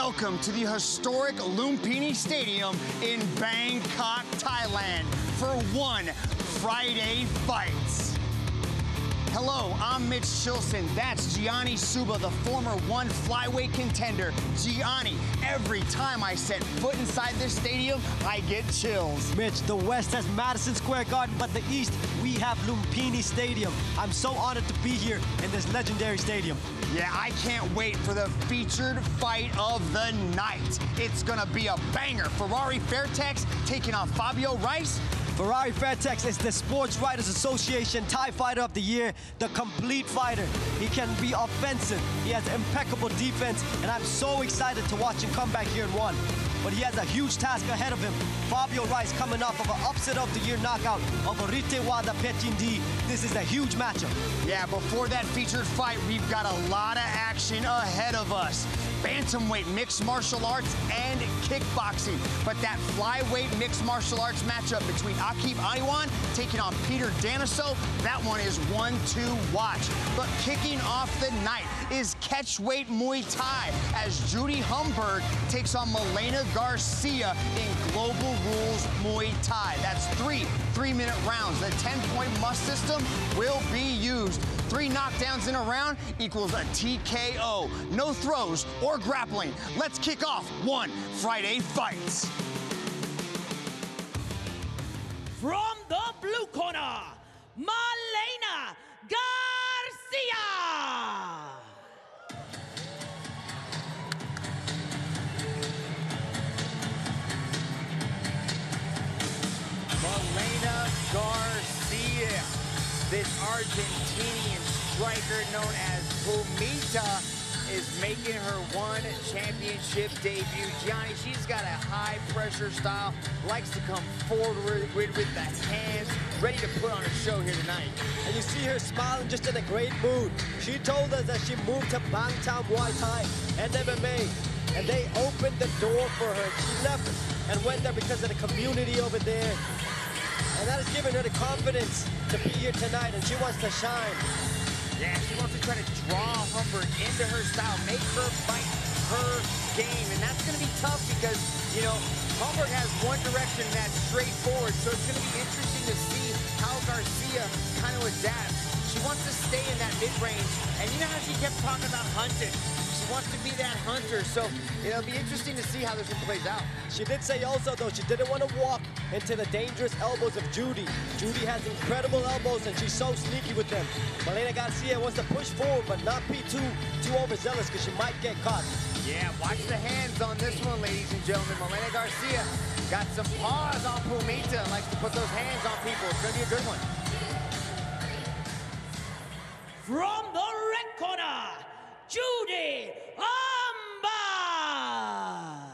Welcome to the historic Lumpinee Stadium in Bangkok, Thailand for one Friday Fights. Hello, I'm Mitch Chilson. That's Gianni Suba, the former one flyweight contender. Gianni, every time I set foot inside this stadium, I get chills. Mitch, the West has Madison Square Garden, but the East, we have Lumpinee Stadium. I'm so honored to be here in this legendary stadium. Yeah, I can't wait for the featured fight of the night. It's gonna be a banger. Ferrari Fairtex taking on Fabio Reis. Ferrari Fairtex is the Sports Writers Association Thai Fighter of the Year, the complete fighter. He can be offensive, he has impeccable defense, and I'm so excited to watch him come back here and win. But he has a huge task ahead of him. Fabio Reis coming off of an upset of the year knockout of Erdem Petchmuangsri. This is a huge matchup. Yeah, before that featured fight, we've got a lot of action ahead of us. Bantamweight mixed martial arts and kickboxing. But that flyweight mixed martial arts matchup between Akib Aniwan taking on Peter Daniso, that one is one to watch. But kicking off the night is Catchweight Muay Thai as Judy Humberg takes on Milena Garcia in Global Rules Muay Thai. That's three-minute rounds. The 10-point must system will be used. 3 knockdowns in a round equals a TKO. No throws or grappling. Let's kick off one Friday Fights. From the blue corner, Milena Garcia. Milena Garcia, this Argentinian striker known as Pumita, is making her one championship debut. Gianni, she's got a high-pressure style, likes to come forward with the hands, ready to put on a show here tonight. And you see her smiling, just in a great mood. She told us that she moved to Bantamweight Muay Thai and MMA, and they opened the door for her. She left and went there because of the community over there. And that has given her the confidence to be here tonight, and she wants to shine. Yeah, she wants to try to draw Humberg into her style, make her fight her game, and that's going to be tough because, you know, Humberg has one direction, and that's straightforward, so it's going to be interesting to see how Garcia kind of adapts. She wants to stay in that mid-range, and you know how she kept talking about hunting? She wants to be that hunter, so it'll be interesting to see how this one plays out. She did say also, though, she didn't want to walk into the dangerous elbows of Judy. Judy has incredible elbows, and she's so sneaky with them. Milena Garcia wants to push forward, but not be too overzealous, because she might get caught. Yeah, watch the hands on this one, ladies and gentlemen. Milena Garcia got some paws on Pumita, likes to put those hands on people. It's going to be a good one. From the red corner, Judy Humberg.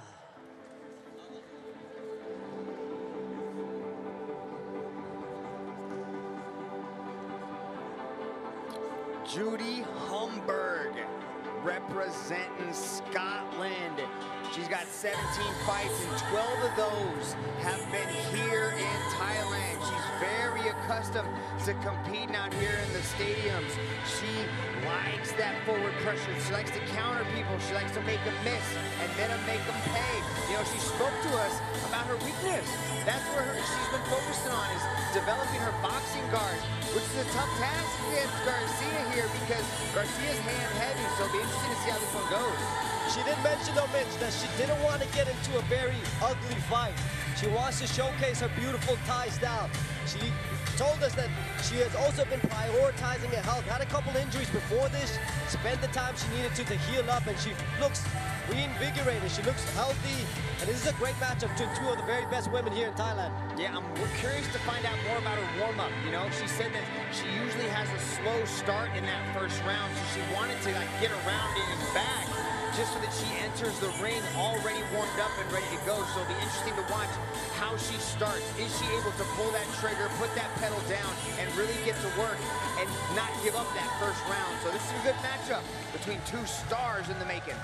Judy Humberg, representing Scotland. She's got 17 fights, and 12 of those have been here in Thailand. She's very accustomed to competing out here in the stadiums. She likes that forward pressure. She likes to counter people. She likes to make them miss and then make them pay. You know, she spoke to us about her weakness. That's where she's been focusing on, is developing her boxing guard, which is a tough task against Garcia here because Garcia's hand heavy, so it'll be interesting to see how this one goes. She did mention, though, Mitch, that she didn't want to get into a very ugly fight. She wants to showcase her beautiful Thai style. She told us that she has also been prioritizing her health, had a couple injuries before this, spent the time she needed to heal up, and she looks reinvigorated. She looks healthy, and this is a great matchup between two of the very best women here in Thailand. Yeah, we're curious to find out more about her warm-up. You know, she said that she usually has a slow start in that first round, so she wanted to get around it and back, just so that she enters the ring already warmed up and ready to go. So it'll be interesting to watch how she starts. Is she able to pull that trigger, put that pedal down, and really get to work and not give up that first round? So this is a good matchup between two stars in the making.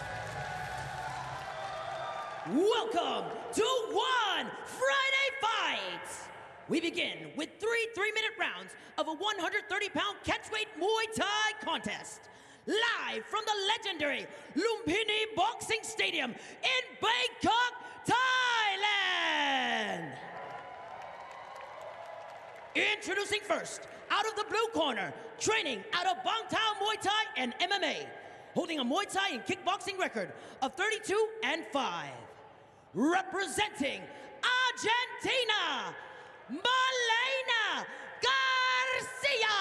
Welcome to one Friday Fights. We begin with three 3-minute rounds of a 130-pound catchweight Muay Thai contest. live from the legendary Lumpinee Boxing Stadium in Bangkok, Thailand. Introducing first, out of the blue corner, training out of Bantamweight Muay Thai and MMA, holding a Muay Thai and kickboxing record of 32-5. Representing Argentina, Malena Garcia.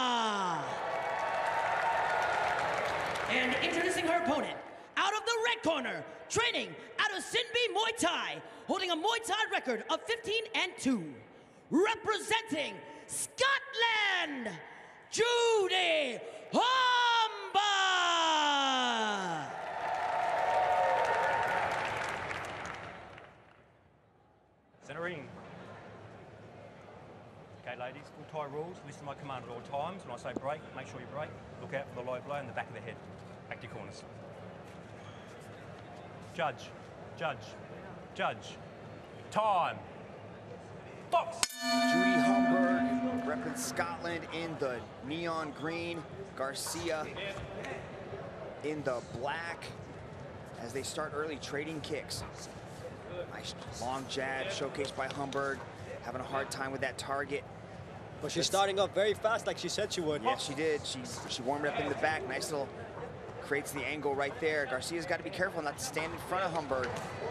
And introducing her opponent, out of the red corner, training out of Sinbi Muay Thai, holding a Muay Thai record of 15-2. Representing Scotland, Judy Humber. Center ring. Okay, ladies, full Thai rules. Listen to my command at all times. When I say break, make sure you break. Look out for the low blow in the back of the head. Back to your corners. Judge, judge, judge. Time. Box. Judy Humber repping Scotland in the neon green. Garcia in the black as they start early trading kicks. Nice long jab showcased by Humber, having a hard time with that target. But she's starting off very fast like she said she would. Yeah, she did. She warmed up in the back. Nice little, creates the angle right there. Garcia's got to be careful not to stand in front of Humber.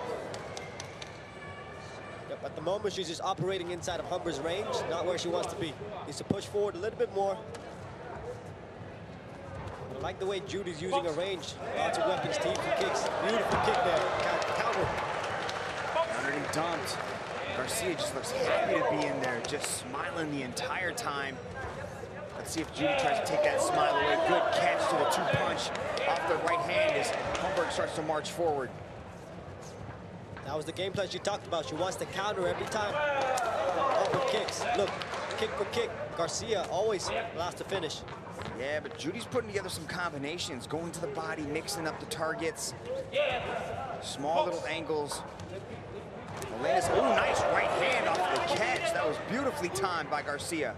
Yep, at the moment, she's just operating inside of Humber's range, not where she wants to be. Needs to push forward a little bit more. I like the way Judy's using her range. Lots of weapons, team for kicks. Beautiful kick there. Counter. Countered and dumped. Garcia just looks happy to be in there, just smiling the entire time. Let's see if Judy tries to take that smile away. Good catch to the two-punch off the right hand as Humber starts to march forward. That was the game plan she talked about. She wants to counter every time Humber kicks. Look, kick for kick. Garcia always last to finish. Yeah, but Judy's putting together some combinations, going to the body, mixing up the targets. Small little angles. Malena's, oh, nice right hand off the catch. That was beautifully timed by Garcia.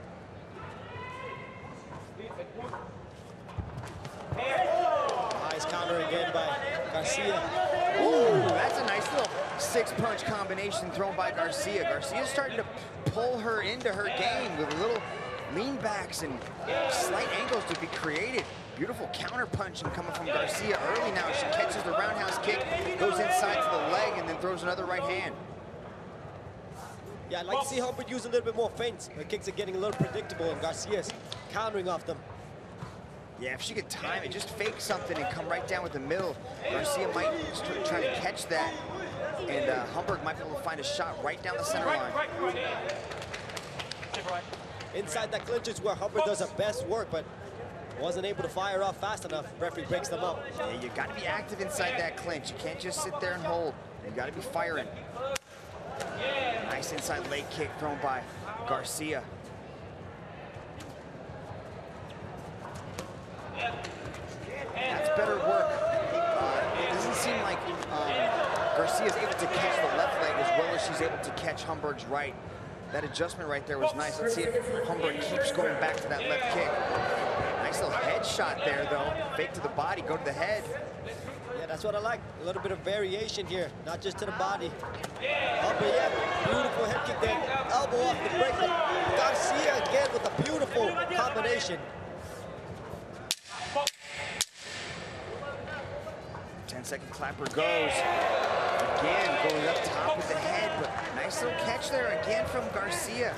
Nice counter again by Garcia. Ooh, that's a nice little six-punch combination thrown by Garcia. Garcia's starting to pull her into her game with little lean backs and slight angles to be created. Beautiful counter punching coming from Garcia early now. She catches the roundhouse kick, goes inside to the leg, and then throws another right hand. Yeah, I'd like to see Humber use a little bit more feints. Her kicks are getting a little predictable, and Garcia's countering off them. Yeah, if she could time it, just fake something and come right down with the middle. Garcia might start trying to catch that, and Humber might be able to find a shot right down the center line. Inside that clinch is where Humber does her best work, but wasn't able to fire off fast enough. Referee breaks them up. Yeah, you got to be active inside that clinch. You can't just sit there and hold. You got to be firing. Nice inside leg kick thrown by Garcia. That's better work. It doesn't seem like Garcia's able to catch the left leg as well as she's able to catch Humber's right. That adjustment right there was nice. Let's see if Humber keeps going back to that left kick. Nice little head shot there, though. Fake to the body, go to the head. Yeah, that's what I like. A little bit of variation here, not just to the body. Humber, yeah, beautiful head kick there. Elbow off the break. Garcia again with a beautiful combination. 10-second clapper goes. Again, going up top with the head, but nice little catch there again from Garcia.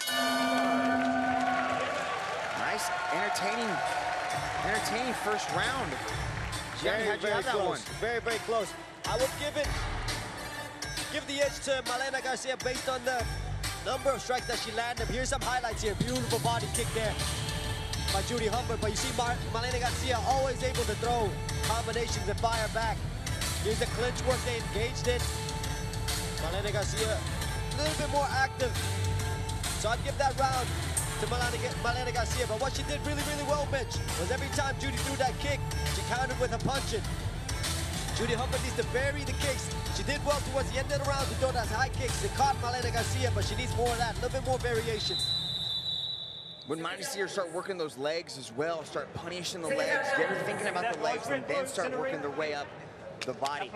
Nice, entertaining first round. Very, very close. Very, very close. I would give the edge to Malena Garcia based on the number of strikes that she landed. Here's some highlights here. Beautiful body kick there by Judy Humber, but you see Malena Garcia always able to throw combinations and fire back. Here's the clinch work they engaged in. Malena Garcia a little bit more active. So I'd give that round to Malena Garcia. But what she did really, really well, Mitch, was every time Judy threw that kick, she countered with a punching. Judy Humber needs to vary the kicks. She did well towards the end of the round to throw those high kicks. It caught Malena Garcia, but she needs more of that, a little bit more variation. Wouldn't mind to see her start working those legs as well, start punishing the legs, get her thinking about the legs, and then start working their way up the body.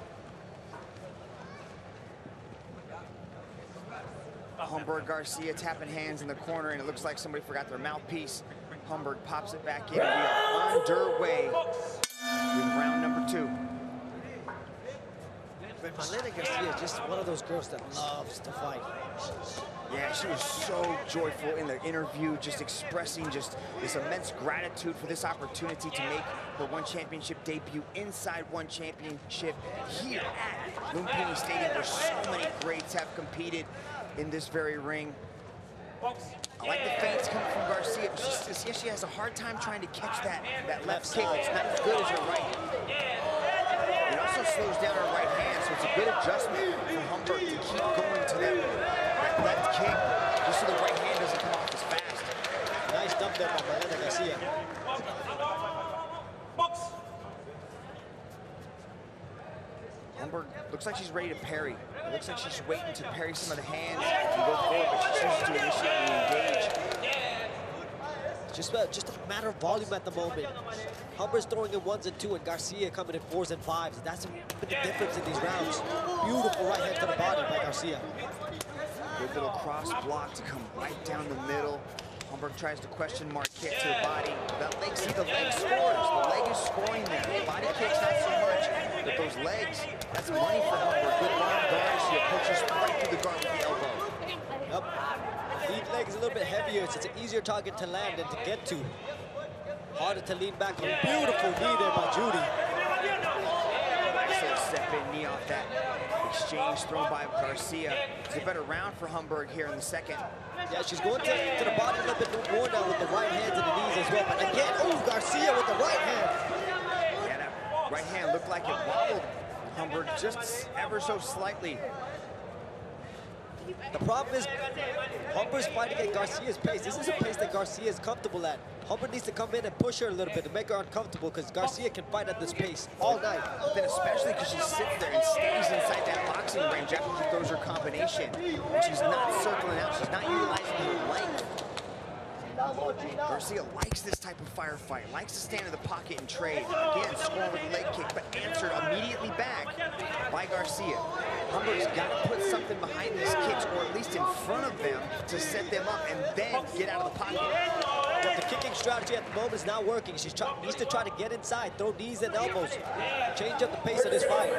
Humberg Garcia tapping hands in the corner, and it looks like somebody forgot their mouthpiece. Humberg pops it back in. We are underway with round number 2. But Malena Garcia is just one of those girls that loves to fight. Yeah, she was so joyful in the interview, just expressing just this immense gratitude for this opportunity to make her One Championship debut inside One Championship here at Lumpinee Stadium, where so many greats have competed in this very ring. I like the feints coming from Garcia, but she has a hard time trying to catch that left kick. It's not as good as her right. It also slows down her right hand, so it's a good adjustment for Humberg to keep going to that left kick, just so the right hand doesn't come off as fast. Nice dump there by Malena Garcia. Humberg looks like she's ready to parry. It looks like she's waiting to parry some of the hands and go forward, but she chooses to initiate and engage. Just a matter of volume at the moment. Humberg's throwing in 1s and 2s, and Garcia coming in 4s and 5s. That's been the difference in these rounds. Beautiful right hand to the body by Garcia. Good little cross block to come right down the middle. Humberg tries to question mark kick to the body. That leg, see, the leg scores. The leg is scoring there. The body kick's not so much, but those legs, that's money for Humberg. Good long guard. She approaches right through the guard with the elbow. Yep. Lead leg is a little bit heavier. It's an easier target to land and to get to. Harder to lean back on. Beautiful knee there by Judy. So step-in knee off that exchange thrown by Garcia. It's a better round for Humberg here in the second. Yeah, she's going to the body a little bit more now with the right hands and the knees as well. But again, oh, Garcia with the right hand. Yeah, that right hand looked like it wobbled Humberg just ever so slightly. The problem is, Humberg's fighting at Garcia's pace. This is a pace that Garcia is comfortable at. Humberg needs to come in and push her a little bit to make her uncomfortable, because Garcia can fight at this pace all night. But then especially because she sits there and stays inside that boxing range after she throws her combination. And she's not circling out, she's not utilizing her length. Garcia likes this type of firefight, likes to stand in the pocket and trade. Again, scoring with a leg kick, but answered immediately back by Garcia. Humberg's got to put something behind these kicks, or at least in front of them, to set them up and then get out of the pocket. But the kicking strategy at the moment is not working. She needs to try to get inside, throw knees and elbows, change up the pace of this fight.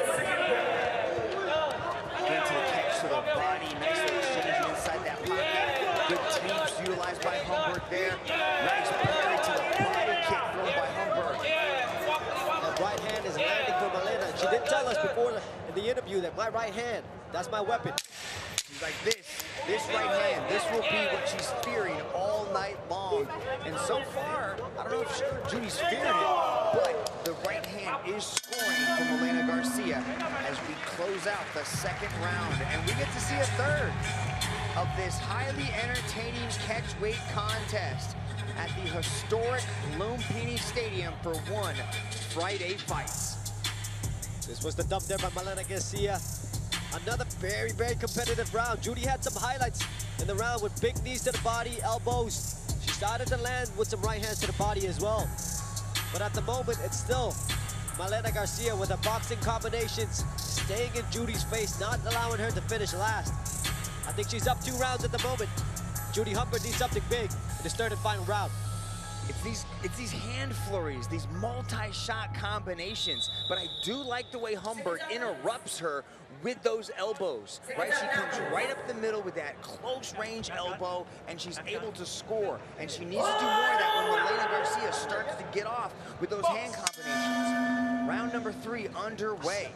Into the catch to the body, nice little exchange inside that pocket. Good teeps utilized by Humberg there. Nice parry to the body kick thrown by Humberg. That right hand is landing for Malena. She didn't tell us before in the interview that my right hand, that's my weapon. She's like, this right hand, this will be what she's fearing all night long. And so far, I don't know if Judy's fearing it, but the right hand is scoring for Malena Garcia as we close out the second round. And we get to see a third of this highly entertaining catchweight contest at the historic Lumpinee Stadium for one Friday Fights. This was the dump there by Malena Garcia. Another very, very competitive round. Judy had some highlights in the round with big knees to the body, elbows. She started to land with some right hands to the body as well. But at the moment, it's still Malena Garcia with her boxing combinations, staying in Judy's face, not allowing her to finish last. I think she's up 2 rounds at the moment. Judy Humberg needs something big in this third and final round. It's these hand flurries, these multi-shot combinations, but I do like the way Humberg interrupts her with those elbows, right? She comes right up the middle with that close range elbow, and she's able to score. And she needs to do more of that when Malena Garcia starts to get off with those hand combinations. Round number 3 underway.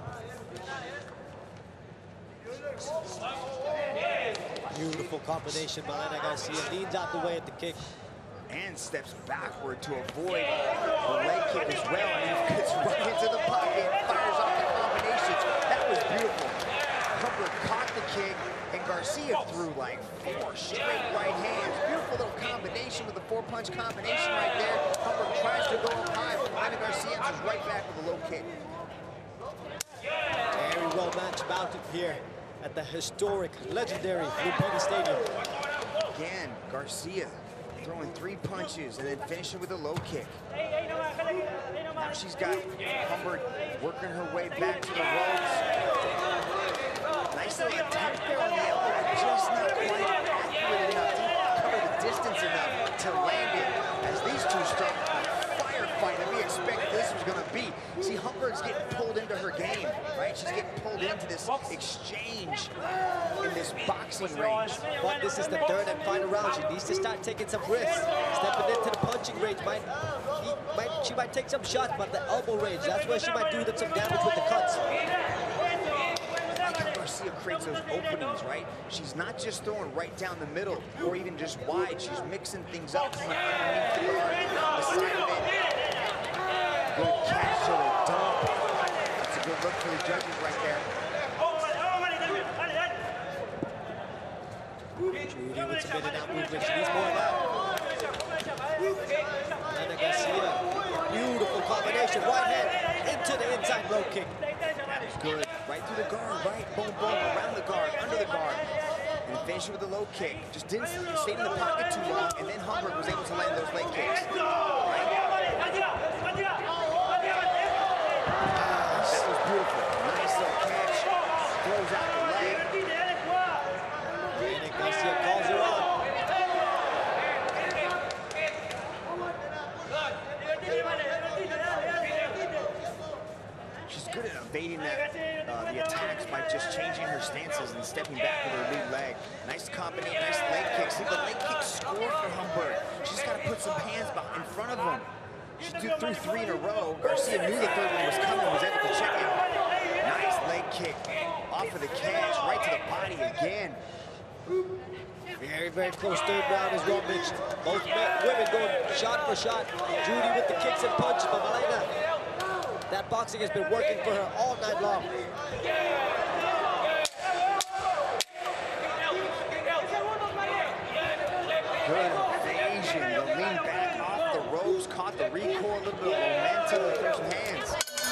Beautiful combination, Malena Garcia leans out the way at the kick. And steps backward to avoid the leg kick as well. And he gets right into the pocket, fires off the combinations. That was beautiful. Humberg caught the kick, and Garcia threw like 4 straight right hands. Beautiful little combination with the 4-punch combination right there. Humberg tries to go up high, but Malena Garcia answers right back with a low kick. Very well matched bout here at the historic, legendary Lumpinee Stadium. again. Garcia throwing 3 punches and then finishing with a low kick. Now she's got Humber working her way back to the ropes. Nice little attempt there on the elbow, just not quite accurate enough to cover the distance enough to land it. As these two start a firefight that we expected this was going to be. See, Humber's getting pulled into her game, right? She's getting pulled into this exchange in this boxing range. But this is the 3rd and final round. She needs to start taking some risks. Stepping into the punching range. She might take some shots, but the elbow range, that's where she might do them some damage with the cuts. Garcia creates those openings, right? She's not just throwing right down the middle or even just wide. She's mixing things up from underneath the guard, the side of it. Good catch to the dump. That's a good look for the judges right there. Judy with some in and out movement. She needs more of that. And Garcia, beautiful combination. Right hand into the inside low kick. Good. Right through the guard, right? Boom, boom, around the guard, under the guard. And finish it with a low kick. Just didn't stay in the pocket too long, and then Humber was able to land those leg kicks. That was beautiful. Nice little catch. Throws out the leg. And Garcia calls her on. She's good at evading that, the attacks by just changing her stances and stepping back with her lead leg. Nice combination, nice leg kick. See, the leg kick score for Humber. She's got to put some hands in front of him. She threw 3 in a row. Garcia knew the 3rd one was coming, was able to check it. Nice leg kick off of the cage, right to the body again. Very, very close 3rd round as well, Mitch. Both women going shot for shot. Judy with the kicks and punches, but Malena, that boxing has been working for her all night long. Good evasion. The lean back off the ropes, caught the recoil, a little bit of momentum, and threw some hands.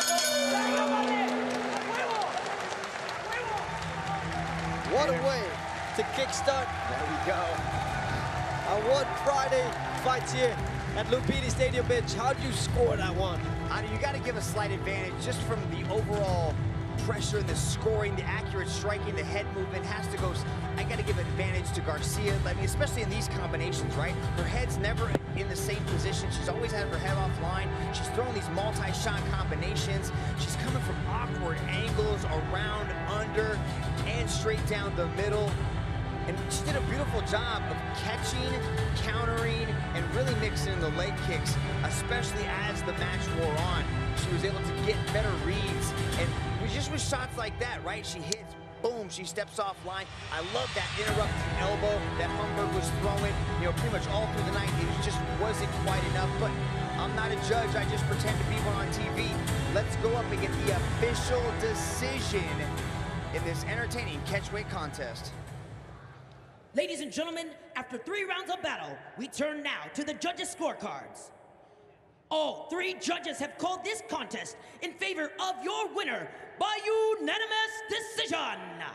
What a way to kickstart. There we go. Our one Friday fights here at Lumpinee Stadium, Mitch. How do you score that one? You got to give a slight advantage just from the overall pressure, the scoring, the accurate striking, the head movement has to go. I got to give advantage to Garcia. I mean, especially in these combinations, right? Her head's never in the same position. She's always had her head offline. She's throwing these multi-shot combinations. She's coming from awkward angles, around, under, and straight down the middle. And she did a beautiful job of catching, countering, and really mixing the leg kicks, especially as the match wore on. She was able to get better reads, and just with shots like that, right? She hits, boom, she steps offline. I love that interrupting elbow that Humber was throwing, pretty much all through the night. It just wasn't quite enough, but I'm not a judge. I just pretend to be one on TV. Let's go up and get the official decision in this entertaining catchweight contest. Ladies and gentlemen, after 3 rounds of battle, we turn now to the judges' scorecards. All 3 judges have called this contest in favor of your winner by unanimous decision,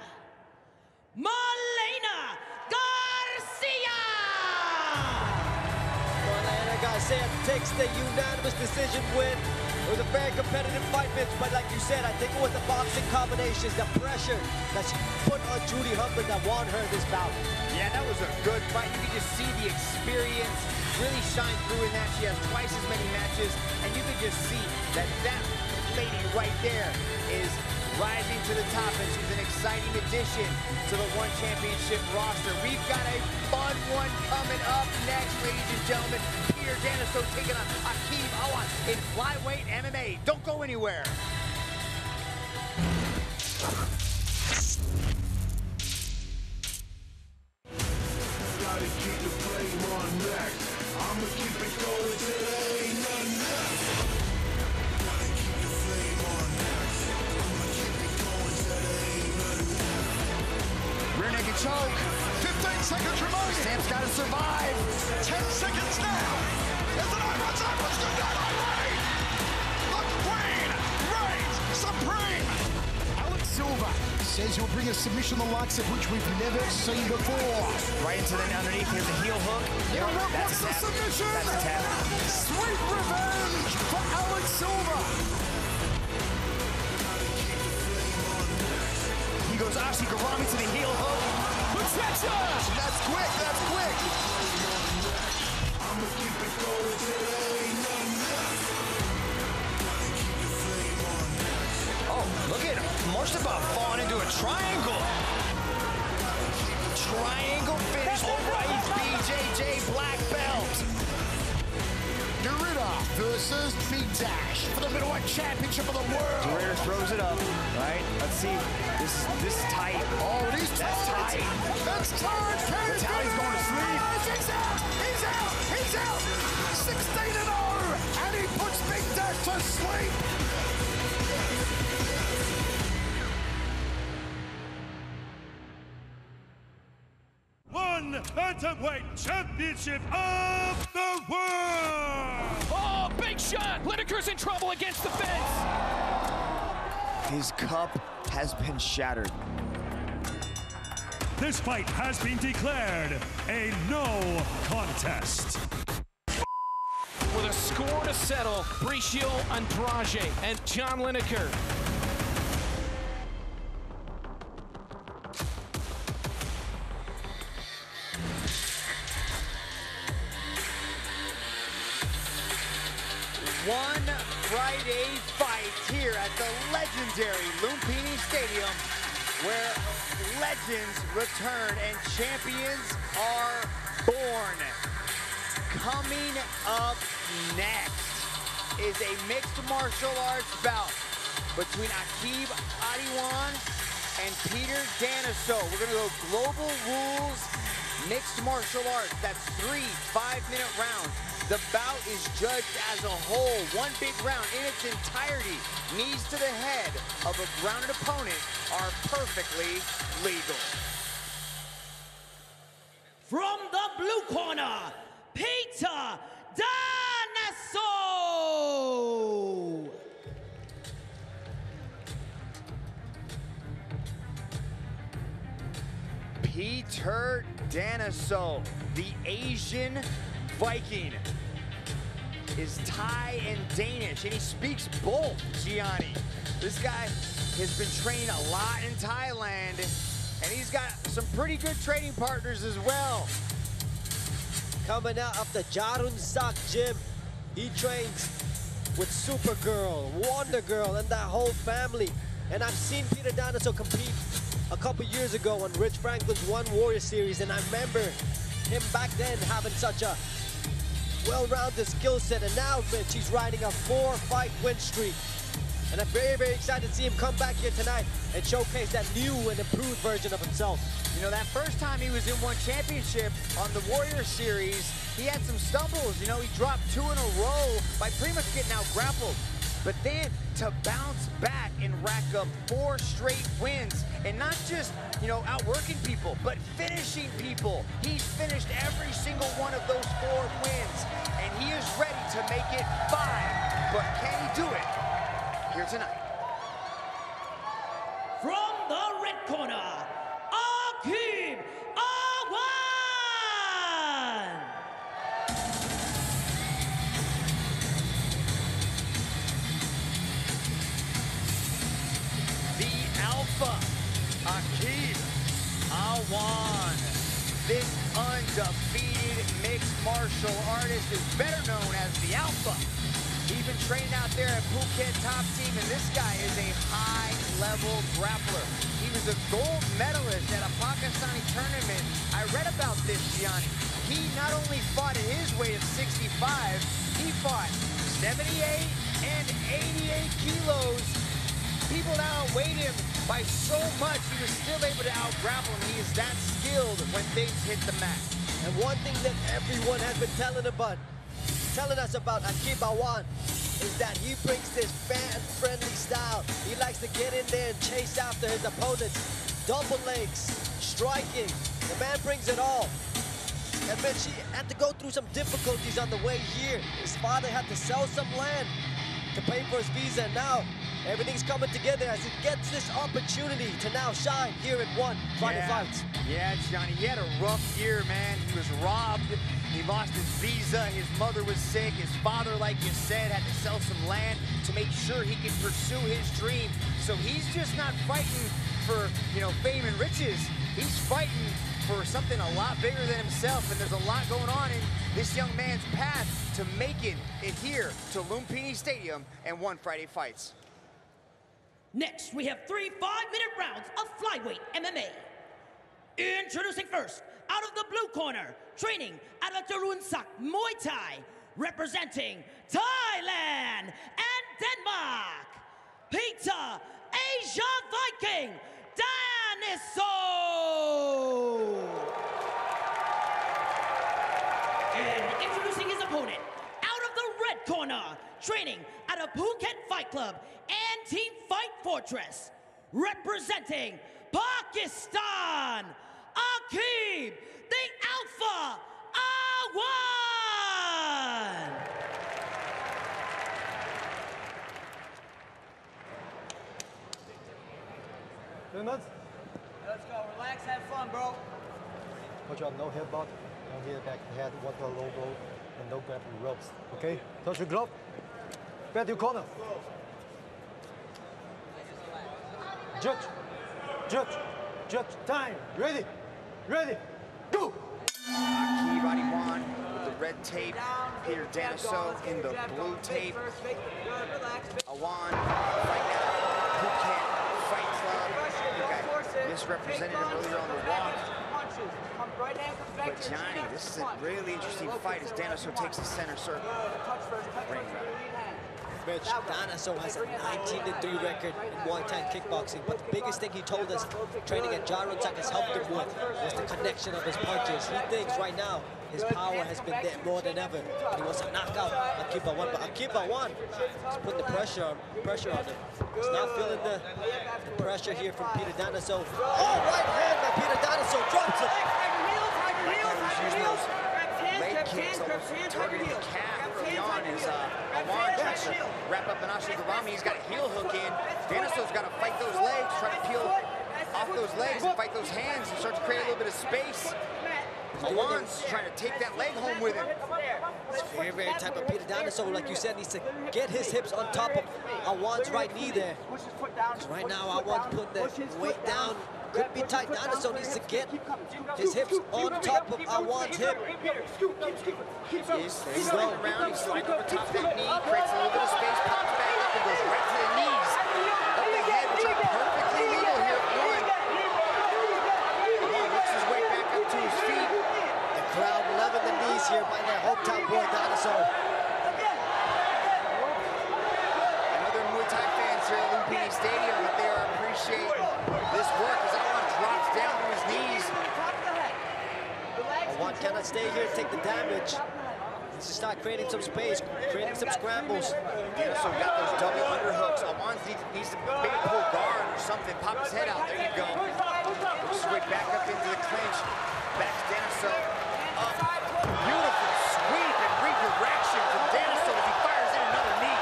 Malena Garcia! Malena Garcia takes the unanimous decision win. It was a very competitive fight, Mitch, but like you said, I think it was the boxing combinations, the pressure that she put on Judy Humber that won her this bout. Yeah, that was a good fight. You could just see the experience really shine through in that. She has twice as many matches, and you could just see that that lady right there is rising to the top, and she's an exciting addition to the One Championship roster. We've got a fun one coming up next, ladies and gentlemen. Peter Daniso taking on Akeem Awan in Flyweight MMA. Don't go anywhere. Gotta keep the flame on max. I'ma keep it going till there ain't nothing left. Gotta keep the flame on max. I'ma keep it going till there ain't nothing left. Rear naked choke. 15 seconds remaining. Sam's got to survive. 10 seconds now. It's an Iron Cypress to die. The Queen reigns supreme. Alex Silva says he'll bring a submission the likes of which we've never seen before. Right into the underneath. Here's a heel hook. Yeah, look, That's what's the a tap. submission? That's a tap. Sweet revenge for Alex Silva. He goes Ashigarami to the heel hook. That's quick, that's quick. I'ma keep it going till there ain't nothing left. Gotta keep the flame on next. Oh, look at Mustafa falling into a triangle. Triangle finish for Reis, BJJ black belt. Dorita versus Big Dash for the middleweight championship of the world. Dorita throws it up, right? Let's see. This is tight. Oh, it is That's tight. tight. That's tight. That's how he's going to sleep. He's out. He's out. He's out. 16-0, and he puts Big Dash to sleep. One Bantamweight Championship of the World! Oh, big shot! Lineker's in trouble against the fence! His cup has been shattered. This fight has been declared a no contest. With a score to settle, Bricio Andrade and John Lineker. One Friday fight here at the legendary Lumpinee Stadium, where legends return and champions are born. Coming up next is a mixed martial arts bout between Aqib Adiwan and Peter Daniso. We're gonna go global rules, mixed martial arts. That's 3 5-minute rounds. The bout is judged as a whole, one big round in its entirety. Knees to the head of a grounded opponent are perfectly legal. From the blue corner, Peter Daniso. Peter Daniso, the Asian Viking, is Thai and Danish, and he speaks both, Gianni. This guy has been training a lot in Thailand, and he's got some pretty good training partners as well. Coming out of the Jarunsak gym, he trains with Supergirl, Wonder Girl, and that whole family. And I've seen Peter Daniso compete a couple years ago on Rich Franklin's One Warrior series, and I remember him back then having such a well-rounded skill set, and now, Mitch, he's riding a 4-fight win streak. And I'm very, very excited to see him come back here tonight and showcase that new and improved version of himself. You know, that first time he was in one championship on the Warrior Series, he had some stumbles. You know, he dropped 2 in a row by pretty much getting out-grappled. But then to bounce back and rack up 4 straight wins, and not just, you know, outworking people, but finishing people. He's finished every single one of those 4 wins, and he is ready to make it 5. But can he do it here tonight? From the red corner, Aqib Adiwan. The Alpha, Aqib Adiwan. This undefeated mixed martial artist is better known as the Alpha. He's been training out there at Phuket Top Team, and this guy is a high-level grappler. He was a gold medalist at a Pakistani tournament. I read about this, Gianni. He not only fought at his weight of 65, he fought 78 and 88 kilos. People that outweighed him by so much, he was still able to out-grapple him. He is that skilled when things hit the mat. And one thing that everyone has been telling us about Aqib Adiwan is that he brings this fan-friendly style. He likes to get in there and chase after his opponents. Double legs, striking. The man brings it all. And Mitch, he had to go through some difficulties on the way here. His father had to sell some land to pay for his visa. And now everything's coming together as he gets this opportunity to now shine here at One Friday Fights. Yeah, Johnny, he had a rough year, man. He was robbed. He lost his visa. His mother was sick. His father, like you said, had to sell some land to make sure he could pursue his dream. So he's just not fighting for, you know, fame and riches. He's fighting for something a lot bigger than himself, and there's a lot going on in this young man's path to making it here to Lumpinee Stadium and One Friday Fights. Next, we have 3 5-minute rounds of Flyweight MMA. Introducing first, out of the blue corner, training at Duangsompong Muay Thai, representing Thailand and Denmark, Peter Asia Viking, Dincer. And introducing his opponent, out of the red corner, training at a Phuket Fight Club and Team Fight Fortress, representing Pakistan, Aqib, the Alpha Awan. Let's go. Relax, have fun, bro. Watch out, no headbutt, no hit back head, watch the low blow, and don't grab the ropes. Okay? Touch your glove. Back to your corner. Judge. Time. Ready. Go. Aqib Awan with the red tape. Peter Dincer in the blue tape. Awan right now. Phuket Fight Club. Misrepresented him earlier on the walk. But Johnny, this is a really interesting fight as Dincer takes the center circle. Mitch, Dincer has a 19-3 record in Muay Thai kickboxing, but the biggest thing he told us training at Chaongoh has helped him with was the connection of his punches. He thinks right now his power has been there more than ever. He wants to knock out Aqib Awan, but Aqib Awan is putting the pressure on him. He's not feeling the pressure here from Peter Dincer. Oh, right hand by Peter Dincer, drops him. Leg kicks almost targeting the calf early on as Awan tries to wrap up an Ashigarami. He's got a heel hook in. Dincer's got to fight those legs, try to peel off those legs and fight those hands and start to create a little bit of space. Awan's trying to take that leg home with him. It's very type of Peter Dincer, like you said, needs to get his hips on top of Awan's right knee there. Right now, Awan's putting the weight down. Could be tight. Dincer needs to get his hips on top of Awan's hip. He's sliding around, he's sliding over top that knee, creates a little bit of space, pops back up and goes right to the knees. Up the head, which are perfectly legal here at One. Awan works his way back up to his feet. The crowd loving the knees here by their hometown boy, Dincer. Another Muay Thai fans here at Lumpinee Stadium, but they are appreciating this work as Awan drops down to his knees. Awan cannot stay here and take the damage. He needs to start creating some space, creating some scrambles. Dincer got those double underhooks. Awan needs to maybe pull guard or something. Pop his head out. There you go. Works his way back up into the clinch. Back to Dincer. Up. Beautiful sweep and redirection from Dincer as he fires in another knee.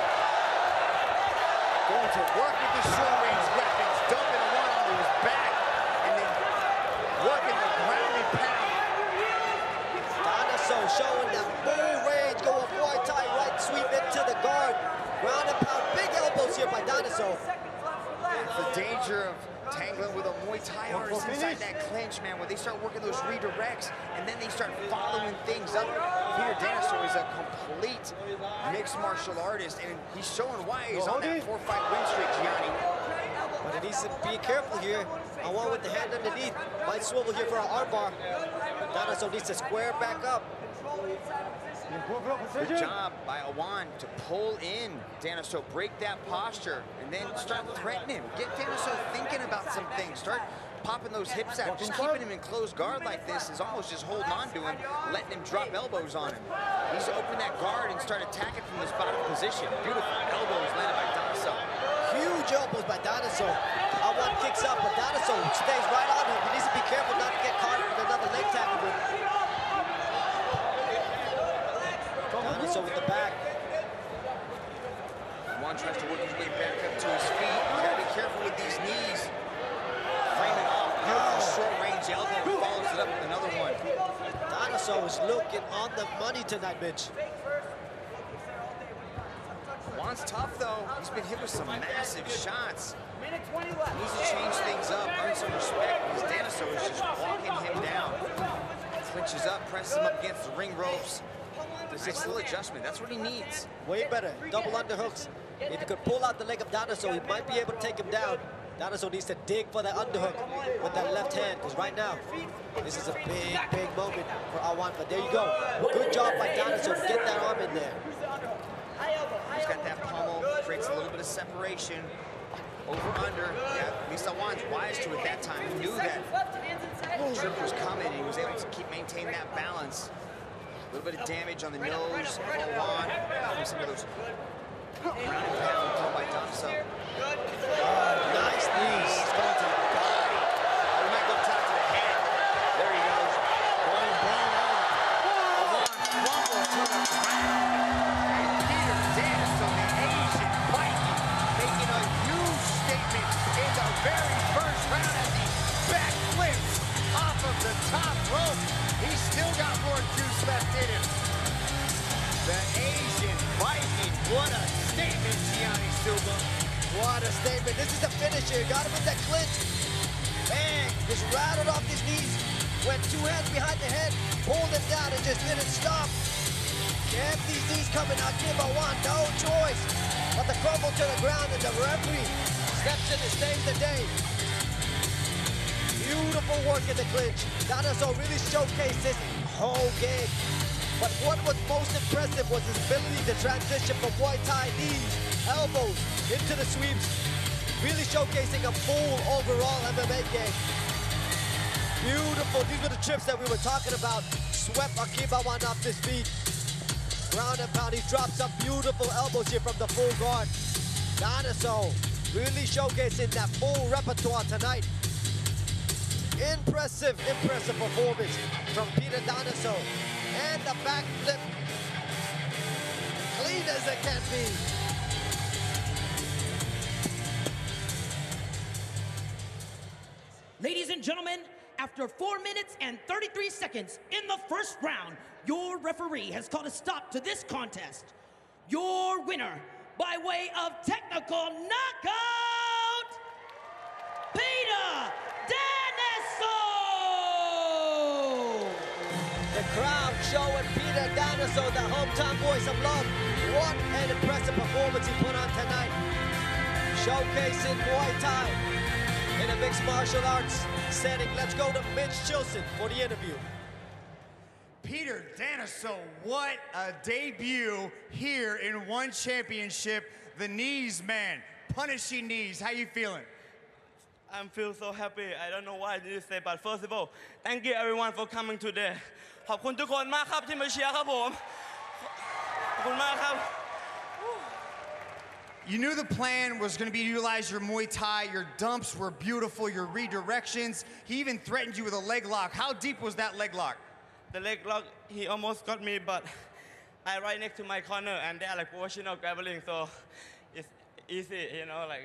Going to work with the short-range weapons, dumping Awan onto his back, and then working the ground and pound. Dincer showing that full range, going Muay Thai right sweep into the guard. Ground and pound, big elbows here by Dincer. The danger of tangling with a Muay Thai artist inside that clinch, man, where they start working those redirects and then they start following things up. Peter Dincer is a complete mixed martial artist, and he's showing why he's on that 4-fight win streak, Gianni. But he needs to be careful here. Awan with the hand underneath. Might swivel here for an armbar. Dincer needs to square back up. Good job by Awan to pull in Dincer, break that posture, and then start threatening him. Get Dincer thinking about some things. Start popping those hips out. Just keeping him in close guard like this is almost just holding on to him, letting him drop elbows on him. He needs to open that guard and start attacking from this bottom position. Beautiful elbows landed by Dincer. Huge elbows by Dincer. Awan kicks up, but Dincer stays right on him. He needs to be careful not to get caught with another leg tackle. Dincer with the back. Dinosaur is looking on the money tonight, Mitch. Juan's tough, though. He's been hit with some massive shots. He needs to change things up, earn some respect, because Dinosaur is just walking him down. Clinches up, presses him up against the ring ropes. Nice little adjustment. That's what he needs. Way better. Double underhooks. If he could pull out the leg of Dinosaur, he might be able to take him down. Dinosaur needs to dig for that underhook with that left hand, because right now, this is a big, big moment for Awan. But there you go. Good job by Dinosaur to get that arm in there. He's got that pommel, creates a little bit of separation. Over, under. Yeah, at least Awan's wise to it that time. He knew that trip was coming, and he was able to maintain that balance. A little bit of damage on the nose of Awan from some of those ground and pound done by Dinosaur. Nice knees. He's going to the body. He might go top to the head. There he goes. Going bang on. Awan crumbles to the ground. And Peter Dinosaur, the Asian Viking, making a huge statement in the very first round as he backflips off of the top rope. He's still got more juice left in him. The Asian Viking, what a statement, Gianni Silva. What a statement. This is the finisher. Got him in that clinch. Bang. Just rattled off his knees. Went two hands behind the head. Pulled him down and just didn't stop. Kept these knees coming out. Give Awan no choice but to crumble to the ground, and the referee steps in and saves the day. Beautiful work in the clinch. Dinosaur really showcased his whole game. But what was most impressive was his ability to transition from Muay Thai knees, elbows, into the sweeps. Really showcasing a full overall MMA game. Beautiful. These were the trips that we were talking about. Swept Akeem Awan off his feet. Ground and pound. He dropped some beautiful elbows here from the full guard. Dinosaur really showcasing that full repertoire tonight. Impressive, impressive performance from Peter Dinosaur. And the backflip, clean as it can be. Ladies and gentlemen, after 4 minutes and 33 seconds in the first round, your referee has called a stop to this contest. Your winner, by way of technical knockout, Peter Dinosaur! The crowd showing Peter Dinosaur the hometown voice of love. What an impressive performance he put on tonight. Showcasing Muay Thai in a mixed martial arts setting. Let's go to Mitch Chilson for the interview. Peter Dinosaur, what a debut here in one championship. The knees, man, punishing knees. How you feeling? I feel so happy. I don't know what I need to say, but first of all, thank you everyone for coming today. ขอบคุณทุกคนมากครับที่มาเชียร์ครับผม ขอบคุณมากครับ You knew the plan was going to be to utilize your Muay Thai. Your dumps were beautiful, your redirections. He even threatened you with a leg lock. How deep was that leg lock? The leg lock, he almost got me, but I right next to my corner, and they're like professional grappling, so it's easy, you know, like.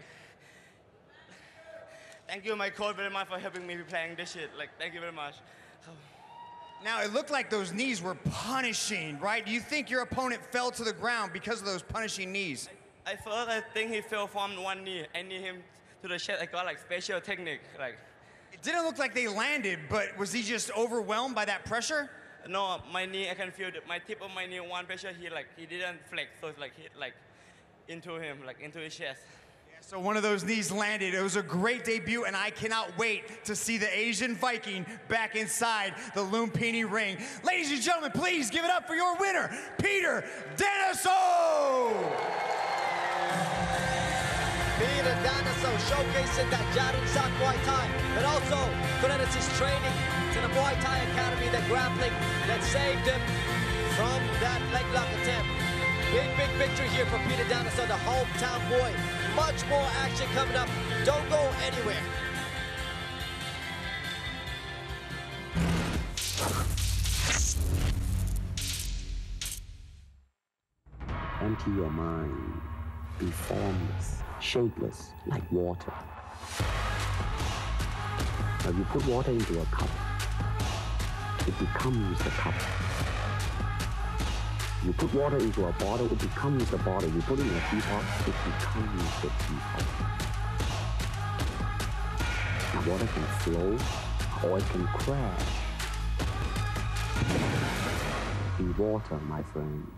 Thank you, my coach, very much for helping me playing this shit. Like, thank you very much. Now, it looked like those knees were punishing, right? Do you think your opponent fell to the ground because of those punishing knees? I think he fell from one knee. I need him to the chest. I got like special technique. Like, it didn't look like they landed, but was he just overwhelmed by that pressure? No, my knee, I can feel my tip of my knee, one pressure, he didn't flex, so it's like hit like into him, like into his chest. So one of those knees landed. It was a great debut, and I cannot wait to see the Asian Viking back inside the Lumpinee ring. Ladies and gentlemen, please give it up for your winner, Peter Dinosaur! Peter Dinosaur showcasing that Jarin Sak Muay Thai, but also credits his training to the Muay Thai Academy, the grappling that saved him from that leg lock attempt. Big, big victory here for Peter Dinosaur, the hometown boy. Much more action coming up. Don't go anywhere. Empty your mind. Be formless, shapeless, like water. Now you put water into a cup. it becomes the cup. You put water into a bottle, it becomes the bottle. You put it in a teapot, it becomes the teapot. Now water can flow, or it can crash. Be water, my friend.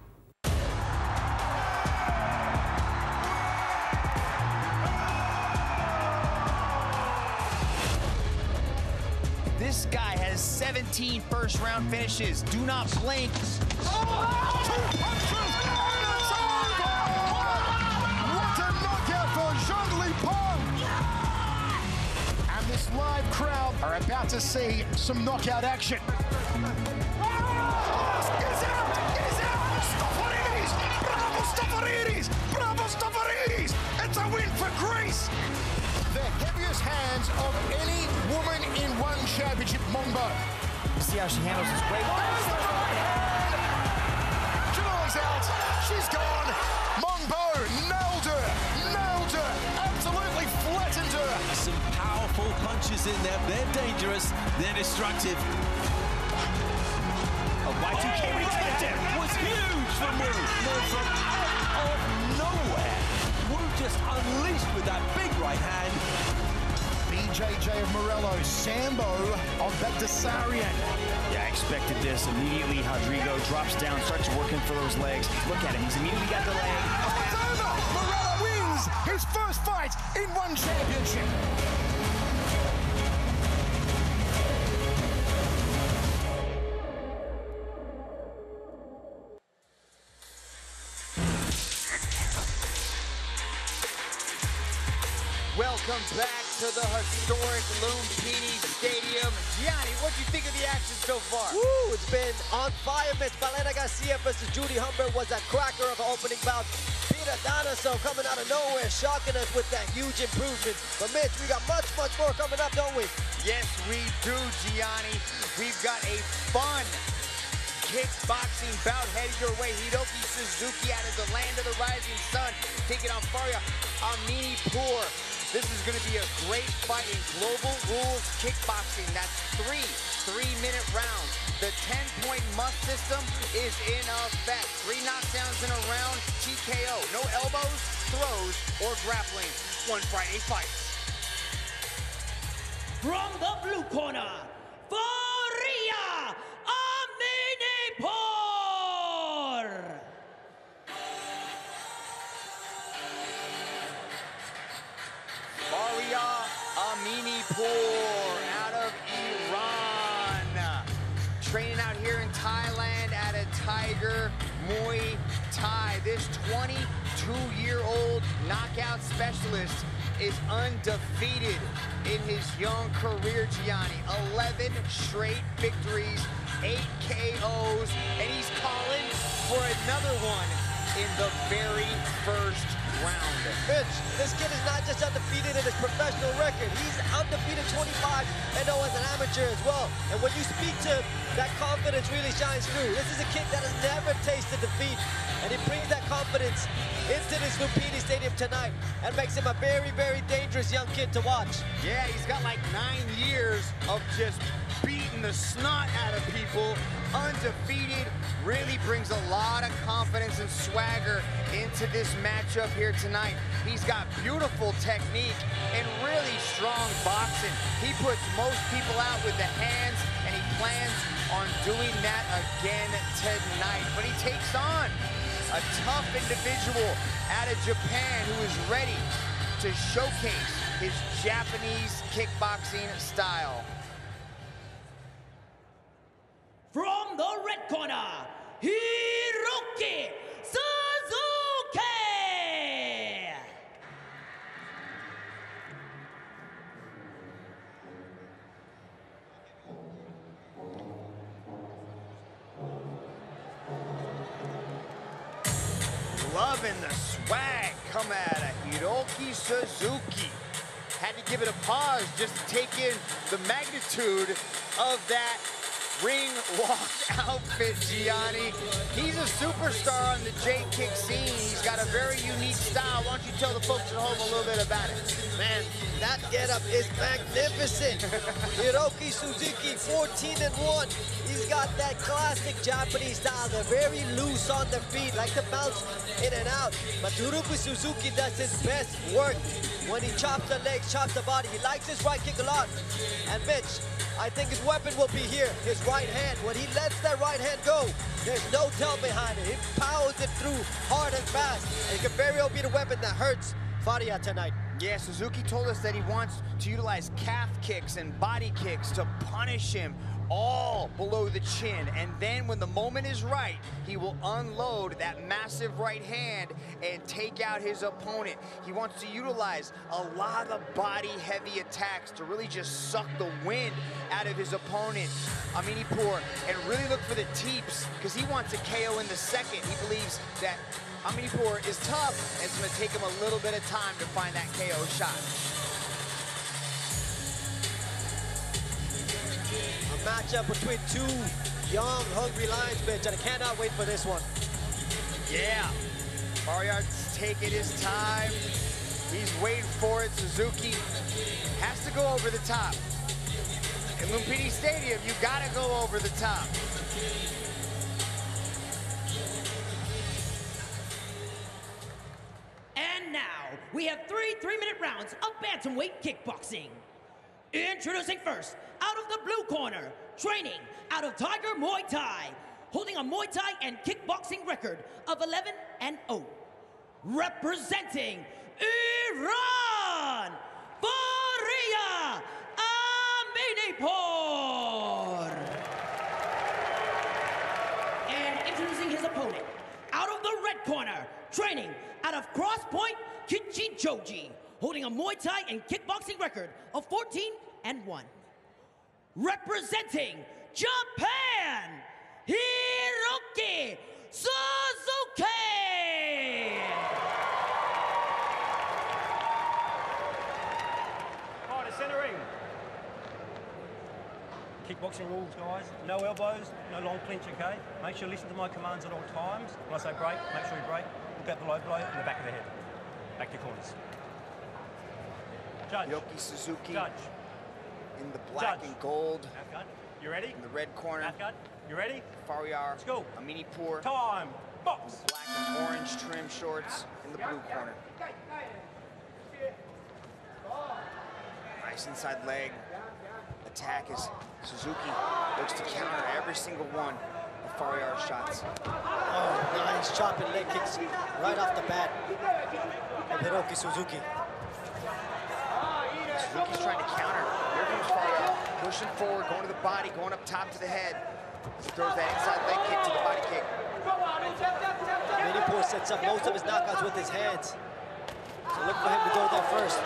This guy has 17 first-round finishes. Do not blink. Oh, 2 punches, and it's over! What a knockout for Zhongli-Peng! And this live crowd are about to see some knockout action. He's out! He's out! Stofaridis! Bravo, Stofaridis! Bravo, Stofaridis! It's a win for Greece! The heaviest hands of any woman in one championship, Mongbo. See how she handles this weight. Janon's out. She's gone. Mongbo nailed her, absolutely flattened her. Some powerful punches in there. They're dangerous. They're destructive. A Y2K reflector was huge from Wu. From out of nowhere. Wu just unleashed with that big right hand. BJJ of Morello, Sambo of Bactesarian. Yeah, I expected this. Immediately, Rodrigo drops down, starts working for those legs. Look at him. He's immediately got the leg. It's over. Morello wins his first fight in one championship. Welcome back to the historic Lumpinee Stadium. Gianni, what do you think of the action so far? Woo, it's been on fire, Mitch. Valena Garcia versus Judy Humber was a cracker of an opening bout. Peter Danaso coming out of nowhere, shocking us with that huge improvement. But Mitch, we got much more coming up, don't we? Yes, we do, Gianni. We've got a fun kickboxing bout headed your way. Hiroki Suzuki out of the land of the rising sun, taking on Faria Aminipour. This is going to be a great fight in global rules kickboxing. That's 3 3-minute rounds. The 10-point must system is in effect. 3 knockdowns in a round, TKO. No elbows, throws, or grappling. One Friday fight. From the blue corner, Faria Aminipour! Faria Aminipour out of Iran. Training out here in Thailand at a Tiger Muay Thai. This 22-year-old knockout specialist is undefeated in his young career, Gianni. 11 straight victories, 8 KOs, and he's calling for another one in the very first round. Mitch, this kid is not just undefeated in his professional record. He's undefeated 25-0 as an amateur as well. And when you speak to that confidence really shines through. This is a kid that has never tasted defeat. And he brings that confidence into this Lumpinee Stadium tonight and makes him a very dangerous young kid to watch. Yeah, he's got like 9 years of just beating the snot out of people. Undefeated, really brings a lot of confidence and swagger into this matchup here tonight. He's got beautiful technique and really strong boxing. He puts most people out with the hands, and he plans on doing that again tonight. But he takes on a tough individual out of Japan who is ready to showcase his Japanese kickboxing style. From the red corner, Hiroki Suzuki! Loving the swag coming out of Hiroki Suzuki. Had to give it a pause just to take in the magnitude of that ring walk outfit, Gianni. He's a superstar on the J-kick scene. He's got a very unique style. Why don't you tell the folks at home a little bit about it? Man, that getup is magnificent. Hiroki Suzuki, 14-1. He's got that classic Japanese style. They're very loose on their feet, like to bounce in and out. But Hiroki Suzuki does his best work when he chops the legs, chops the body. He likes his right kick a lot. And Mitch, I think his weapon will be here, his right hand. When he lets that right hand go, there's no tell behind it. He powers it through hard and fast. And it can very well be the weapon that hurts Faria tonight. Yeah, Suzuki told us that he wants to utilize calf kicks and body kicks to punish him all below the chin. And then when the moment is right, he will unload that massive right hand and take out his opponent. He wants to utilize a lot of body-heavy attacks to really just suck the wind out of his opponent, Aminapour, and really look for the teeps, because he wants a KO in the second. He believes that Aminapour is tough, and it's going to take him a little bit of time to find that KO shot. A matchup between two young, hungry lions, bitch, and I cannot wait for this one. Yeah, Faryar's taking his time. He's waiting for it. Suzuki has to go over the top. In Lumpinee Stadium, you gotta go over the top. And now, we have three 3-minute rounds of Bantamweight Kickboxing. Introducing first, out of the blue corner, training out of Tiger Muay Thai, holding a Muay Thai and kickboxing record of 11-0. Representing Iran, Faria Aminapour. And introducing his opponent, out of the red corner, training out of Cross Point, Kichijoji, holding a Muay Thai and kickboxing record of 14-1. Representing Japan, Hiroki Suzuki. All right, centering. Kickboxing rules, guys. No elbows, no long clinch, okay? Make sure you listen to my commands at all times. When I say break, make sure you break. Look out the low blow in the back of the head. Back to your corners. Judge. Hiroki Suzuki. Judge. In the black and gold. Outgun. You ready? In the red corner. Outgun. You ready? Faryar. Let's go. Aminapour. Time. Box. Black and orange trim shorts in the blue corner. Nice inside leg. Attack as Suzuki looks to counter every single one of Faryar's shots. Oh, nice chopping leg kicks right off the bat of Hiroki Suzuki. Suzuki's trying to counter. Here comes Faryar, pushing forward, going to the body, going up top to the head. As he throws that inside leg kick to the body kick. Aminapour sets up most of his knockouts with his hands. So look for him to go there first.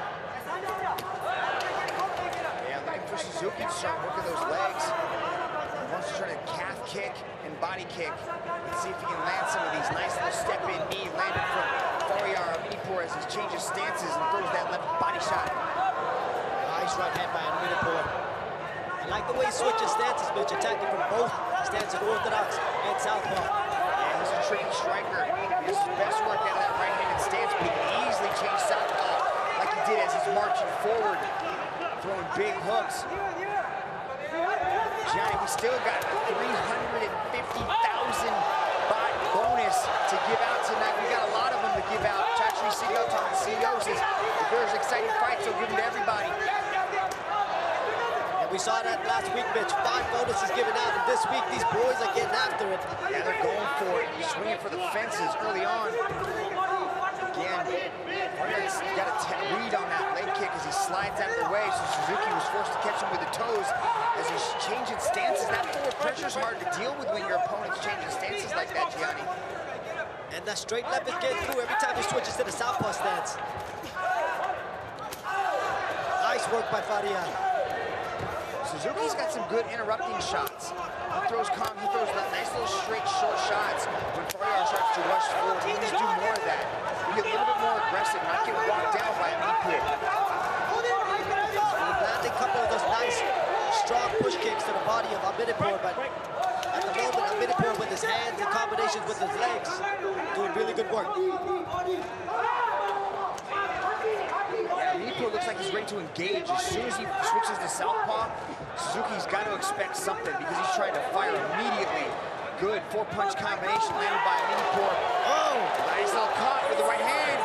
Yeah, looking for Suzuki to start working those legs. He wants to try to calf kick and body kick. Let's see if he can land some of these nice little step-in knee landed from Faryar Aminapour as he changes stances and throws that left body shot. Nice right hand by Aminapour. I like the way he switches stances, Mitch, attacking from both stances, orthodox and southpaw. Yeah, he's a trained striker. This is his best work out of that right-handed stance, but he can easily change southpaw like he did as he's marching forward, throwing big hooks. Johnny, we still got a 350,000 baht bonus to give out tonight. We got a lot of them to give out. Actually, the CEO says if there's exciting fights, they'll give them to everybody. We saw that last week, Mitch. 5 bonuses given out, and this week these boys are getting after it. Yeah, they're going for it, swinging for the fences early on. Again, Faryar's got a read on that leg kick as he slides out of the way, so Suzuki was forced to catch him with the toes as he's changing stances. That forward pressure's hard to deal with when your opponent's changing stances like that, Gianni. And that straight left is getting through every time he switches to the southpaw stance. Nice work by Faryar. Suzuki's got some good interrupting shots. He throws nice little straight, short shots. When Faryar starts to rush forward, he needs to do more of that. Be a little bit more aggressive, not get walked down by Aminapour. Landing a couple of those nice, strong push kicks to the body. body of Azevedo, but at the moment, Azevedo with his hands and combinations with his legs, doing really good work. Azevedo looks like he's ready to engage. As soon as he switches to southpaw, Suzuki's got to expect something because he's trying to fire immediately. Good four-punch combination landed by Azevedo. Oh, nice little caught with the right hand.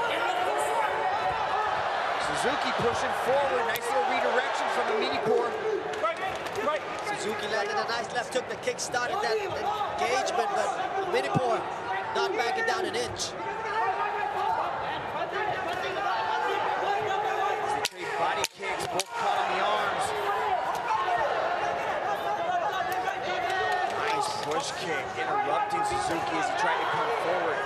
Suzuki pushing forward. Nice little redirection from Azevedo. Suzuki landed a nice left hook that kick-started that engagement, but Azevedo not backing down an inch. Body kicks, both caught on the arms. Nice push kick, interrupting Suzuki as he tried to come forward.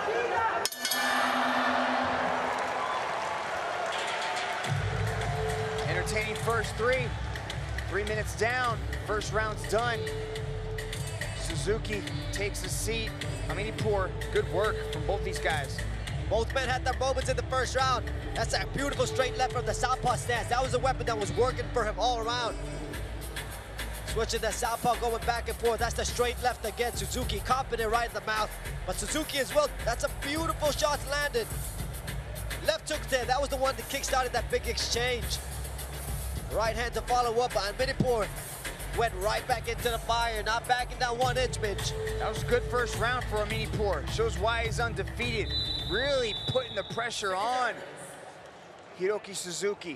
Entertaining first three. 3 minutes down, first round's done. Suzuki takes a seat. Azevedo, good work from both these guys. Both men had their moments in the first round. That's a beautiful straight left from the southpaw stance. That was a weapon that was working for him all around. Switching that southpaw, going back and forth. That's the straight left again. Suzuki confident right in the mouth. But Suzuki as well, that's a beautiful shot landed. Left hook there, that was the one that kick-started that big exchange. Right hand to follow up, and Azevedo went right back into the fire, not backing down 1 inch, Mitch. That was a good first round for Azevedo. Shows why he's undefeated. Really putting the pressure on Hiroki Suzuki.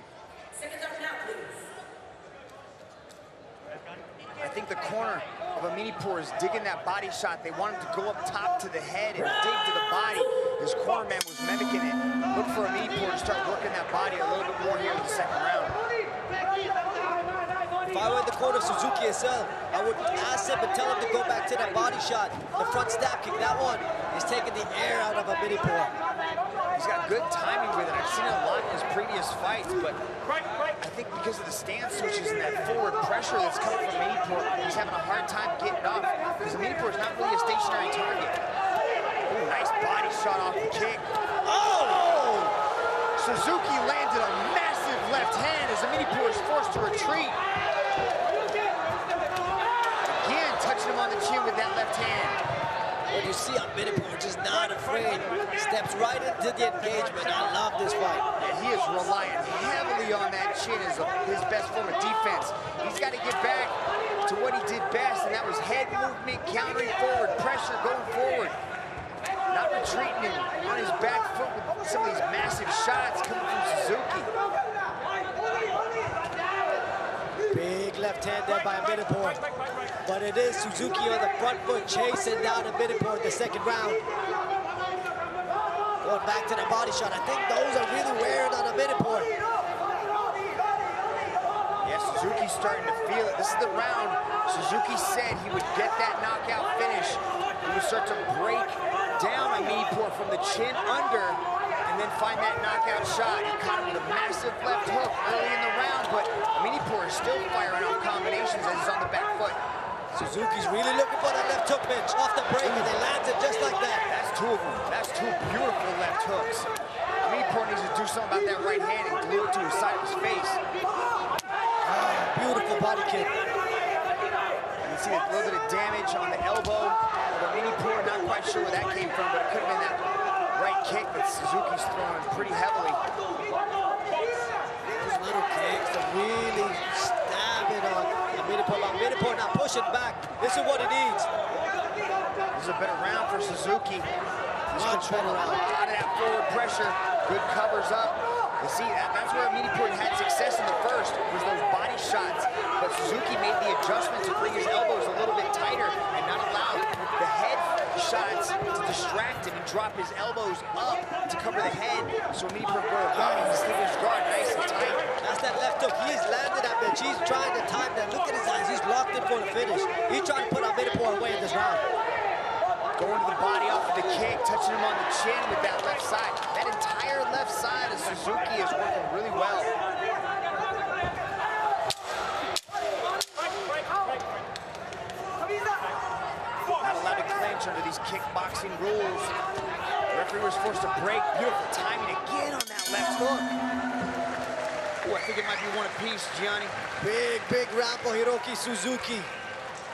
I think the corner of Azevedo is digging that body shot. They want him to go up top to the head and dig to the body. His corner man was mimicking it. Look for Azevedo to start working that body a little bit more here in the second round. If I were in the corner of Suzuki himself, I would ask him and tell him to go back to that body shot. The front stab kick, that one is taking the air out of Azevedo. He's got good timing with it. I've seen it a lot in his previous fights, but I think because of the stance switches and that forward pressure that's coming from Azevedo, he's having a hard time getting off because Azevedo is not really a stationary target. Ooh, nice body shot off the kick. Oh! Suzuki landed a massive left hand as Azevedo is forced to retreat. Again, touching him on the chin with that left hand. When you see Azevedo just not afraid, steps right into the engagement. I love this fight. Yeah, he is relying heavily on that chin as his best form of defense. He's got to get back to what he did best, and that was head movement, countering forward, pressure going forward. Not retreating on his back foot with some of these massive shots coming from Suzuki. Big left hand there by Azevedo. But it is Suzuki on the front foot chasing down Azevedo in the second round. Going back to the body shot. I think those are really wearing on Azevedo. Yeah, Suzuki's starting to feel it. This is the round Suzuki said he would get that knockout finish. He would start to break down Azevedo from the chin under and then find that knockout shot. He caught him with a massive left hook early in the round, but Azevedo is still firing off combinations as he's on the back foot. Suzuki's really looking for that left hook, Mitch, off the break, and they landed just like that. That's two of them. That's two beautiful left hooks. Azevedo needs to do something about that right hand and glue it to his side of his face. Beautiful body kick. You can see a little bit of damage on the elbow of Azevedo. Not quite sure where that came from, but it could have been that right kick that Suzuki's throwing pretty heavily. Those little kicks are really stabbing on Azevedo not pushing back. This is what he needs. This is a better round for Suzuki. He's controlling a lot of that forward pressure. Good covers up. You see, that's where Azevedo had success in the first, was those body shots. But Suzuki made the adjustment to bring his elbows a little bit tighter and not allow the head shots to distract him and drop his elbows up to cover the head. So Azevedo he's keeping his guard nice and tight. That's that left hook. He is landed at Mitch. He's trying to time that. Look at his eyes. He's locked in for the finish. He's trying to put Azevedo away in this round. Going to the body off of the kick, touching him on the chin with that left side. That entire left side of Suzuki is working really well. Not allowed to clinch under these kickboxing rules. The referee was forced to break. Beautiful timing again on that left hook. Ooh, I think it might be one apiece, Gianni. Big round for Hiroki Suzuki.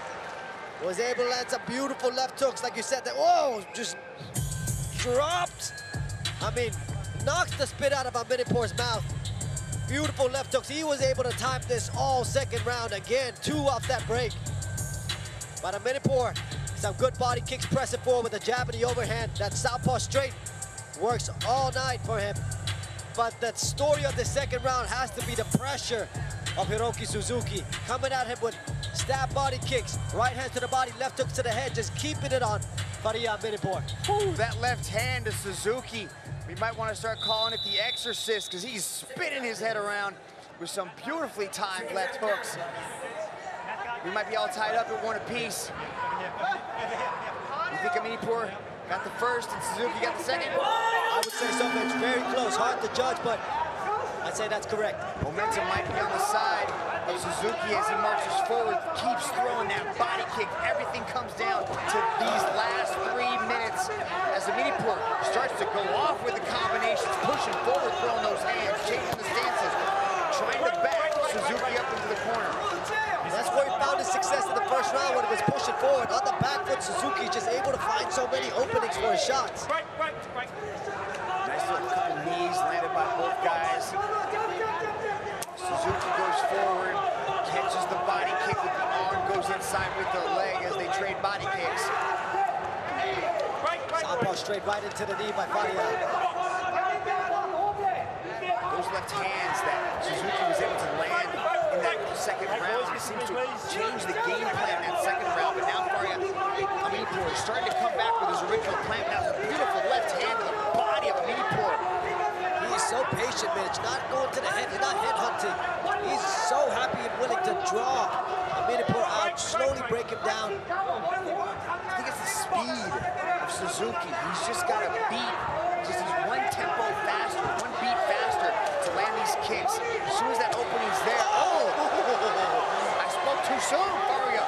Was able to land some beautiful left hooks, like you said, that, whoa, just dropped. I mean, knocks the spit out of Manipur's mouth. Beautiful left hooks. He was able to time this all second round. Again, 2 off that break. But Manipur, some good body kicks pressing forward with a jab and the overhand. That southpaw straight works all night for him. But the story of the second round has to be the pressure of Hiroki Suzuki. Coming at him with stab body kicks, right hand to the body, left hooks to the head, just keeping it on Faria Manipur. Ooh, that left hand to Suzuki. We might want to start calling it the Exorcist because he's spinning his head around with some beautifully timed left hooks. We might be all tied up at 1 apiece. You think Manipur got the first and Suzuki got the second? I would say so, it's very close, hard to judge, but I'd say that's correct. Momentum might be on the side of Suzuki as he marches forward, keeps throwing that body kick. Everything comes down to these last 3 minutes as Manipur starts to go off with the combinations, pushing forward, throwing those hands, changing the stances, trying to back Suzuki up into the corner. That's where he found his success in the first round when he was pushing forward. On the back foot, Suzuki just able to find so many openings for his shots. Nice little couple knees landed by both guys. Suzuki goes forward, catches the body kick with the arm, goes inside with the leg as they trade body kicks. Southpaw straight right into the knee by Faria. Those left hands that Suzuki was able to land in that second round seems to change the game plan in that second round, but now Faria Manipur is starting to come back with his original plan. That was a beautiful left hand to the body of Manipur. He's so patient, Mitch, not going to the head, he's not head hunting. He's so happy and willing to draw Manipur out, slowly break him down. I think it's the speed of Suzuki. He's just got a beat, just he's 1 tempo faster, 1 beat faster to land these kicks. As soon as that opening's there, oh! I spoke too soon, Faria.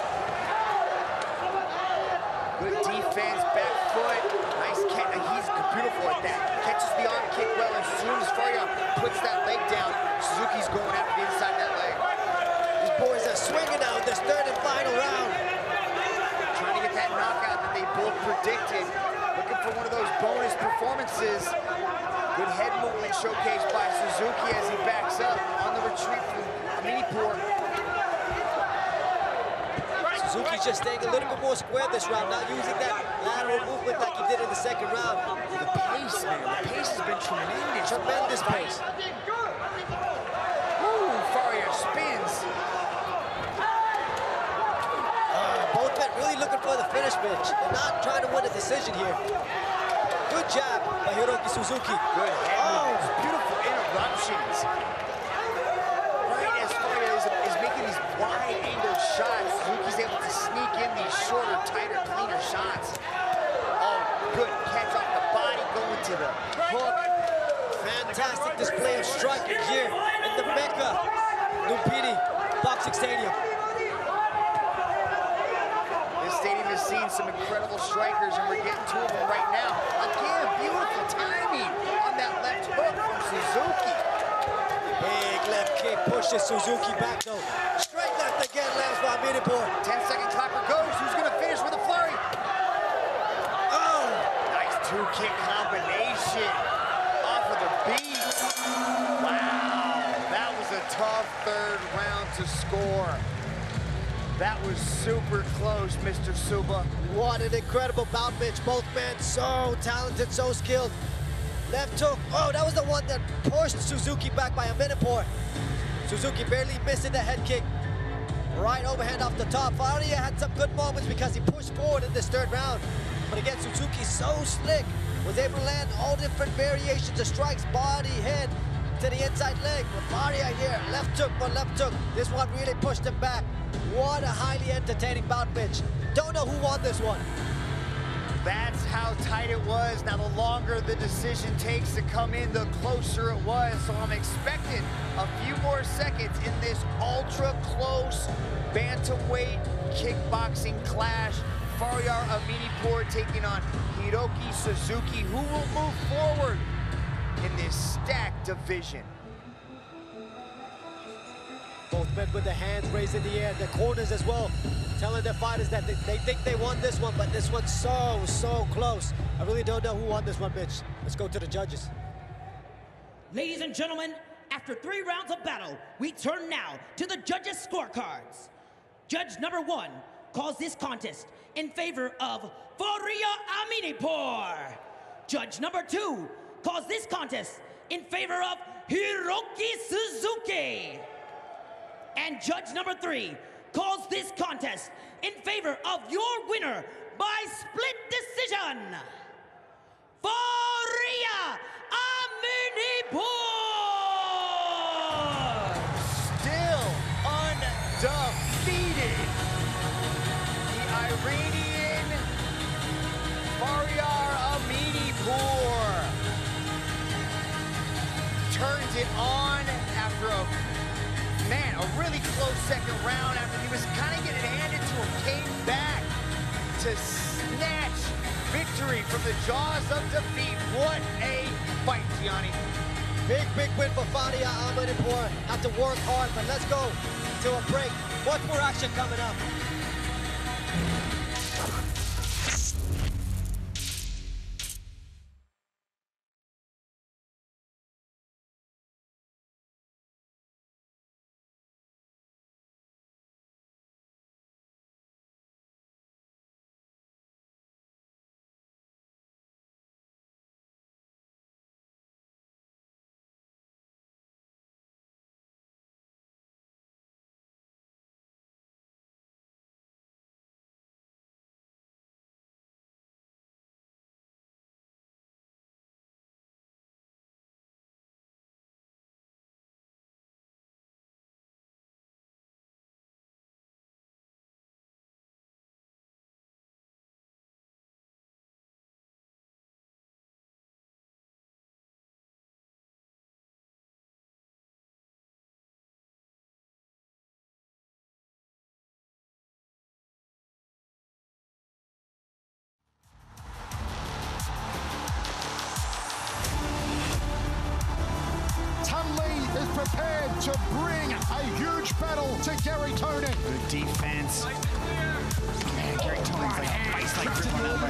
Good defense, back foot, nice catch. He's beautiful at that. Catches the arm kick well, and as soon as Faria puts that leg down, Suzuki's going after the inside that leg. These boys are swinging now in this third and final round. Trying to get that knockout that they both predicted. Looking for one of those bonus performances. Good head movement showcased by Suzuki as he backs up on the retreat from Manipur. Suzuki's just staying a little bit more square this round, not using that lateral movement like he did in the second round. The pace, man, the pace has been tremendous. Tremendous pace. Ooh, Faria spins. Both men really looking for the finish, Mitch. They're not trying to win a decision here. Good jab by Hiroki Suzuki. Good head movements, beautiful interruptions. Right as Faria is making these wide-angle shots, Suzuki's able to sneak in these shorter, tighter, cleaner shots. Oh, good catch off the body, going to the hook. Fantastic display of striking here in the Mecca Lumpinee Boxing Stadium. This stadium has seen some incredible strikers, and we're getting 2 of them right now. Again, beautiful timing on that left hook from Suzuki. Big left kick pushes Suzuki back though. Straight left again lands by Manipur. 10-second clapper goes. Who's going to finish with a flurry? Oh! Nice 2-kick combination off of the beat. Wow, that was a tough third round to score. That was super close, Mr. Suba. What an incredible bout, Mitch. Both men so talented, so skilled. Left hook. Oh, that was the one that pushed Suzuki back by a Manipur. Suzuki barely missing the head kick. Right overhand off the top. Faria had some good moments because he pushed forward in this third round. But again, Suzuki so slick. Was able to land all different variations of strikes, body, head, to the inside leg. But Faria here, left hook for left hook. This one really pushed him back. What a highly entertaining bout, Mitch. Don't know who won this one. That's how tight it was. Now, the longer the decision takes to come in, the closer it was. So I'm expecting a few more seconds in this ultra-close bantamweight kickboxing clash. Faria Manipur taking on Hiroki Suzuki, who will move forward in this stacked division. Both men with their hands raised in the air, their corners as well, telling their fighters that they think they won this one, but this one's so close. I really don't know who won this one, bitch. Let's go to the judges. Ladies and gentlemen, after 3 rounds of battle, we turn now to the judges' scorecards. Judge number 1 calls this contest in favor of Faria Aminipur. Judge number 2 calls this contest in favor of Hiroki Suzuki. And judge number 3 calls this contest in favor of your winner by split decision, Faria Aminipur! Still undefeated. The Iranian Faria Aminipur turns it on after a really close second round. After he was kind of getting handed to him, came back to snatch victory from the jaws of defeat. What a fight, Gianni. Big win for Faria Aminipur. Have to work hard, but let's go to a break. Much more action coming up. Is prepared to bring a huge battle to Gary Tony. Good defense. Man, Gary Tony's like a face like everyone else.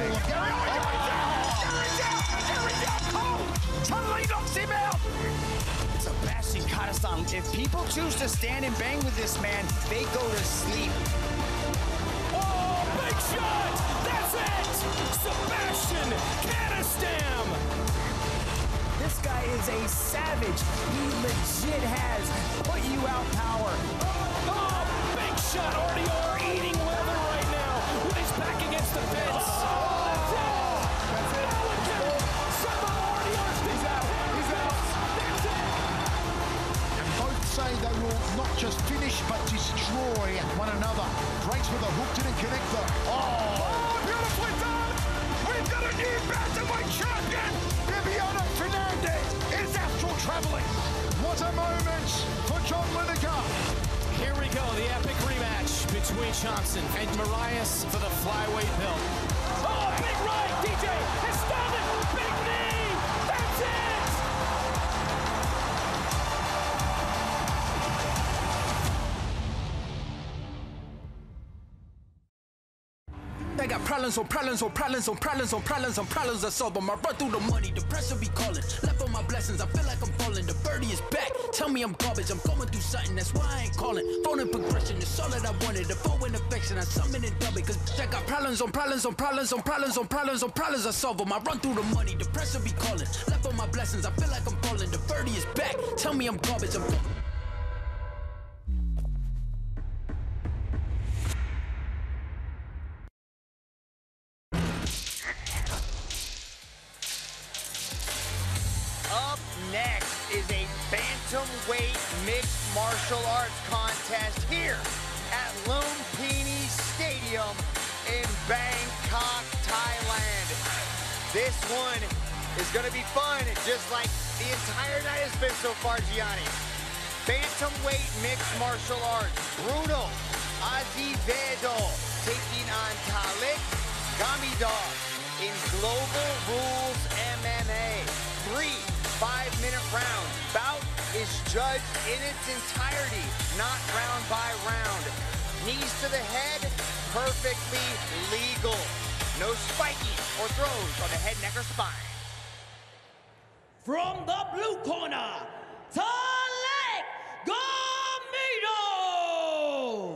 Gary down! Tunley knocks him out! Sebastian Kadastan, if people choose to stand and bang with this man, they go to sleep. Oh, big shot! That's it! Sebastian Kadastan! This guy is a savage. He legit has put you out power. Oh, big shot. Or.Atchariya eating leather right now. He's back against the fence. Oh, that's it. That's it. Or.Atchariya. He's out. He's out. That's it. And both say they will not just finish, but destroy one another. Breaks with a hook, didn't connect them. Oh, beautifully done. We've got a new Bantamweight champion. Fernandez is astral traveling. What a moment for John Lineker. Here we go, the epic rematch between Johnson and Marias for the flyweight belt. Oh, big right, DJ has stopped it. Big knee, that's it. I got problems on problems on problems on problems on problems on problems I solve them. I run through the money, the pressure be calling. Left on my blessings, I feel like I'm falling. The birdie is back, tell me I'm garbage. I'm going through something, that's why I ain't calling. Phone in progression, it's all that I wanted. The phone in affection, I summon and dub it. Cause I got problems on problems on problems on problems on problems on problems I solve them. I run through the money, the pressure be calling. Left on my blessings, I feel like I'm falling. The birdie is back, tell me I'm garbage. I'm Bantamweight mixed martial arts contest here at Lumpinee Stadium in Bangkok, Thailand. This one is going to be fun, just like the entire night has been so far, Gianni. Bantamweight mixed martial arts. Bruno, Azevedo taking on Talekh, Gamidov in Global Rules MMA. 3 5-minute rounds. Bout is judged in its entirety, not round by round. Knees to the head, perfectly legal. No spiking or throws on the head, neck, or spine. From the blue corner, Talekh Gamidov.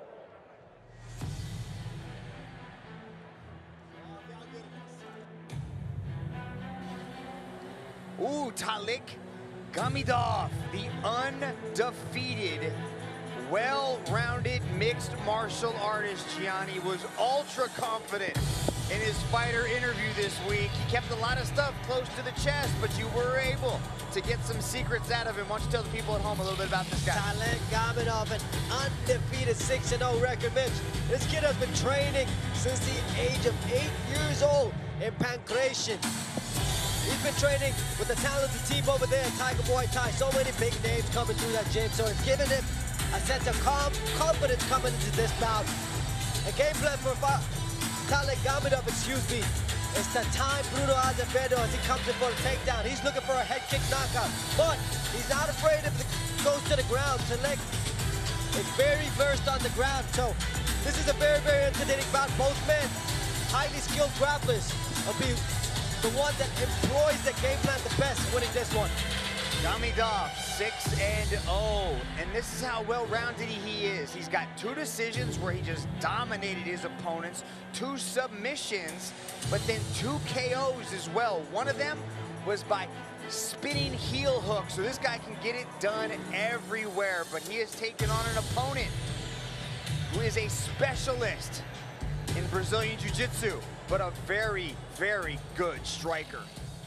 Ooh, Talekh Gamidov, the undefeated, well-rounded mixed martial artist, Gianni, was ultra confident in his fighter interview this week. He kept a lot of stuff close to the chest, but you were able to get some secrets out of him. Why don't you tell the people at home a little bit about this guy? Talekh Gamidov, an undefeated 6-0 record, Mitch. This kid has been training since the age of 8 years old in pancration. He's been training with a talented team over there at Tiger Muay Thai. So many big names coming through that gym, so it's given him a sense of confidence coming into this bout. A game plan for Talekh Gamidov, is to time Bruno Azevedo as he comes in for a takedown. He's looking for a head kick knockout, but he's not afraid if it goes to the ground. Talekh is very versed on the ground, so this is a very, very entertaining bout. Both men, highly skilled grapplers, will be the one that employs the game plan the best, winning this one. Gamidov, 6-0, and this is how well-rounded he is. He's got 2 decisions where he just dominated his opponents, 2 submissions, but then 2 KOs as well. One of them was by spinning heel hook, so this guy can get it done everywhere, but he has taken on an opponent who is a specialist in Brazilian Jiu-Jitsu, but a very, very good striker.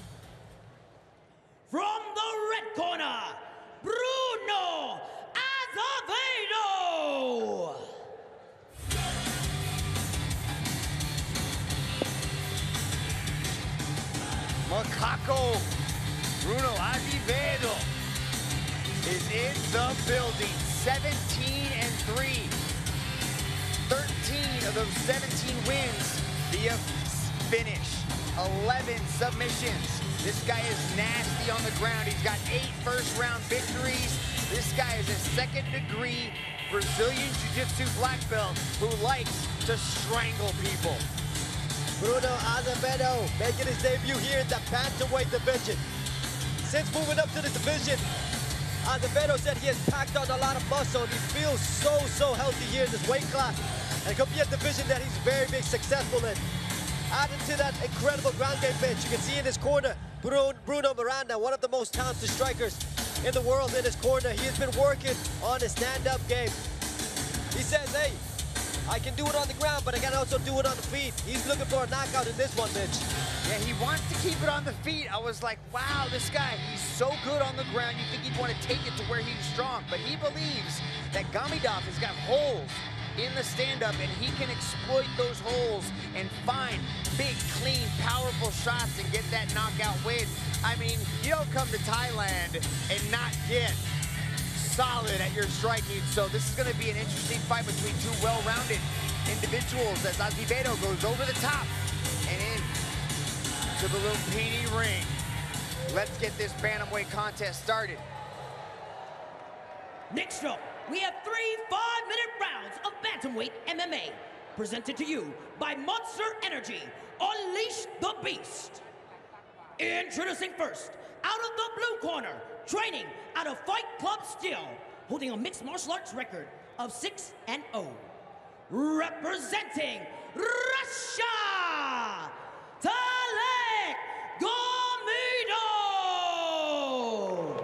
From the red corner, Bruno Azevedo. Mongkolkaew, Bruno Azevedo is in the building. 17-3. 13 of those 17 wins via finish. 11 submissions. This guy is nasty on the ground. He's got 8 first-round victories. This guy is a second-degree Brazilian Jiu-Jitsu black belt who likes to strangle people. Bruno Azevedo making his debut here in the Bantamweight division. Since moving up to the division, Azevedo said he has packed on a lot of muscle and he feels so healthy here in this weight class. And it could be a division that he's very successful in. Added to that incredible ground game bench, you can see in his corner, Bruno Miranda, one of the most talented strikers in the world in his corner. He has been working on his stand-up game. He says, hey, I can do it on the ground, but I can also do it on the feet. He's looking for a knockout in this one, Mitch. Yeah, he wants to keep it on the feet. I was like, wow, this guy, he's so good on the ground. You think he'd want to take it to where he's strong, but he believes that Gamidov has got holes in the stand-up, and he can exploit those holes and find big, clean, powerful shots and get that knockout win. I mean, you don't come to Thailand and not get solid at your striking, so this is going to be an interesting fight between 2 well-rounded individuals as Azevedo goes over the top and in to the Lumpinee ring. Let's get this bantamweight contest started. Next up, we have 3 5-minute rounds of Bantamweight MMA, presented to you by Monster Energy. Unleash the Beast. Introducing first, out of the blue corner, training out of Fight Club Steel, holding a mixed martial arts record of 6-0. Representing Russia, Talekh Gamidov.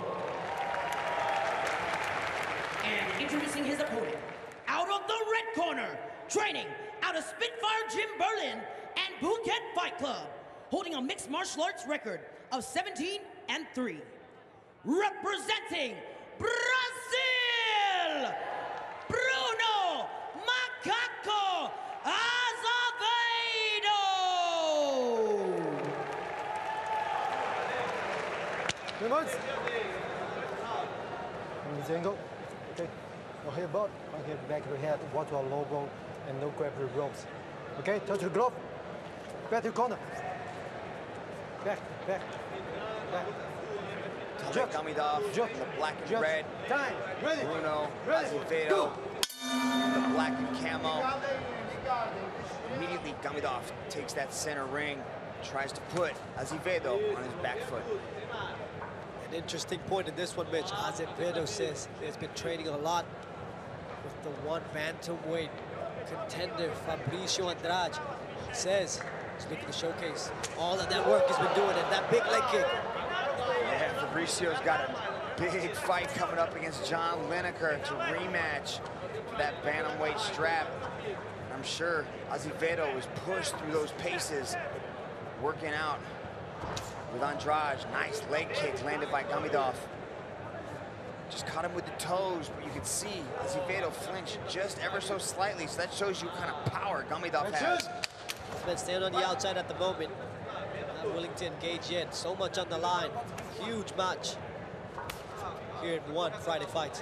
And introducing his opponent, out of the red corner, training out of Spitfire Gym Berlin and Phuket Fight Club, holding a mixed martial arts record of 17-3. Representing Brazil, Bruno Mongkolkaew Azevedo. 2 months. Angle. Okay. No headbutt. Okay, back of the head. Watch our logo and no grab the ropes. Okay, touch the glove. Back to the corner. Back. Talekh Gamidov in the black and red. Bruno, Azevedo in the black and camo. Immediately, Gamidov takes that center ring, tries to put Azevedo on his back foot. An interesting point in this one, Mitch. Azevedo says he's been training a lot with the one bantamweight contender, Fabricio Andrade. Says he's looking to showcase all of that work he's been doing and that big leg kick. Yeah, Fabricio's got a big fight coming up against John Lineker to rematch for that bantamweight strap. I'm sure Azevedo was pushed through those paces, working out with Andrade. Nice leg kick landed by Gamidov. Just caught him with the toes, but you could see Azevedo flinch just ever so slightly, so that shows you what kind of power Gamidov has. He's been standing on the outside at the moment. Not willing to engage yet. So much on the line. Huge match here in one Friday fight.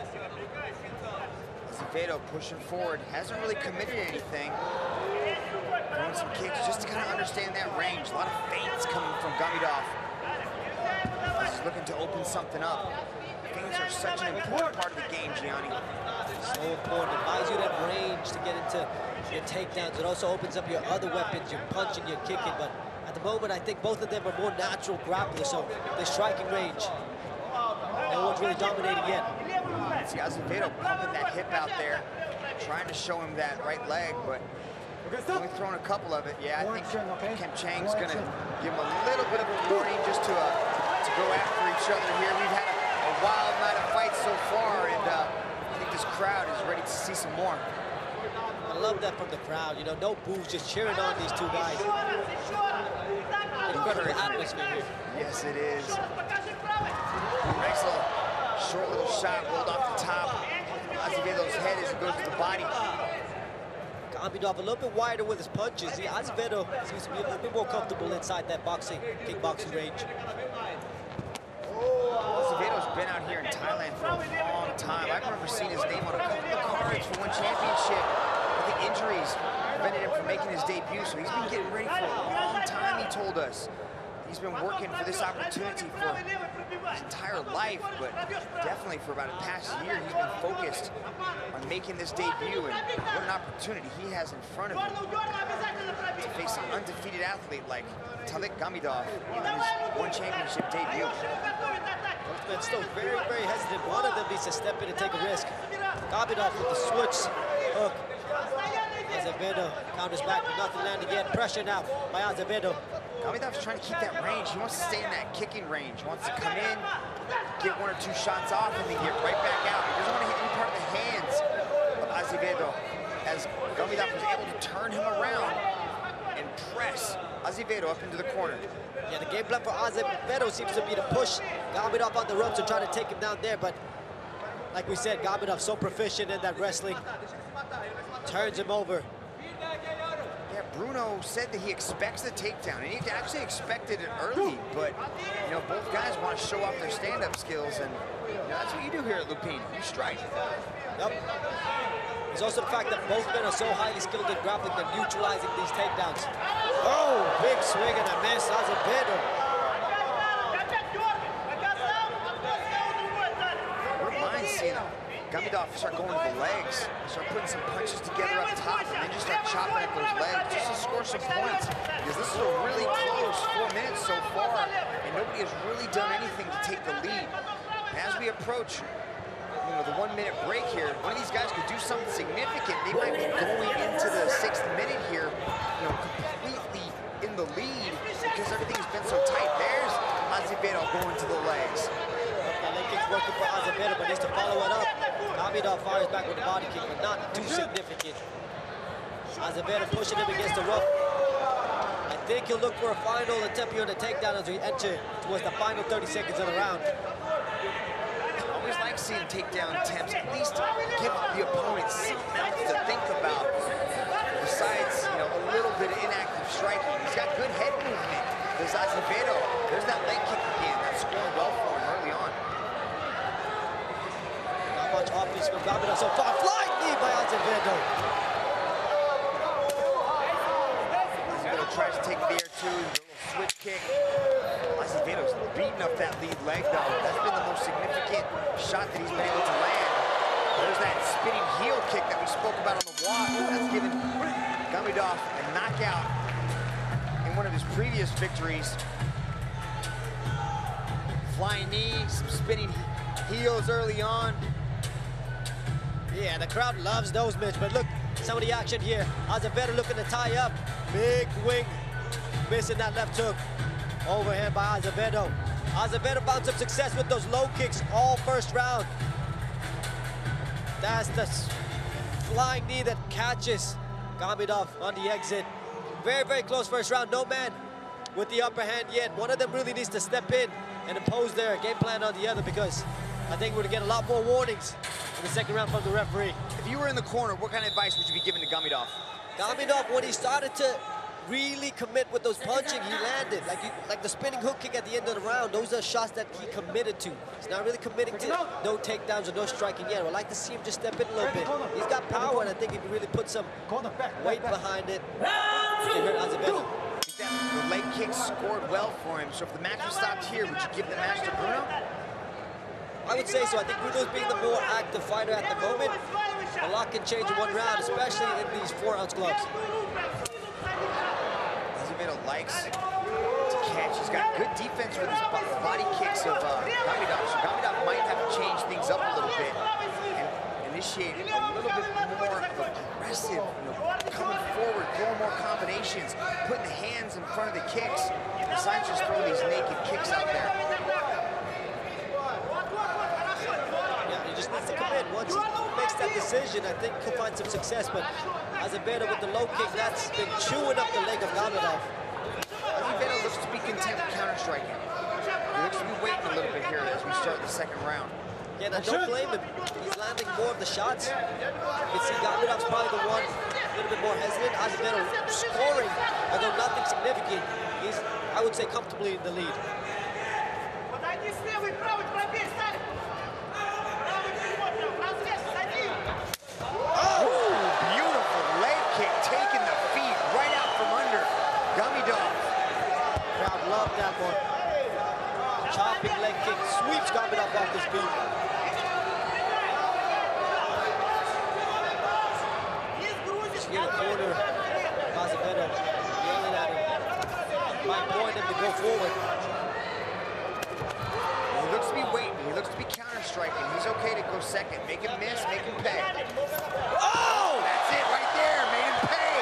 Azevedo pushing forward, hasn't really committed anything. Throwing some kicks just to kind of understand that range. A lot of feints coming from Gamidov. He's looking to open something up. Feints are such an important part of the game, Gianni. So important. It buys you that range to get into your takedowns. It also opens up your other weapons, your punching, your kicking. But at the moment, I think both of them are more natural grapplers, so the striking range, no one's really dominating yet. See Azevedo pumping that hip out there, trying to show him that right leg, but only throwing a couple of it. Yeah, I think Kem Chang's going to give him a little bit of a warning just to go after each other here. We've had a wild night of fights so far, and I think this crowd is ready to see some more. I love that from the crowd. You know, no boos, just cheering on these two guys. Incredible atmosphere here. Yes, it is. Nice little short little shot rolled off the top. Azevedo's head as it goes to the body. Gamidov a little bit wider with his punches. See, Azevedo seems to be a little bit more comfortable inside that kickboxing range. Azevedo's been out here in Thailand for a long time. I remember seeing his name on a couple of cards for one championship. I think injuries prevented him from making his debut, so he's been getting ready for a long time, he told us. He's been working for this opportunity for his entire life, but definitely for about the past year, he's been focused on making this debut, and what an opportunity he has in front of him to face an undefeated athlete like Talekh Gamidov in his one championship debut. Both men still very, very hesitant. One of them needs to step in and take a risk. Gamidov with the switch hook. Azevedo counters back, but nothing landing yet. Pressure now by Azevedo. Gamidov's trying to keep that range. He wants to stay in that kicking range. He wants to come in, get one or two shots off, and then get right back out. He doesn't want to hit any part of the hands of Azevedo, as Gamidov was able to turn him around and press Azevedo up into the corner. Yeah, the game plan for Azevedo seems to be to push Gamidov on the ropes and try to take him down there, but like we said, Gamidov so proficient in that wrestling, turns him over. Yeah, Bruno said that he expects the takedown, and he actually expected it early, but, you know, both guys want to show off their stand-up skills, and you know, that's what you do here at Lumpinee. You strike. Yep. There's also the fact that both men are so highly skilled in grappling, they're neutralizing these takedowns. Oh, big swing and a miss, Azevedo. Wouldn't mind seeing Gamidov start going to the legs, start putting some punches together up top, and then just start chopping at those legs just to score some points. Because this is a really close 4 minutes so far, and nobody has really done anything to take the lead. As we approach, you know, the 1 minute break here, one of these guys could do something significant. They might be going into the 6th minute here, you know, completely in the lead because everything's been so tight. There's Azevedo going to the legs. The leg kick's working for Azevedo, but needs to follow it up. Gamidov fires back with a body kick, but not too significant. Azevedo pushing him against the rope. I think he'll look for a final attempt here on the takedown as we enter towards the final 30 seconds of the round. I always like seeing takedown attempts. At least give the opponent something else to think about. Besides, you know, a little bit of inactive striking. He's got good head movement. There's Azevedo. There's that leg kick again. That's scoring well for him early on. Not much offense from Gamidov so far. Flying knee by Azevedo. Azevedo tries to take the air too. A little switch kick. Azevedo's beating up that lead leg, though. That's been the most significant shot that he's been able to land. There's that spinning heel kick that we spoke about on the walk. That's given Gamidov a knockout in one of his previous victories. Flying knee, some spinning heels early on. Yeah, the crowd loves those, Mitch, but look, some of the action here. Azevedo looking to tie up. Big wing, missing that left hook. Overhand by Azevedo. Azevedo found some success with those low kicks all first round. That's the flying knee that catches Gamidov on the exit. Very, very close first round. No man with the upper hand yet. One of them really needs to step in and impose their game plan on the other, because I think we're gonna get a lot more warnings in the second round from the referee. If you were in the corner, what kind of advice would you be giving to Gamidov? Gamidov, when he started to really commit with those punching, he landed. Like the spinning hook kick at the end of the round, those are shots that he committed to. He's not really committing to no takedowns or no striking yet. I'd like to see him just step in a little bit. He's got power, and I think he can really put some weight behind it. He hurt Azevedo. The leg kick scored well for him. So if the match was stopped here, would you give the match to Bruno? I would say so. I think Bruno's being the more active fighter at the moment. A lot can change in one round, especially in these 4-ounce gloves. Azevedo likes to catch. He's got good defense with his body kicks of Gamidov. So Gamidov might have to change things up a little bit and initiate a little bit more aggressive, coming forward, throwing more combinations, putting the hands in front of the kicks. Besides just throwing these naked kicks out there. Yeah, he just needs to commit. Once he makes that decision, I think he'll find some success. But Azevedo with the low kick, that's been chewing up the leg of Gamidov. Azevedo looks to be content with counter-striking. He looks to be waiting a little bit here as we start the second round. Yeah, now don't blame him. He's landing more of the shots. You can see Gamidov's probably the one a little bit more hesitant. Azevedo scoring, although nothing significant. He's, I would say, comfortably in the lead. Oh, beautiful leg kick, taking the feet right out from under Gamidov. Crowd loved that one. Chopping leg kick sweeps Gamidov off his feet. In the corner, Azevedo yelling at him. Might point him to go forward. He looks to be waiting. He looks to be counter-striking. He's okay to go second. Make him miss, make him pay. Oh! That's it right there. Made him pay.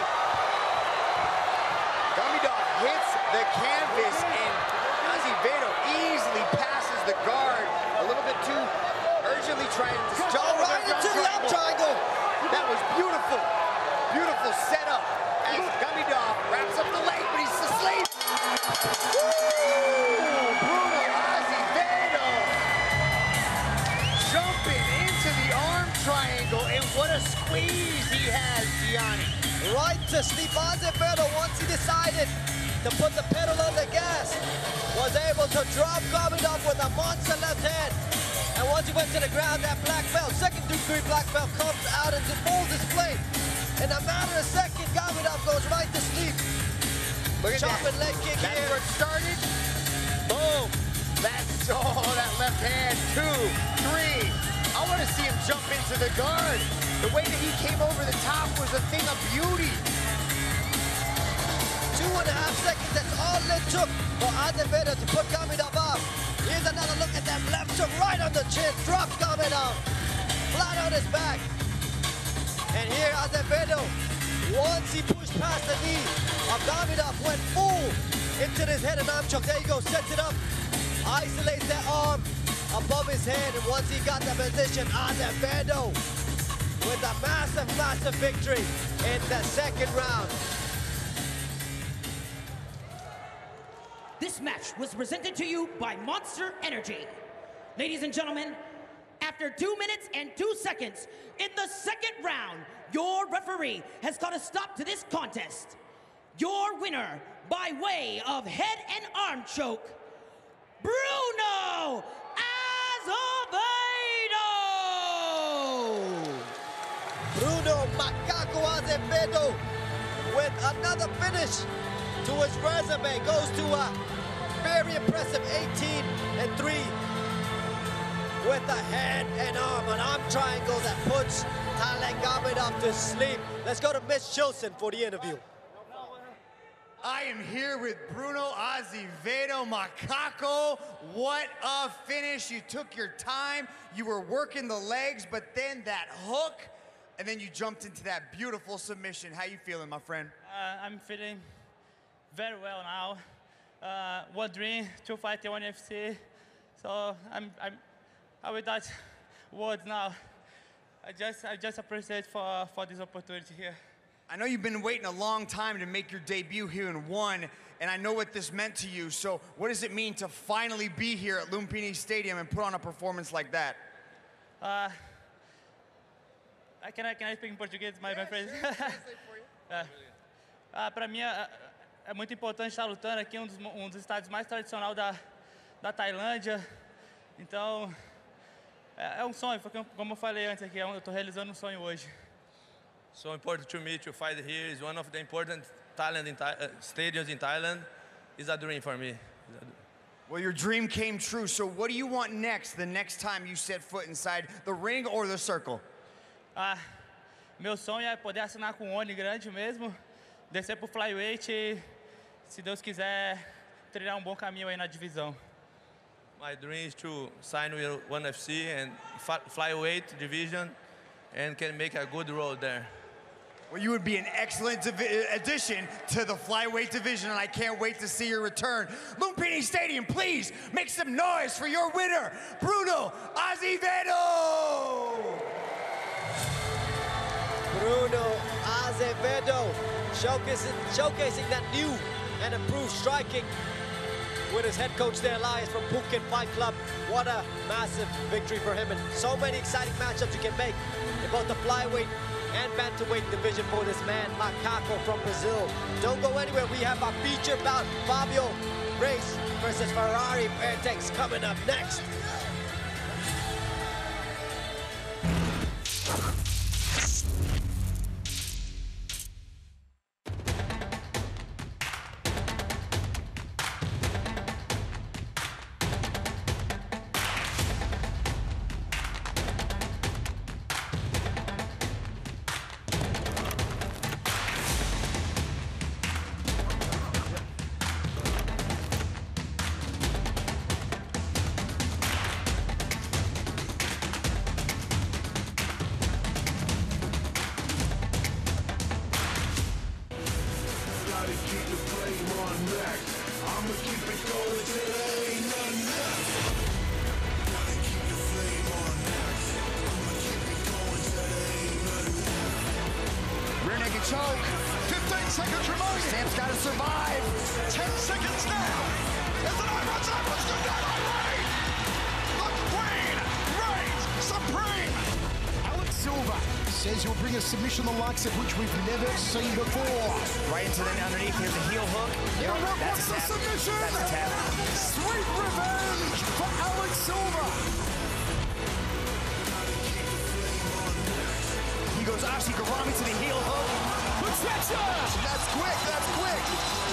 Gamidov hits the canvas, and Azevedo easily passes the guard. A little bit too urgently trying to jump right into the up triangle. That was beautiful. Beautiful setup as Gamidov wraps up the leg, but he's asleep. Bruno Azevedo jumping into the arm triangle, and what a squeeze he has, Gianni. Right to sleep. Azevedo, once he decided to put the pedal on the gas, was able to drop Gamidov with a monster left hand. And once he went to the ground, that black belt, second-degree black belt, comes out into full display. In a matter of seconds, Gamidov goes right to sleep. Look at chopping leg kick That's here. where it started. Boom. That's all that left hand. 2, 3. I want to see him jump into the guard. The way that he came over the top was a thing of beauty. 2.5 seconds, that's all it took for Azevedo to put Gamidov off. Here's another look at that left hook right on the chin, drops Gamidov flat on his back. And here Azevedo, once he pushed past the knee of Gamidov, went full into his head and arm choke. There you go, sets it up, isolates that arm above his head, and once he got the position, Azevedo with a massive, massive victory in the second round. This match was presented to you by Monster Energy. Ladies and gentlemen, after 2 minutes and 2 seconds in the second round, your referee has got a stop to this contest. Your winner by way of head and arm choke, Bruno Azevedo! Bruno Macaco Azevedo with another finish to his resume. Goes to a very impressive 18-3 with a head and arm triangle that puts Talekh Gamidov to sleep. Let's go to Miss Chilson for the interview. I am here with Bruno Azevedo Macaco. What a finish. You took your time. You were working the legs, but then that hook, and then you jumped into that beautiful submission. How you feeling, my friend? I'm feeling very well now. One dream, to fight the one UFC. So I without words now. I just appreciate for this opportunity here. I know you've been waiting a long time to make your debut here in one, and I know what this meant to you. So what does it mean to finally be here at Lumpinee Stadium and put on a performance like that? Can I speak in Portuguese, my friend? Para mim é muito importante estar lutando aqui, um dos estádios mais tradicionais da Tailândia. Então, é sonho, como eu falei antes aqui, eu estou realizando um sonho hoje. So important to me to fight here. Is one of the important stadiums in Thailand. It's a dream for me. Well, your dream came true. So what do you want next, the next time you set foot inside the ring or the circle? Meu sonho é poder assinar com um Oni grande mesmo, descer pro Flyweight e, se Deus quiser, trilhar bom caminho aí na divisão. My dream is to sign with ONE FC and Flyweight division and can make a good road there. Well, you would be an excellent addition to the Flyweight division, and I can't wait to see your return. Lumpinee Stadium, please make some noise for your winner, Bruno Azevedo! Bruno Azevedo showcasing that new and improved striking with his head coach there, Elias from Phuket Fight Club. What a massive victory for him, and so many exciting matchups you can make in both the Flyweight and Bantamweight division for this man, Macaco from Brazil. Don't go anywhere. We have our feature bout, Fabio, Reis versus Ferrari, Fairtex coming up next. Choke. 15 seconds remaining. Sam's got to survive. 10 seconds now. It's an overtime. Let's go down on Reis. The Queen reigns supreme. Alex Silva says he'll bring a submission the likes of which we've never seen before. Right into the underneath. Here's a heel hook. Yep, that's a submission. That's a tap. Sweet revenge for Alex Silva. He goes Ashigarami to the heel hook. That's quick, that's quick.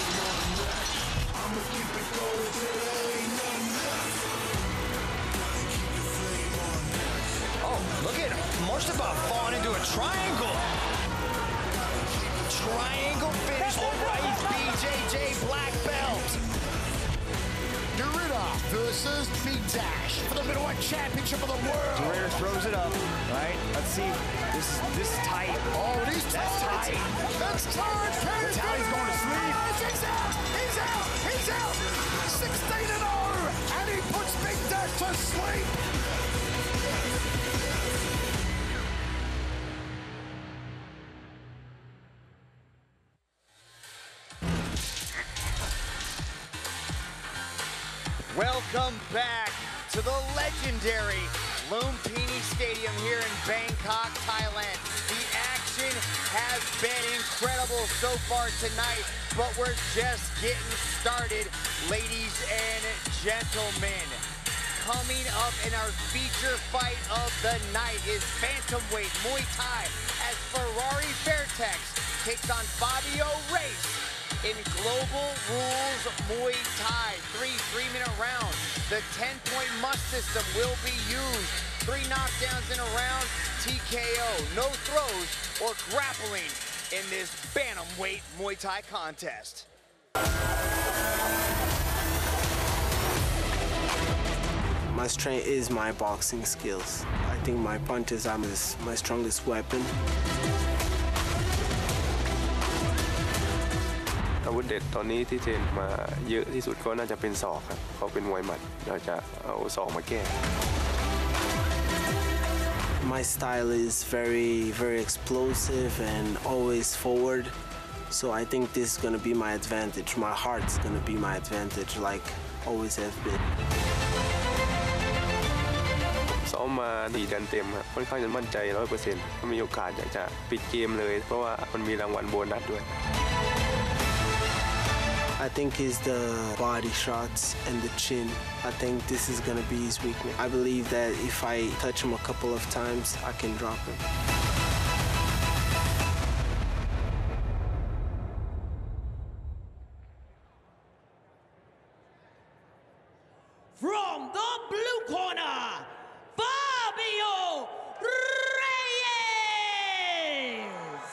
Oh, look at Mustafa falling into a triangle. Triangle finish for Reis, BJJ black belt. Derrida versus Big Dash for the middleweight championship of the world. Derrida throws it up, right? Let's see. This is tight. Oh, it is tight. That's tight. That's tight. Vitali's going to sleep. He's out. He's out. He's out. 16-0, and he puts Big Dash to sleep. Welcome back to the legendary Lumpinee Stadium here in Bangkok, Thailand. The action has been incredible so far tonight, but we're just getting started, ladies and gentlemen. Coming up in our feature fight of the night is Bantamweight Muay Thai as Ferrari Fairtex takes on Fabio Reis. in Global Rules Muay Thai. 3-minute rounds. The 10-point must system will be used. 3 knockdowns in a round, TKO. No throws or grappling in this Bantamweight Muay Thai contest. My strength is my boxing skills. I think my punches are my strongest weapon. อาวุธเด็ดตอนนี้ที่เทรนมาเยอะที่สุดก็น่าจะเป็นศอกครับเขาเป็นมวยหมัดเราจะเอาศอกมาแก้ My style is very explosive and always forward. So I think this is going to be my advantage. My heart's going to be my advantage, like always have been. ซ้อมมา4 เดือนเต็มครับค่อนข้างจะมั่นใจ 100% มีโอกาสอยากจะปิดเกมเลยเพราะว่ามันมีรางวัลโบนัสด้วย I think it's the body shots and the chin. I think this is going to be his weakness. I believe that if I touch him a couple of times, I can drop him. From the blue corner, Fabio Reis.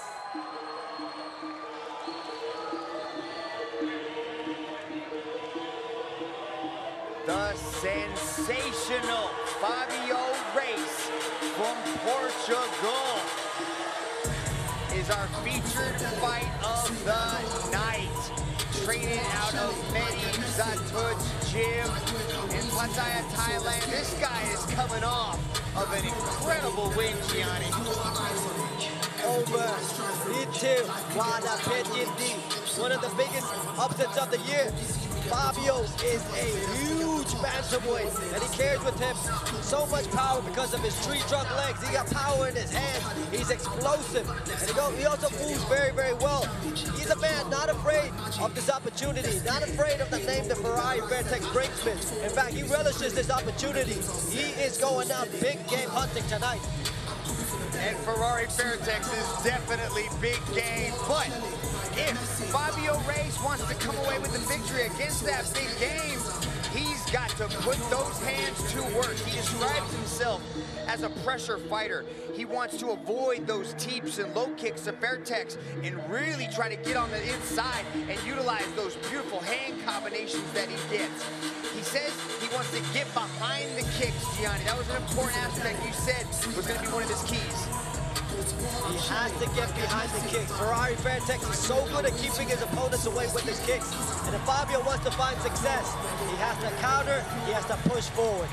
The sensational Fabio Reis from Portugal is our featured fight of the night. Training out of Medi Zatut's gym in Pattaya, Thailand. This guy is coming off of an incredible win, Gianni. Over Itu Wada Petchindi, one of the biggest upsets of the year. Fabio is a huge bantamweight, and he carries with him so much power because of his tree-trunk legs. He got power in his hands. He's explosive, and he also moves very well. He's a man not afraid of this opportunity, not afraid of the name that Ferrari Fairtex brings him. In fact, he relishes this opportunity. He is going out big game hunting tonight. And Ferrari Fairtex is definitely big game, but if Fabio Reis wants to come away with the victory against that big game, he's got to put those hands to work. He describes himself as a pressure fighter. He wants to avoid those teeps and low kicks of Fairtex and really try to get on the inside and utilize those beautiful hand combinations that he gets. He says he wants to get behind the kicks, Gianni. That was an important aspect you said was going to be one of his keys. He has to get behind the kicks. Ferrari Fairtex is so good at keeping his opponents away with his kicks. And if Fabio wants to find success, he has to counter, he has to push forward.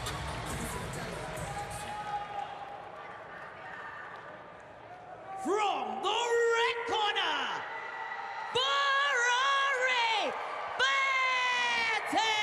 From the red corner, Ferrari Fairtex.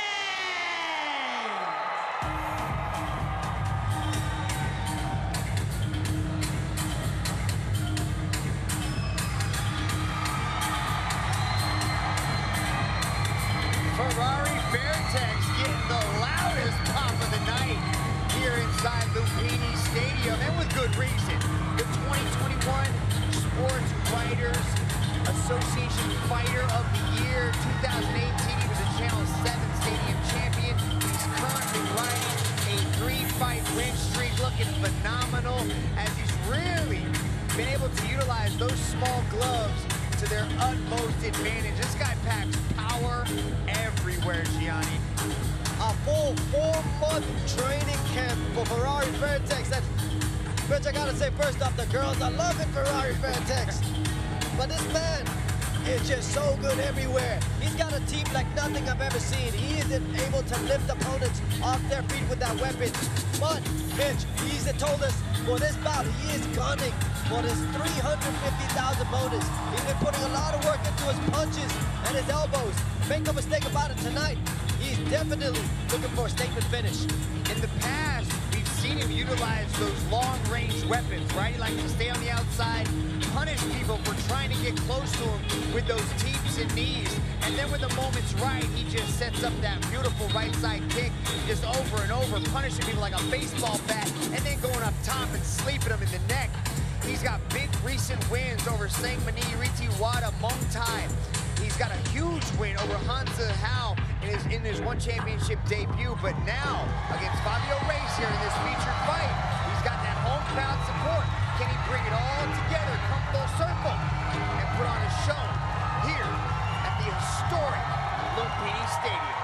Ferrari Fairtex getting the loudest pop of the night here inside Lumpinee Stadium, and with good reason. The 2021 Sports Writers Association Fighter of the Year 2018. He was a Channel 7 Stadium champion. He's currently riding a 3-fight win streak, looking phenomenal as he's really been able to utilize those small gloves to their utmost advantage. This guy packs power everywhere, Gianni. A full 4-month training camp for Ferrari Fairtex. And Rich, I gotta say first off, the girls are loving Ferrari Fairtex. But this man is just so good everywhere. He's got a team like nothing I've ever seen. He is able to lift opponents off their feet with that weapon. But, Mitch, he's told us for this bout, he is gunning for this $350,000 bonus. He's been putting a lot of work into his punches and his elbows. Make no mistake about it, tonight, he's definitely looking for a statement finish. In the past, we've seen him utilize those long-range weapons, right? He likes to stay on the outside, punish people for trying to get close to him with those teeps and knees. And then when the moment's right, he just sets up that beautiful right side kick just over and over, punishing people like a baseball bat, and then going up top and sleeping them in the neck. He's got big recent wins over Sangmani, Ritiwada, Mong Thai. He's got a huge win over Hansa Hao in his one championship debut, but now against Fabio Reis here in this featured fight, he's got that home crowd support. Can he bring it all together, come full circle, and put on a show here at the historic Lumpinee Stadium?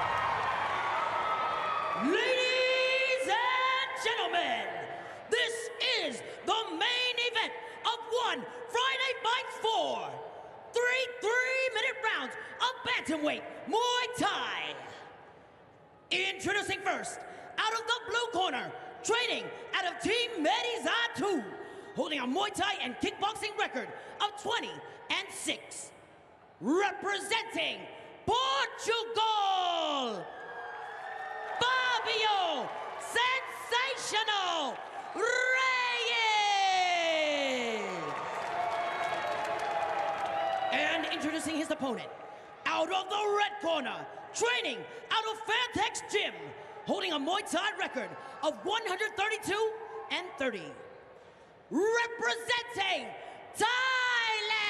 Ladies and gentlemen, this is the main event of one Friday Fight 4. 3 3-minute rounds of Bantamweight Muay Thai. Introducing first, out of the blue corner, training out of Team Merizatu, holding a Muay Thai and kickboxing record of 20-6. Representing Portugal, Fabio Sensational Reis. And introducing his opponent, out of the red corner, training out of Fairtex Gym, holding a Muay Thai record of 132-30. Representing Thailand,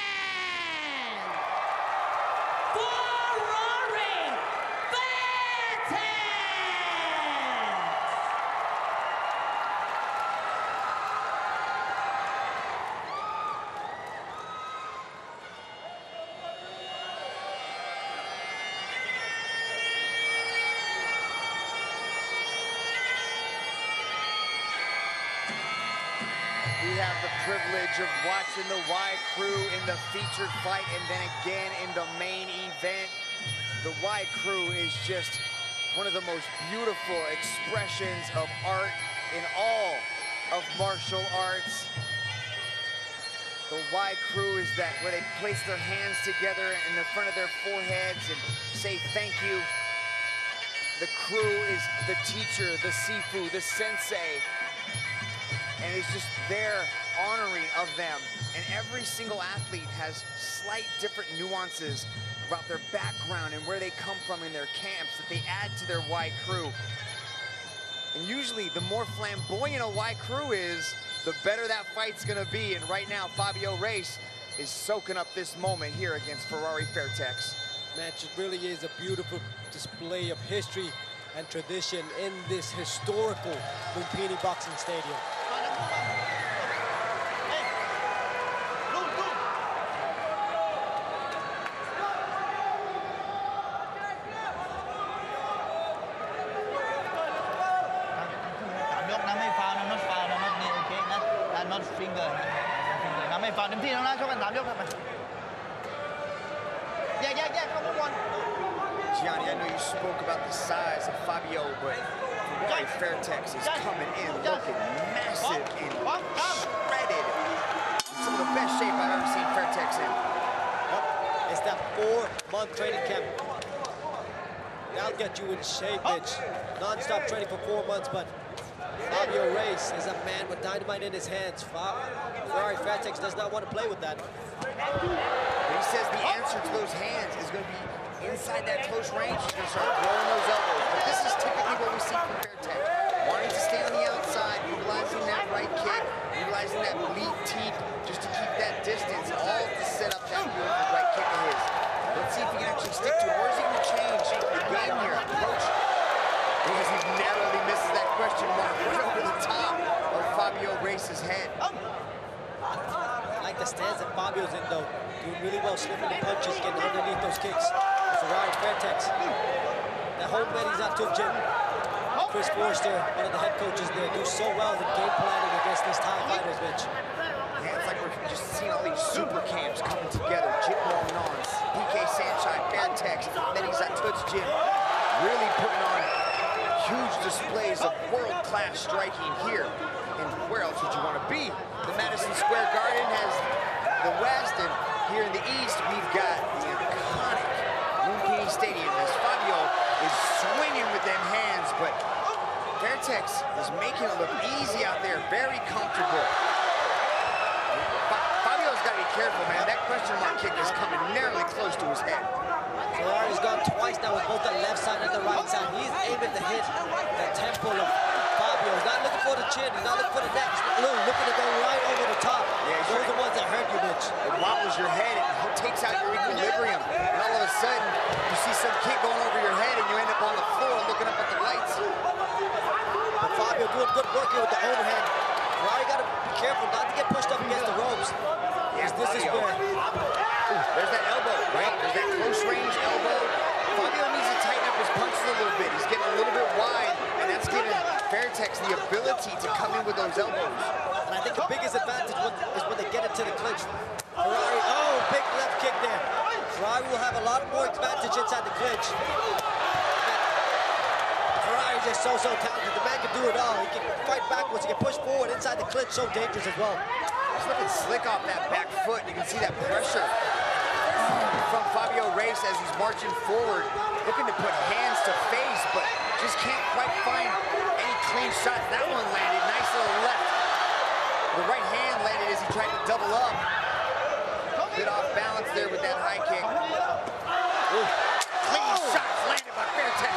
Ferrari Fairtex. We have the privilege of watching the Y Crew in the featured fight and then again in the main event. The Y Crew is just one of the most beautiful expressions of art in all of martial arts. The Y Crew is that where they place their hands together in the front of their foreheads and say thank you. The crew is the teacher, the sifu, the sensei, and it's just their honoring of them. And every single athlete has slight different nuances about their background and where they come from in their camps that they add to their Y Crew. And usually the more flamboyant a Y Crew is, the better that fight's gonna be. And right now, Fabio Reis is soaking up this moment here against Ferrari Fairtex. Match, it really is a beautiful display of history and tradition in this historical Lumpinee Boxing Stadium. Gianni, I know you spoke about the size of Fabio, but Ferrari Fairtex is coming in looking massive and shredded. Some of the best shape I've ever seen Fairtex in. It's that 4-month training camp. That'll get you in shape, bitch. Non-stop training for 4 months, but Fabio Reis is a man with dynamite in his hands. Ferrari Fairtex does not want to play with that. But he says the answer to those hands is going to be inside that close range. He's going to start rolling those elbows. But this is typically what we see from Fairtex. Wanting to stay on the outside, utilizing that right kick, utilizing that lead teep just to keep that distance, all to set up that beautiful right kick of his. Let's see if he can actually stick to it. Where is he going to change the game here? Approach. Because he narrowly misses that question mark right over the top of Fabio Reis's head. I like the stance that Fabio's in, though. Doing really well, slipping the punches, getting underneath those kicks. Ferrari Fairtex. The home Merizatu gym. Chris Forster, one of the head coaches there, do so well with game planning against these Thai fighters, Mitch. Yeah, it's like we're just seeing all these super camps coming together. Jitmuangnon, PK Sanchai, Fairtex, Merizatu's gym, really putting on huge displays of world-class striking here. And where else would you want to be? The Madison Square Garden has the West, and here in the East, we've got the iconic Lumpinee Stadium as Fabio is swinging with them hands, but Fairtex is making it look easy out there, very comfortable. Fabio's got to be careful, man. That question mark kick is coming nearly close to his head. Ferrari's gone twice now with both the left side and the right side. He's aiming to hit the temple of Fabio Fabio. He's not looking for the chin. He's not looking for the neck. He's looking to go right over the top. Yeah, those are the ones that hurt you, Mitch. It wobbles your head. It takes out your equilibrium. And all of a sudden, you see some kick going over your head, and you end up on the floor looking up at the lights. But Fabio doing good work here with the overhand. Ferrari got to be careful not to get pushed up against the ropes. Yeah, this is where... There's that elbow, right? There's that close range elbow. Fabio needs to tighten up his punches a little bit. He's getting a little bit wide, and that's giving Fairtex the ability to come in with those elbows. And I think the biggest advantage is when they get into the clinch. Ferrari, oh, big left kick there. Ferrari will have a lot more advantage inside the clinch. Ferrari's just so talented. The man can do it all. He can fight backwards, he can push forward inside the clinch, so dangerous as well. He's looking slick off that back foot. You can see that pressure from Fabio Reis as he's marching forward, looking to put hands to face, but just can't quite find any clean shots. That one landed, nice little left. The right hand landed as he tried to double up. Bit off balance there with that high kick. Ooh. Clean shots landed by Fairtex.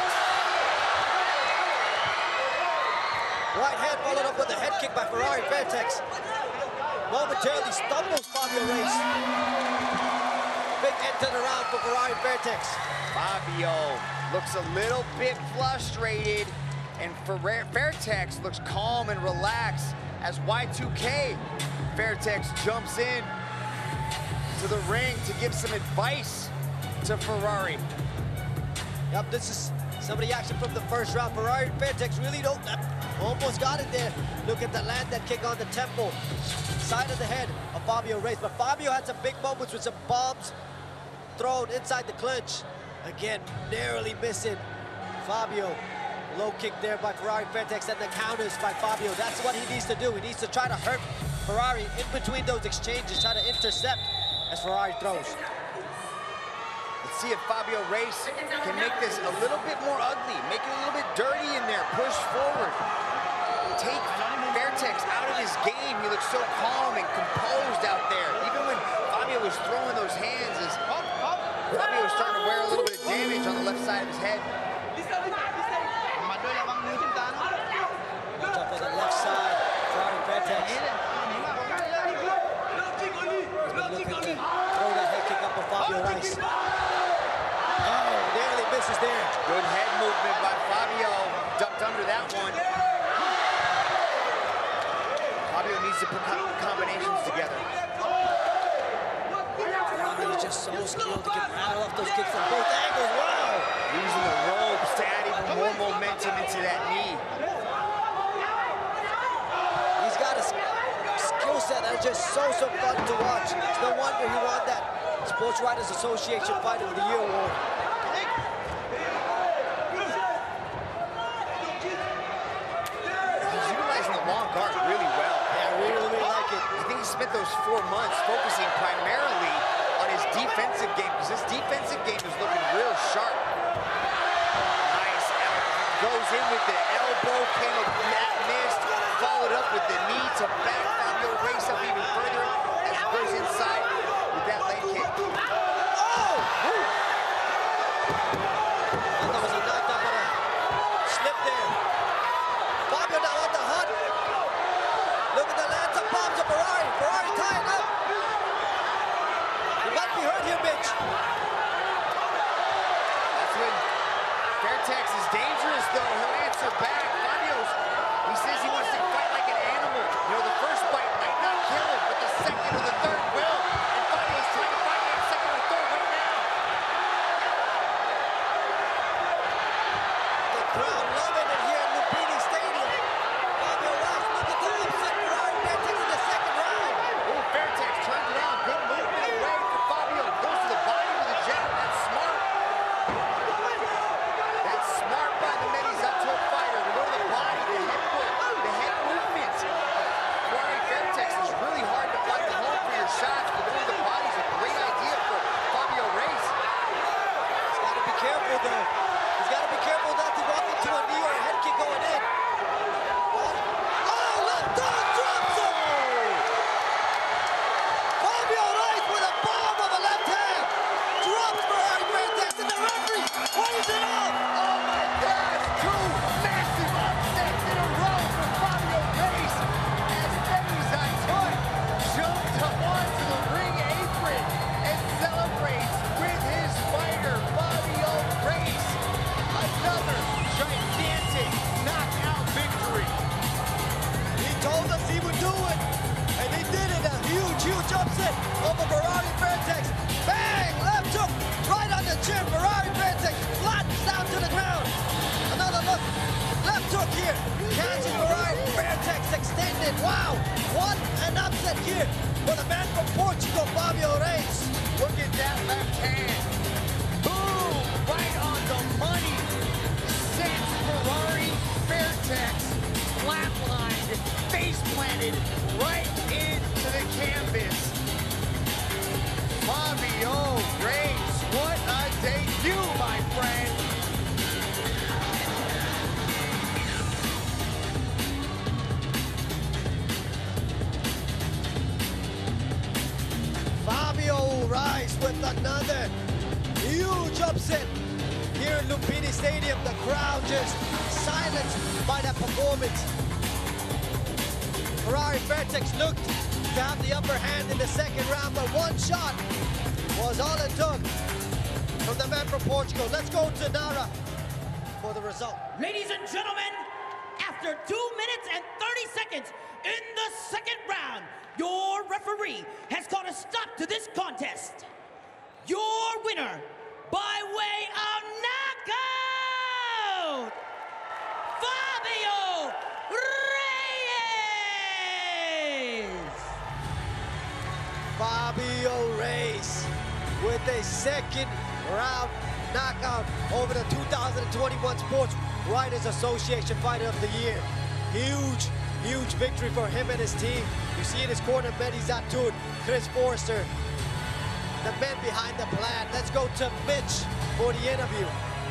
Right hand followed up with a head kick by Ferrari. Fairtex momentarily stumbles Fabio Reis. Big end to the round for Ferrari Fairtex. Fabio looks a little bit frustrated, and Fairtex looks calm and relaxed as Y2K. Fairtex jumps in to the ring to give some advice to Ferrari. Yep, this is some of the action from the first round. Ferrari and Fairtex really don't, almost got it there. Look at the land that kick on the temple, side of the head of Fabio Reis. But Fabio had some big moments with some bombs thrown inside the clinch. Again, narrowly missing Fabio. Low kick there by Ferrari Fairtex, and the counters by Fabio. That's what he needs to do. He needs to try to hurt Ferrari in between those exchanges, try to intercept as Ferrari throws. Let's see if Fabio Reis can make this a little bit more ugly, make it a little bit dirty in there, push forward. Take Fairtex out of his game. He looks so calm and composed out there. Even when Fabio was throwing those hands, Fabio was starting to wear a little bit of damage on the left side of his head. Watch out for the left side, Ferrari Fairtex. Looking to throw that head kick up on Fabio Reis. Oh, narrowly misses there. Good head movement by Fabio. Ducked under that one. Fabio needs to put combinations together. Fabio's just so skilled to get rattle off those kicks from both angles. Wow! Using the ropes to add even more momentum into that knee. He's got a skill set that's just so fun to watch. It's no wonder he won that Sports Writers Association Fighter of the Year award. He's utilizing the long guard really well. Yeah, I really like it. I think he spent those 4 months focusing primarily on his defensive game, because his defensive game is looking real sharp. Nice goes in with the elbow, came up that missed, followed up with the knee to back Fabio Reis up even further as he goes inside with that leg kick. Oh! That was a knockdown, but a slip there. Fabio now on the hunt. Look at the lands of bombs of Ferrari. Ferrari tying up. You might be hurt here, Mitch. That's when Fairtex is dangerous, though. He'll answer back. He says he wants to fight like an animal. You know, the first bite might not kill him, but the second or the third will. And Fabio's trying to fight that second or third right now. The crowd loving it here at Lumpinee Stadium. Fabio Reis looking to upset Ferrari Fairtex in the second round. Oh, Fairtex turns around. Good movement away for Fabio. Goes to the body with a jab. That's smart. That's smart by the Medizato fighter. To go to the body, the head movement. Ferrari Fairtex is really hard to fight the home for your shots, but going to the body is a great idea for Fabio Reis. He's got to be careful, though. He's got to be careful not to walk into a knee or a head kick going in. Oh, left arm drops him! Fabio Reis with a bomb of a left hand. Drops Ferrari Fairtex, and the referee weighs it off. Oh my gosh, 2 massive upsets in a row for set here for the man from Portugal, Fabio Reis. Look at that left hand. Boom! Right on the money. Sends Ferrari Fairtex flatlined, face planted right into the canvas. Fabio Reis, what a debut, my friend. Fabio Reis with another huge upset here in Lumpinee Stadium. The crowd just silenced by that performance. Ferrari Fairtex looked to have the upper hand in the second round, but one shot was all it took from the man from Portugal. Let's go to Nara for the result. Ladies and gentlemen, after 2 minutes and 30 seconds in the second round, your referee has called a stop to this contest. Your winner, by way of knockout, Fabio Reis! Fabio Reis with a second round knockout over the 2021 Sports Writers Association Fighter of the Year. Huge victory for him and his team. You see in his corner, Mehdi Zatoun, Chris Forrester, the men behind the plan. Let's go to Mitch for the interview.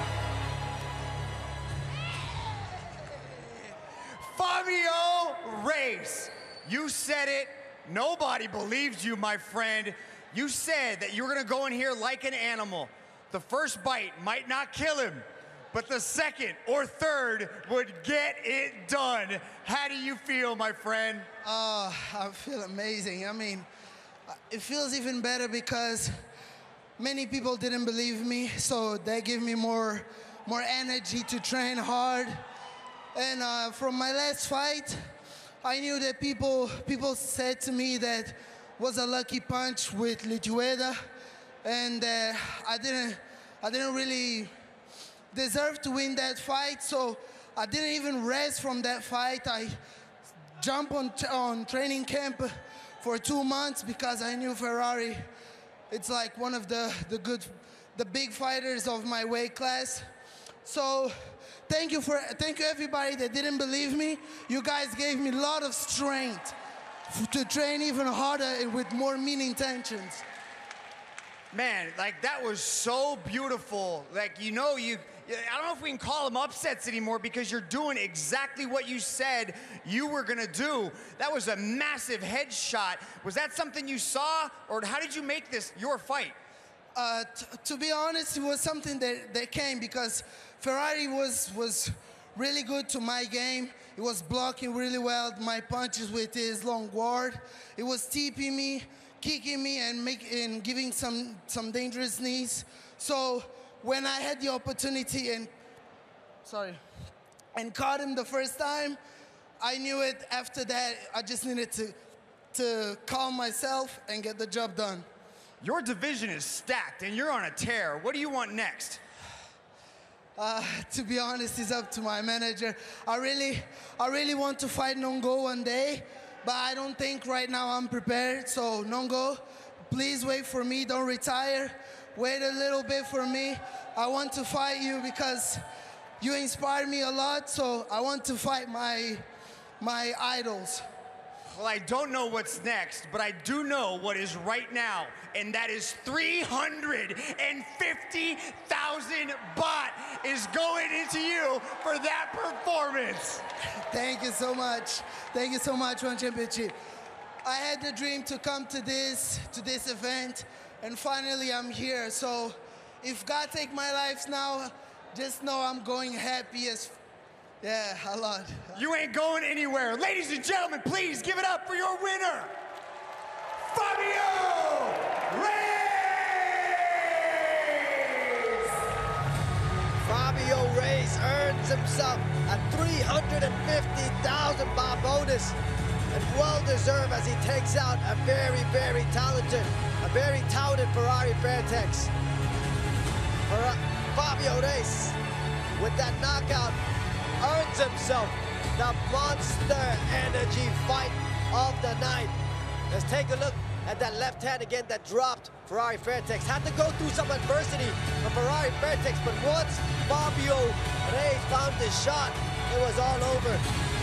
Fabio Reis, you said it. Nobody believed you, my friend. You said that you were gonna go in here like an animal. The first bite might not kill him, but the second or third would get it done. How do you feel, my friend? I feel amazing. I mean, it feels even better because many people didn't believe me, so they give me more energy to train hard. And from my last fight, I knew that people said to me that was a lucky punch with Litueda, and I didn't really deserve to win that fight, so I didn't even rest from that fight. I jumped on training camp for 2 months because I knew Ferrari. It's like one of the big fighters of my weight class. So thank you everybody that didn't believe me. You guys gave me a lot of strength to train even harder and with more mean intentions. Man, like that was so beautiful. Like, you know, I don't know if we can call them upsets anymore because you're doing exactly what you said you were gonna do. That was a massive headshot. Was that something you saw, or how did you make this your fight? To be honest, it was something that came because Ferrari was really good to my game. It was blocking really well my punches with his long guard. It was tipping me, kicking me, and giving some dangerous knees. So when I had the opportunity and caught him the first time, I knew it. After that, I just needed to calm myself and get the job done. Your division is stacked and you're on a tear. What do you want next? To be honest, it's up to my manager. I really want to fight Nongo one day, but I don't think right now I'm prepared. So Nongo, please wait for me. Don't retire. Wait a little bit for me. I want to fight you because you inspire me a lot. So I want to fight my idols. Well, I don't know what's next, but I do know what is right now, and that is 350,000 baht is going into you for that performance. Thank you so much. Thank you so much, One Championship. I had the dream to come to this event, and finally I'm here. So if God take my life now, just know I'm going happy as yeah, a lot. You ain't going anywhere. Ladies and gentlemen, please give it up for your winner, Fabio Reis! Fabio Reis earns himself a 350,000 baht bonus, and well-deserved as he takes out a very talented, a very touted Ferrari Fairtex. Fabio Reis, with that knockout, earns himself the Monster Energy Fight of the Night. Let's take a look at that left hand again that dropped Ferrari Fairtex. Had to go through some adversity for Ferrari Fairtex, but once Fabio Reis found his shot, it was all over.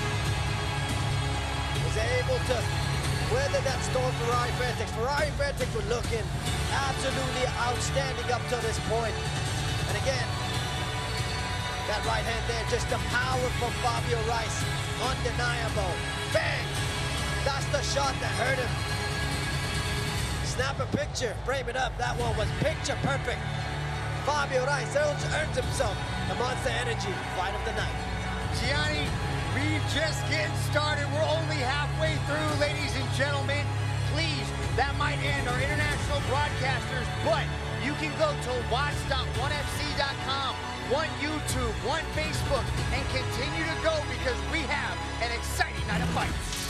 Was able to weather that storm for Ferrari Fairtex. Ferrari Fairtex were looking absolutely outstanding up to this point. And again, that right hand there, just the power from Fabio Reis, undeniable. Bang! That's the shot that hurt him. Snap a picture, frame it up. That one was picture perfect. Fabio Reis earns himself the Monster Energy Fight of the Night. Gianni, we're just getting started. We're only halfway through, ladies and gentlemen. Please, that might end our international broadcasters, but you can go to watch.onefc.com, one YouTube, one Facebook, and continue to go because we have an exciting night of fights.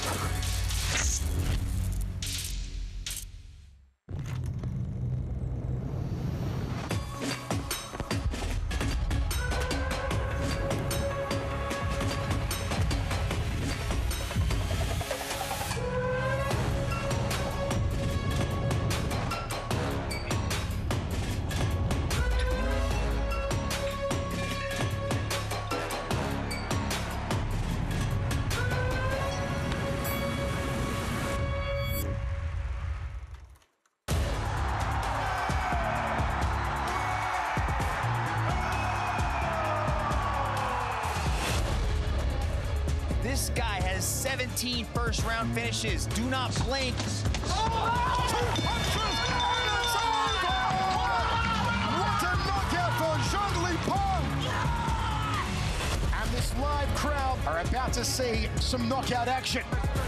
This guy has 17 first-round finishes. Do not blink. Oh! 2 punches, and it's over! What a knockout for Zhongli-Peng! And this live crowd are about to see some knockout action.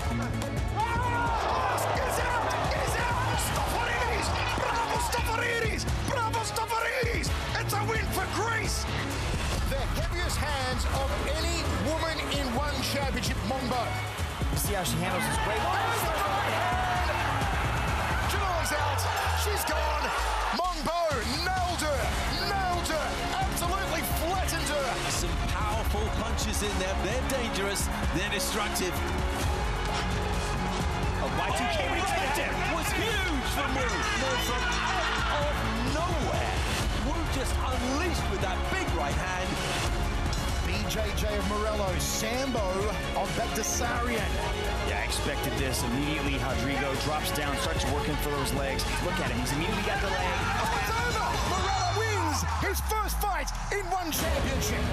Bravo, Staffaridis! It's a win for Greece! The heaviest hands of any woman in one championship, Mongbo. See how she handles this weight. Janelle's out. She's gone. Mongbo nailed her, absolutely flattened her. Some powerful punches in there. They're dangerous. They're destructive. A Y2K retained him. Was huge from Wu. From out of nowhere. Wu just unleashed with that big right hand. BJJ of Morello, Sambo of Bantamweight. Yeah, I expected this. Immediately, Rodrigo drops down, starts working for those legs. Look at him, he's immediately got the leg. Oh, it's over! Morello wins his first fight in one championship.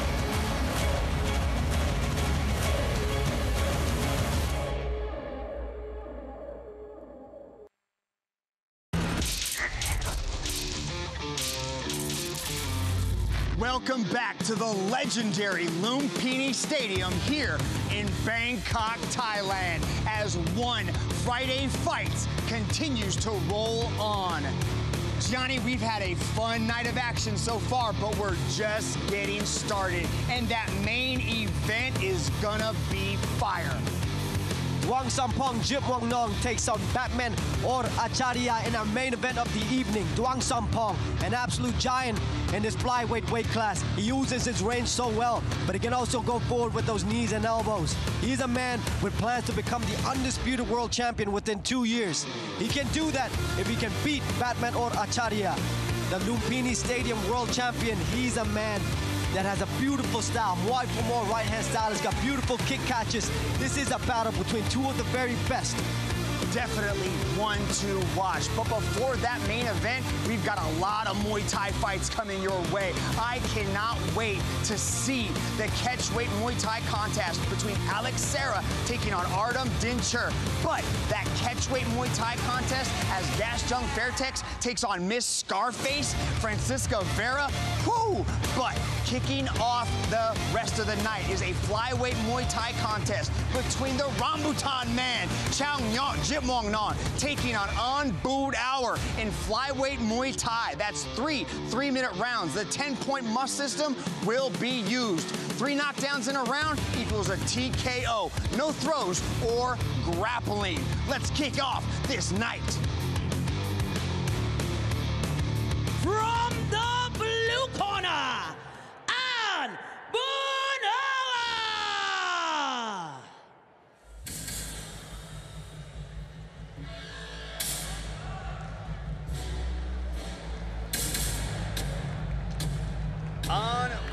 Welcome back to the legendary Lumpinee Stadium here in Bangkok, Thailand, as one Friday fight continues to roll on. Gianni, we've had a fun night of action so far, but we're just getting started, and that main event is gonna be fire. Duangsompong Jitmuangnon takes on Batman Or.Atchariya in our main event of the evening. Duangsompong, an absolute giant in this flyweight weight class. He uses his range so well, but he can also go forward with those knees and elbows. He's a man with plans to become the undisputed world champion within 2 years. He can do that if he can beat Batman Or.Atchariya, the Lumpinee Stadium world champion. He's a man that has a beautiful style. Muay for more right-hand style. He's got beautiful kick catches. This is a battle between two of the very best. Definitely one to watch. But before that main event, we've got a lot of Muay Thai fights coming your way. I cannot wait to see the Catchweight Muay Thai contest between Sara taking on Erdem Dincer. But that Catchweight Muay Thai contest as Gusjung Fairtex takes on Miss Scarface, Francisca Vera. Whoo! But kicking off the rest of the night is a Flyweight Muay Thai contest between the Rambutan man, Chaongoh, Jitmuangnon, taking on Booed Hour in Flyweight Muay Thai. That's 3 3-minute rounds. The 10-point must system will be used. 3 knockdowns in a round equals a TKO. No throws or grappling. Let's kick off this night. From the blue corner, and Bunhour!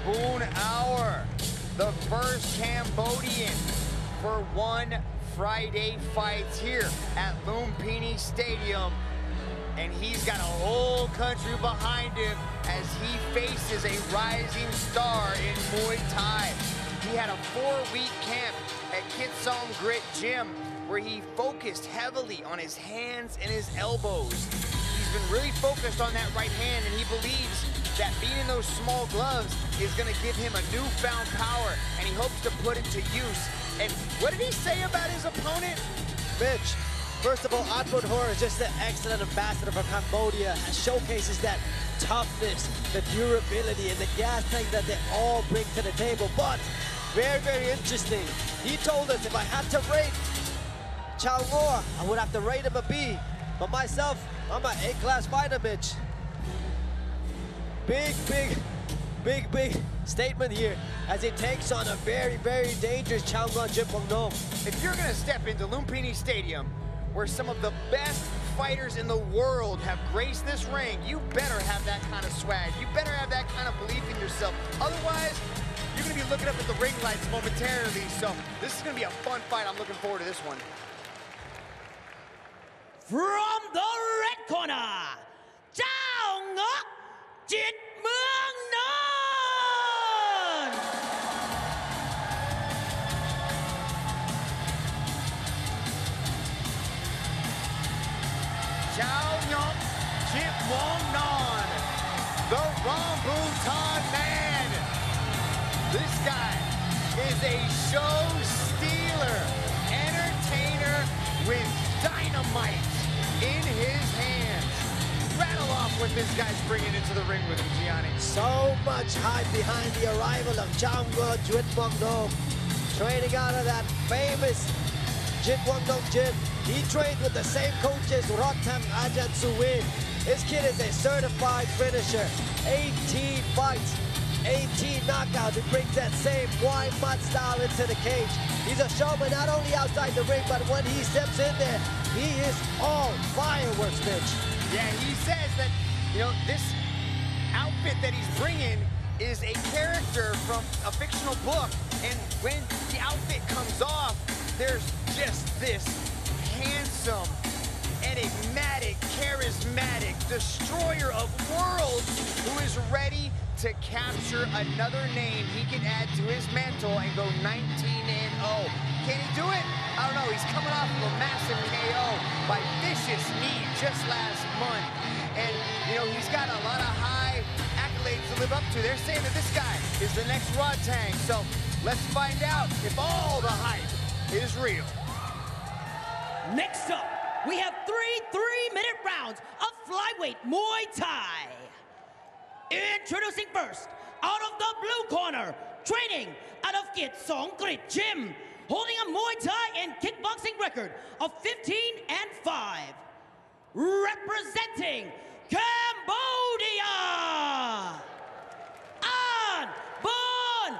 Bunhour, the first Cambodian for one Friday fight here at Lumpinee Stadium. And he's got a whole country behind him as he faces a rising star in Muay Thai. He had a 4-week camp at Gusjung Gym where he focused heavily on his hands and his elbows. He's been really focused on that right hand, and he believes that being in those small gloves is gonna give him a newfound power, and he hopes to put it to use. And what did he say about his opponent? Mitch, first of all, Bunhour is just an excellent ambassador for Cambodia and showcases that toughness, the durability, and the gas tank that they all bring to the table. But very, very interesting. He told us if I had to rate Chaongoh, I would have to rate him a B. But myself, I'm an A-class fighter, Mitch. Big statement here as he takes on a very, very dangerous Chaongoh Jitmuangnon. If you're gonna step into Lumpinee Stadium, where some of the best fighters in the world have graced this ring, you better have that kind of swag. You better have that kind of belief in yourself. Otherwise, you're gonna be looking up at the ring lights momentarily. So this is gonna be a fun fight. I'm looking forward to this one. From the red corner, Chaongoh Jitmuangnon. Chaongoh Jitmuangnon, the Rambutan man. This guy is a show stealer, entertainer with dynamite in his hands. Rattle off what this guy's bringing into the ring with him, Gianni. So much hype behind the arrival of Chaongoh Jitmuangnon. Training out of that famous Jitmuangnon gym. He trained with the same coaches, Rotam Ajahn Suwin. This kid is a certified finisher. 18 fights, 18 knockouts. He brings that same wine mud style into the cage. He's a showman not only outside the ring, but when he steps in there, he is all fireworks, Mitch. Yeah, he says that, you know, this outfit that he's bringing is a character from a fictional book. And when the outfit comes off, there's just this handsome, enigmatic, charismatic destroyer of worlds who is ready to capture another name he can add to his mantle and go 19-0. Can he do it? I don't know. He's coming off of a massive KO by vicious knee just last month. And, you know, he's got a lot of high accolades to live up to. They're saying that this guy is the next Rodtang. So let's find out if all the hype is real. Next up, we have three 3-minute rounds of Flyweight Muay Thai. Introducing first, out of the blue corner, training out of Gusjung Gym, holding a Muay Thai and kickboxing record of 15-5. Representing Cambodia, Bunhour.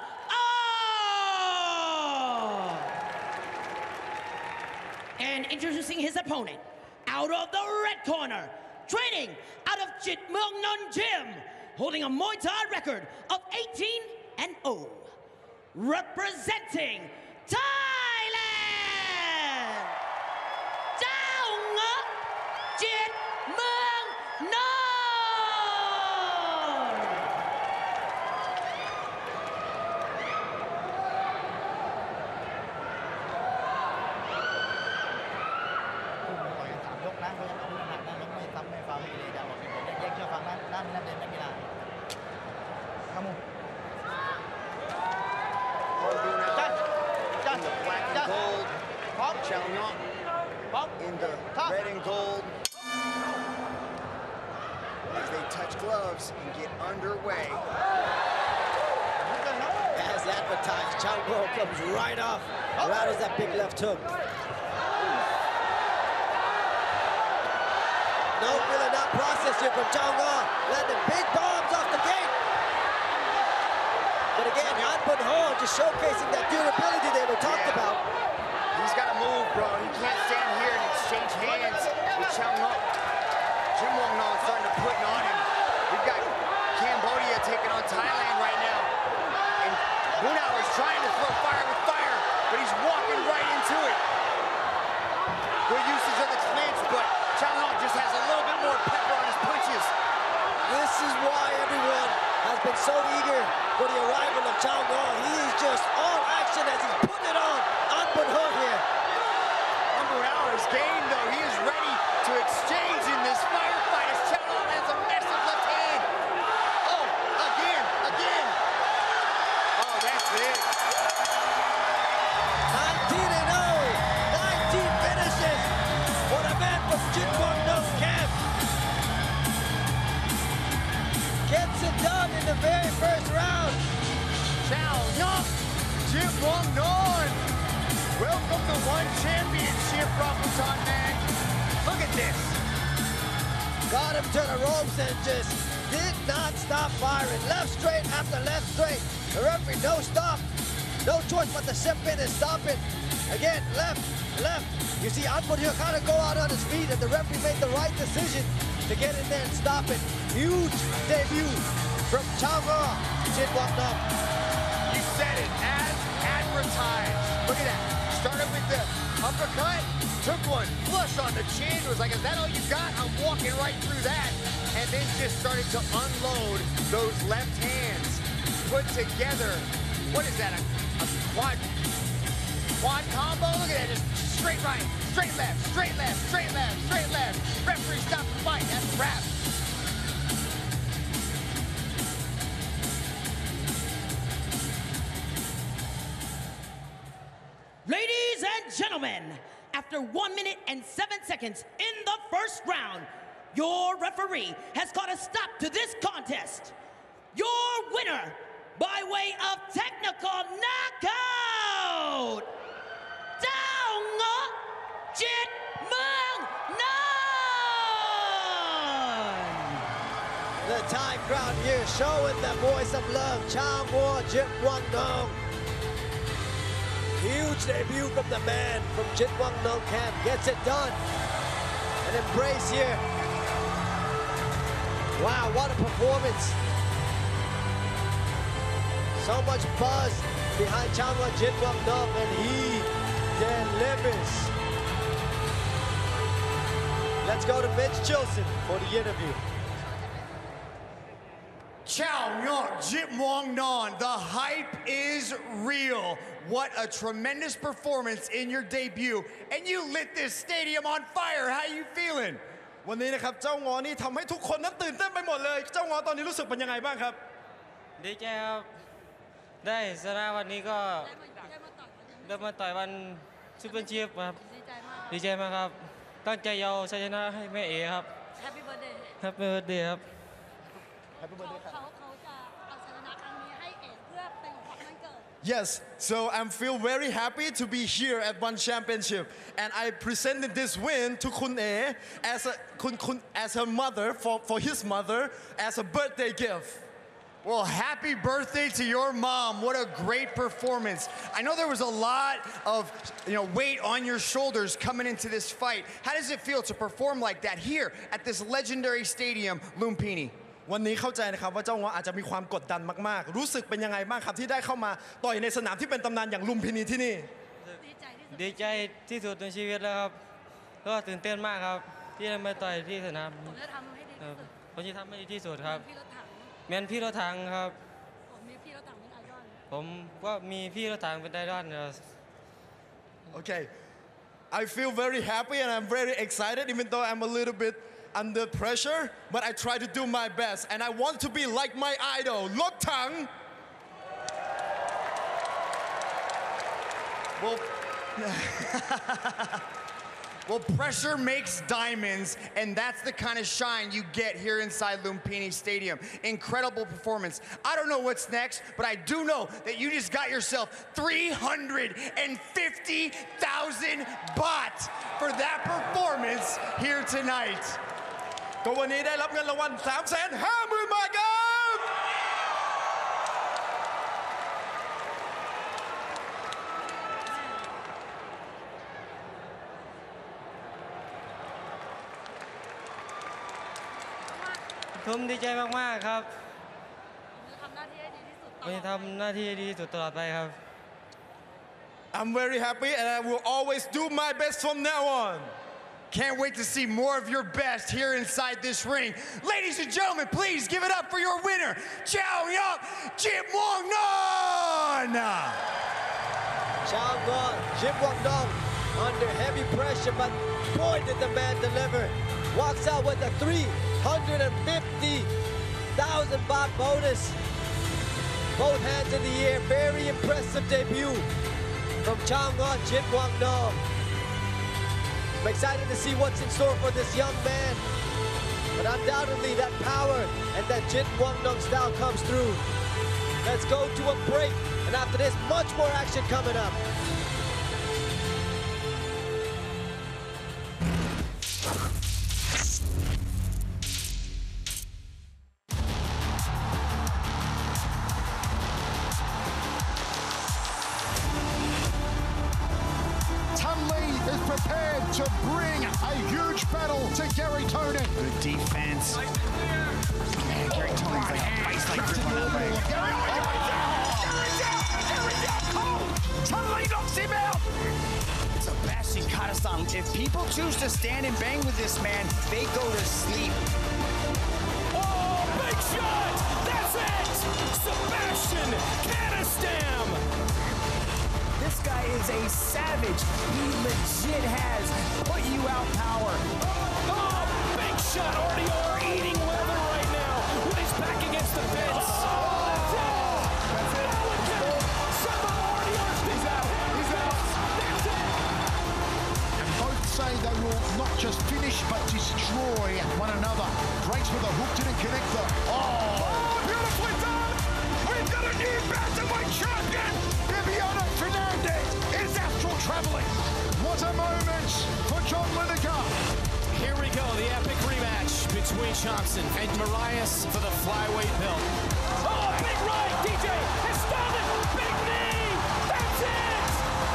And introducing his opponent, out of the red corner, training out of Jitmuangnon Gym, holding a Muay Thai record of 18-0. Representing Thailand, Chaongoh Jitmuangnon. Chaongoh in the red and gold as they touch gloves and get underway. As advertised, Chaongoh comes right off. Right as that big left hook. No, really not processed here from Chaongoh. Landing big bombs off the gate. But again, Bunhour just showcasing that durability they were talked about. He's got to move, bro. He can't stand here and exchange hands with Chaongoh. Jitmuangnon starting to put on him. We've got Cambodia taking on Thailand right now. Bunhour is trying to throw fire with fire, but he's walking right into it. Good usage of the clinch, but Chaongoh just has a little bit more pepper on his punches. This is why everyone has been so eager for the arrival of Chaongoh. He is just all action as he's putting it on Bunhour here. Bunhour is game, though. He is ready to exchange in this firefight as Chaongoh has a massive left hand. Oh, again. Oh, that's it. 19-0, 19 finishes for the man from Jitmuangnon camp. Gets it done in the very first round. Chaongoh, Jitmuangnon. Welcome to One Championship, Raputan, man. Look at this. Got him to the ropes and just did not stop firing. Left straight after left straight. The referee, no stop. No choice but to step in and stop it. Again, left. You see Bunhour kind of go out on his feet, and the referee made the right decision to get in there and stop it. Huge debut from Chaongoh, Jitmuangnon. You said it, as advertised. Look at that. Started with the uppercut, took one flush on the chin, was like, is that all you got? I'm walking right through that. And then just started to unload those left hands. Put together, what is that, a quad combo? Look at that, just straight right, straight left, straight left, straight left, straight left. Referee stopped the fight, that's a wrap. Ladies and gentlemen, after 1 minute and 7 seconds in the first round, your referee has called a stop to this contest. Your winner, by way of technical knockout, Chaongoh Jitmuangnon! The Thai crowd here showing the voice of love, Chaongoh Jitmuangnon. Huge debut from the man from Jitmuangnon camp. Gets it done. An embrace here. Wow, what a performance. So much buzz behind Chaongoh Jitmuangnon, and he delivers. Let's go to Mitch Chilson for the interview. Chaongoh Jitmuangnon, the hype is real. What a tremendous performance in your debut. And you lit this stadium on fire. How you feeling? วันนี้นะครับเจ้างอนี่ทำให้ทุกคนนั้นตื่นเต้นไปหมดเลยเจ้างอตอนนี้รู้สึกเป็นยังไงบ้างครับดีใจครับได้ชนะวันนี้ก็ได้มาต่อยวันซุปเปอร์ชิพครับดีใจมากครับตั้งใจเอาชัยชนะให้แม่เอครับ Happy birthday Happy birthday ครับ Happy birthday ครับ Yes, so I feel very happy to be here at One Championship, and I presented this win to Kun E as her mother for his mother as a birthday gift. Well, happy birthday to your mom. What a great performance. I know there was a lot of weight on your shoulders coming into this fight. How does it feel to perform like that here at this legendary stadium, Lumpinee? วันนี้เข้าใจนะครับว่าเจ้างออาจจะมีความกดดันมากๆรู้สึกเป็นยังไงบ้างครับที่ได้เข้ามาต่อยในสนามที่เป็นตำนานอย่างลุมพินีที่นี่ดีใจที่สุดในชีวิตแล้วครับก็ตื่นเต้นมากครับที่ได้มาต่อยที่สนามผมจะทำให้ดีที่สุดผมจะทำให้ดีที่สุดครับแมนพี่รถถังครับผมมีพี่รถถังเป็นไอดอลผมก็มีพี่รถถังเป็นไอดอลครับ Okay, I feel very happy and I'm very excited even though I'm a little bit under pressure, but I try to do my best, and I want to be like my idol, Lok Tang. Well, pressure makes diamonds, and that's the kind of shine you get here inside Lumpinee Stadium. Incredible performance. I don't know what's next, but I do know that you just got yourself 350,000 baht for that performance here tonight. ก็วันนี้ได้รับเงินรางวัล 350,000 บาทครับผมดีใจมากๆครับจะทำหน้าที่ให้ดีที่สุดผมจะทำหน้าที่ดีที่สุดตลอดไปครับ I'm very happy and I will always do my best from now on. Can't wait to see more of your best here inside this ring. Ladies and gentlemen, please give it up for your winner, Chaongoh Jitmuangnon! Chaongoh Jitmuangnon under heavy pressure, but boy did the man deliver. Walks out with a 350,000 baht bonus. Both hands in the air, very impressive debut from Chaongoh Jitmuangnon. I'm excited to see what's in store for this young man. But undoubtedly that power and that Jitmuangnon style comes through. Let's go to a break, and after this, much more action coming up. To bring a huge battle to Gary Tony. Good defense. Man, Gary Tony's like a vice-like grip on that leg. Gary down cold. Tunley knocks him out. Sebastian Katasan, if people choose to stand and bang with this man, they go to sleep. Oh, big shot! That's it! Sebastian Katasan! This guy is a savage. He legit has put you out power. Oh, big shot. Or.Atchariya eating leather right now when he's back against the fence. That's it. Some of Or.Atchariya's he's out. He's out. That's it. And both say they will not just finish but destroy one another. Breaks with a hook, didn't connect though. Oh, beautifully done. We've got a new Bantamweight champion. Is astral traveling. What a moment for John Lineker. Here we go, the epic rematch between Johnson and Marias for the flyweight belt. Oh, big right, DJ has done it. Big knee. That's it.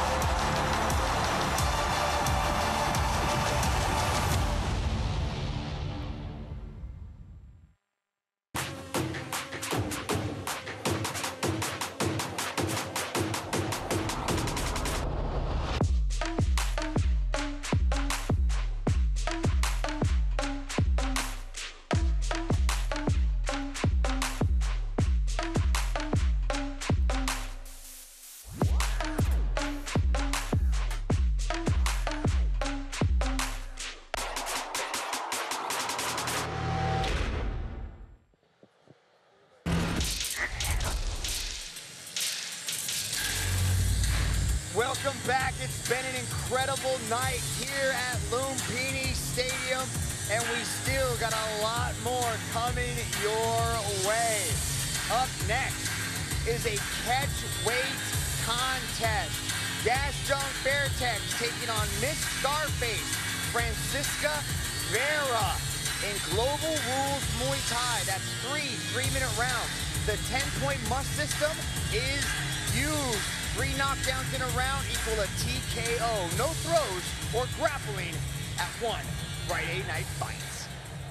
Welcome back. It's been an incredible night here at Lumpinee Stadium, and we still got a lot more coming your way. Up next is a catchweight contest. Gusjung Fairtex taking on Miss Scarface, Francisca Vera, in Global Rules Muay Thai. That's 3 3-minute rounds. The 10-point must system is used. 3 knockdowns in a round equal a TKO. No throws or grappling at one Friday Night Fights.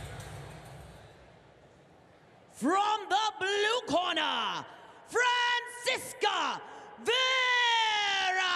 From the blue corner, Francisca Vera!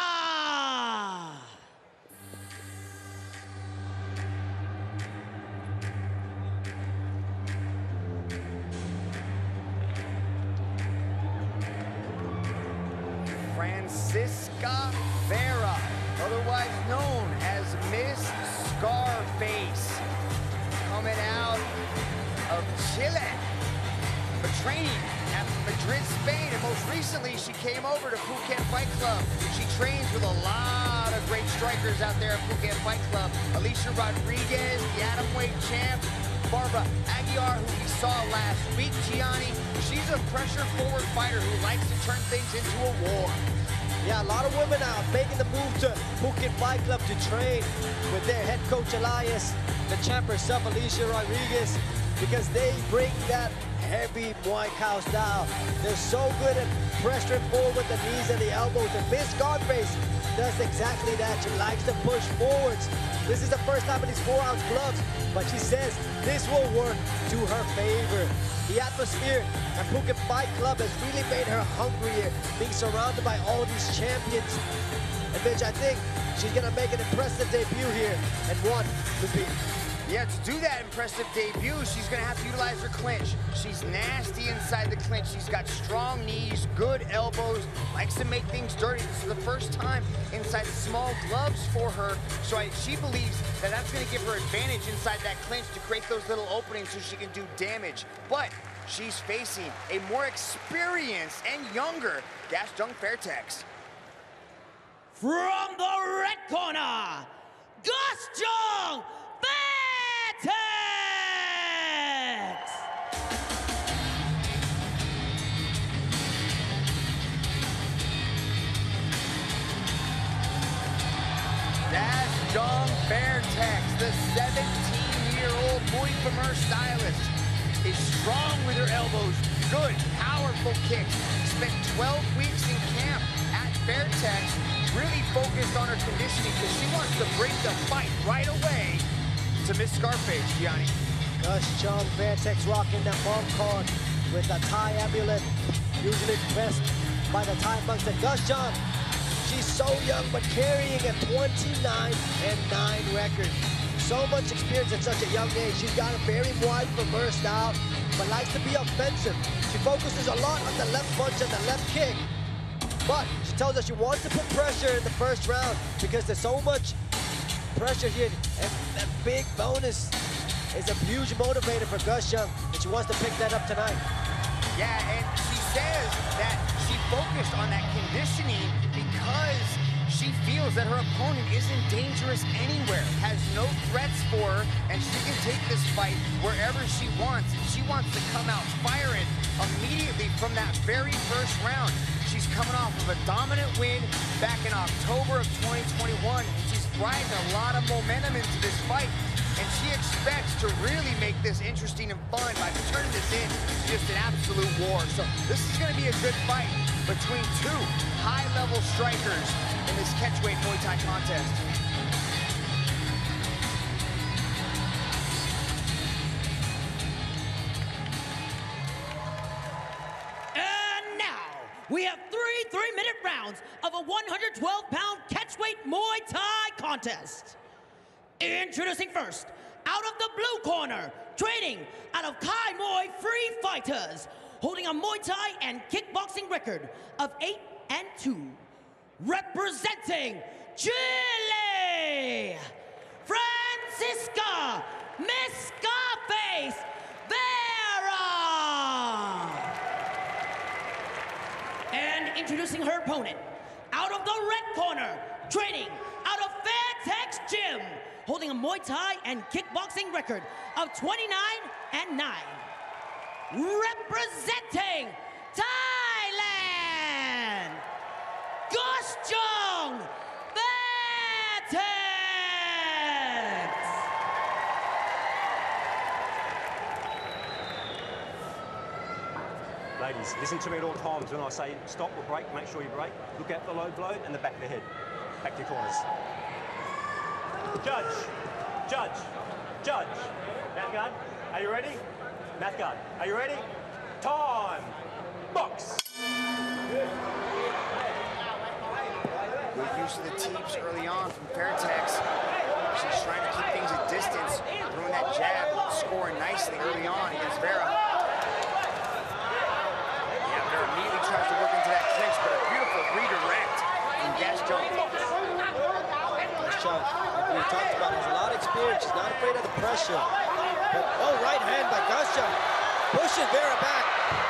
Francisca Vera, otherwise known as Miss Scarface, coming out of Chile, but training at Madrid, Spain, and most recently she came over to Phuket Fight Club. She trains with a lot of great strikers out there at Phuket Fight Club. Alicia Rodriguez, the atomweight champ, Barbara Aguiar, who we saw last week, Gianni. She's a pressure-forward fighter who likes to turn things into a war. Yeah, a lot of women are making the move to Phuket Fight Club to train with their head coach Elias, the champ herself, Alicia Rodriguez, because they bring that heavy Muay Thai style. They're so good at pressuring forward with the knees and the elbows. And Miss Scarface does exactly that. She likes to push forwards. This is the first time in these 4-ounce gloves, but she says this will work to her favor. The atmosphere at Phuket Fight Club has really made her hungrier, being surrounded by all these champions. And Mitch, I think she's gonna make an impressive debut here and want to beat. Yeah, to do that impressive debut, she's gonna have to utilize her clinch. She's nasty inside the clinch. She's got strong knees, good elbows, likes to make things dirty. This is the first time inside small gloves for her. So she believes that that's gonna give her advantage inside that clinch to create those little openings so she can do damage. But she's facing a more experienced and younger Gusjung Fairtex. From the red corner, Gusjung Fairtex! Gusjung Fairtex, the 17-year-old Muay Thai stylist, is strong with her elbows, good, powerful kicks. Spent 12 weeks in camp at Fairtex, really focused on her conditioning because she wants to bring the fight right away to Miss Scarface, Gianni. Gusjung Fairtex rocking the Mongkolkaew with a Thai amulet, usually dressed by the Thai monks. And Gusjung, she's so young but carrying a 29-9 record. So much experience at such a young age. She's got a very wide Vermeer style, but likes to be offensive. She focuses a lot on the left punch and the left kick. But she tells us she wants to put pressure in the first round because there's so much pressure here. And that big bonus is a huge motivator for Gusjung, and she wants to pick that up tonight. Yeah, and she says that she focused on that conditioning because she feels that her opponent isn't dangerous anywhere, has no threats for her, and she can take this fight wherever she wants. She wants to come out firing immediately from that very first round. She's coming off of a dominant win back in October of 2021, and she's riding a lot of momentum into this fight, and she expects to really make this interesting and fun by turning this in just an absolute war. So this is going to be a good fight between two high-level strikers in this Catchweight Muay Thai contest. And now, we have three 3-minute rounds of a 112-pound Catchweight Muay Thai contest. Introducing first, out of the blue corner, training out of Kai Muay Free Fighters, holding a Muay Thai and kickboxing record of 8-2. Representing Chile, Francisca, Miss Scarface, Vera. And introducing her opponent, out of the red corner, training out of Fairtex Gym, holding a Muay Thai and kickboxing record of 29-9. Representing Thailand, Gusjung Fairtex. Ladies, listen to me at all times. When I say stop or break, make sure you break. Look out for the low blow and the back of the head. Back to your corners. Judge, judge, judge. Mouth guard, are you ready? Mouth guard, are you ready? Time. Box. Good use of the teeps early on from Fairtex. She's trying to keep things at distance, throwing that jab, scoring nicely early on against Vera. Yeah, Vera immediately tries to work into that clinch, but a beautiful redirect from Gusjung. Gusjung, like we talked about, has a lot of experience. She's not afraid of the pressure. But, oh, right hand by Gusjung, pushing Vera back.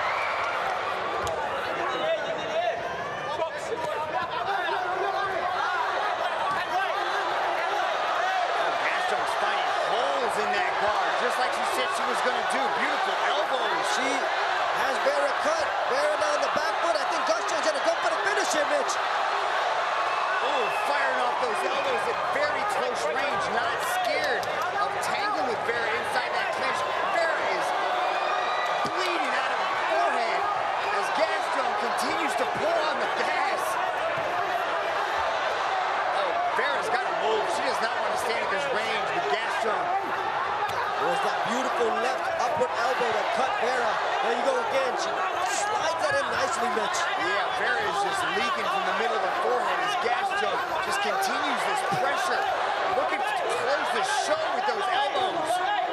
In that guard, just like she said she was going to do. Beautiful elbows. She has Vera cut. Vera now on the back foot. I think Gusjung's going to go for the finish here, Mitch. Oh, firing off those elbows at very close range. Not scared of tangling with Vera inside that clinch. Vera is bleeding pull on the gas. Oh, Vera's got to move. She does not want to stand at this range with Gusjung. It was that beautiful left upward elbow that cut Vera. There you go again. She slides at him nicely, Mitch. Yeah, Vera is just leaking from the middle of the forehead as Gusjung just continues this pressure, looking to close the show with those elbows.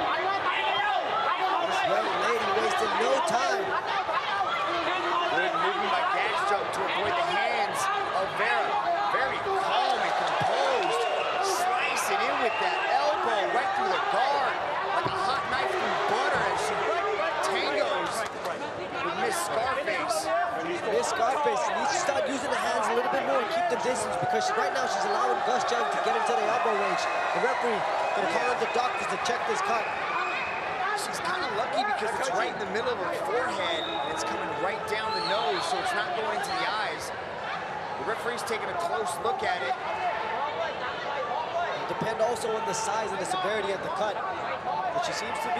This young lady wasted no time. Good movement by Gusjung to avoid the hands of Vera. Very calm and composed, slicing in with that elbow right through the guard, like a hot knife through butter as she tangos with Miss Scarface. Miss Scarface needs to start using the hands a little bit more and keep the distance, because right now she's allowing Gusjung to get into the elbow range. The referee gonna call on the doctors to check this cut. She's kind of lucky because it's right in the middle of her forehead and it's coming right down the nose, so it's not going into the eyes. The referee's taking a close look at it. It'll depend also on the size and the severity of the cut, but she seems to be.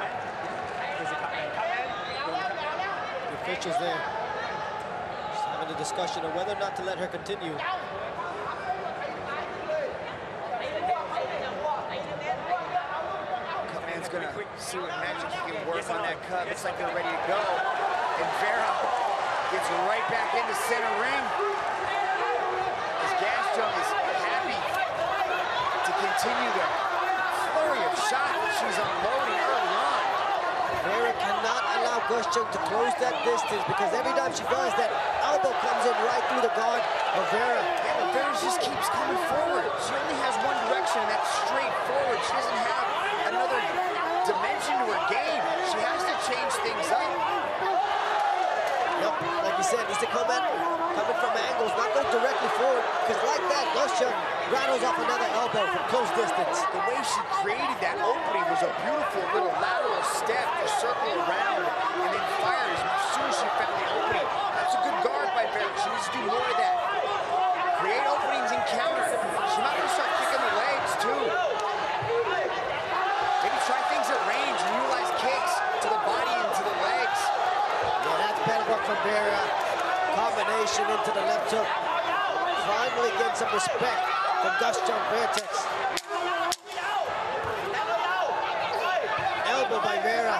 The officials there just having a discussion on whether or not to let her continue. Cutman's gonna see what magic he can work on that cut. Looks like they're ready to go. And Vera gets right back into center ring. As Gusjung is happy to continue the flurry of shots that she's unloading early on. Vera cannot allow Gusjung to close that distance, because every time she does, that elbow comes in right through the guard of Vera. Yeah, but Vera just keeps coming forward. She only has one direction, and that's straight forward. She doesn't have another dimension to her game. She has to change things up. Yep, like you said, needs to come from angles, not go directly forward, because like that, Gusjung rattles off another elbow from close distance. The way she created that opening was a beautiful little lateral step to circle around and then fires as soon as she found the opening. That's a good guard by Vera. She needs to do more of that. Create openings and counter. She might want to start kicking the legs too. Maybe try things at range and utilize kicks to the body and to the legs. Yeah, that's better work from Vera. Combination into the left hook. Finally getting some respect from Gusjung Fairtex. Elbow by Vera.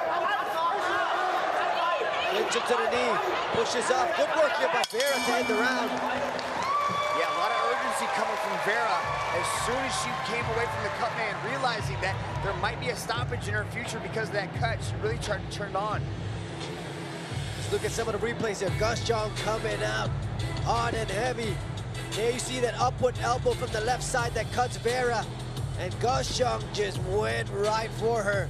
Lynching to the knee. Pushes up. Good work here by Vera to end the round. Yeah, a lot of urgency coming from Vera as soon as she came away from the cut man, realizing that there might be a stoppage in her future because of that cut. She really tried to turn on. Let's look at some of the replays here. Gusjung coming out hard and heavy. There you see that upward elbow from the left side that cuts Vera. And Gusjung just went right for her.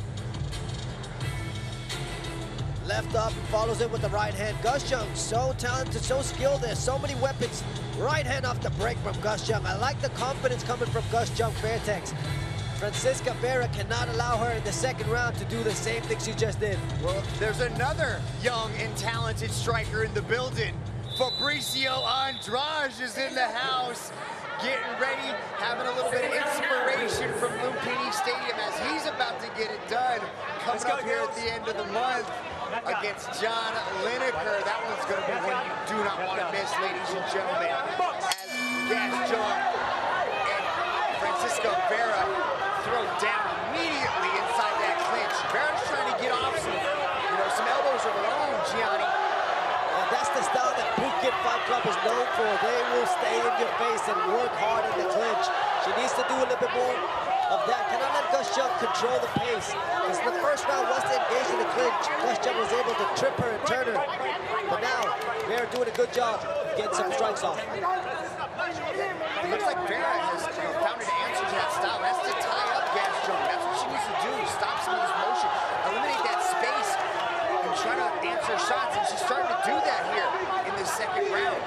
Left up, follows it with the right hand. Gusjung, so talented, so skilled. There's so many weapons. Right hand off the break from Gusjung. I like the confidence coming from Gusjung Fairtex. Francisca Vera cannot allow her in the second round to do the same thing she just did. Well, there's another young and talented striker in the building. Fabricio Andrade is in the house, getting ready, having a little bit of inspiration from Lumpinee Stadium as he's about to get it done. Coming up here at the end of the month against John Lineker. That one's going to be one you do not want to miss, ladies and gentlemen. As Gusjung and Francisca Vera throw down immediately inside that clinch. Vera's trying to get off some elbows of her own, Gianni. And that's the style that Phuket Fight Club is known for. They will stay in your face and work hard in the clinch. She needs to do a little bit more of that. Cannot let Gusjung control the pace. Because in the first round, once they engaged in the clinch, Gusjung was able to trip her and turn her. But now, Vera doing a good job getting some strikes off. It looks like Vera has found an answer to that style. That's to tie up Gusjung. That's what she needs to do. Stop some of this motion. Eliminate that space and try to answer shots. And she's starting to do that here in the second round.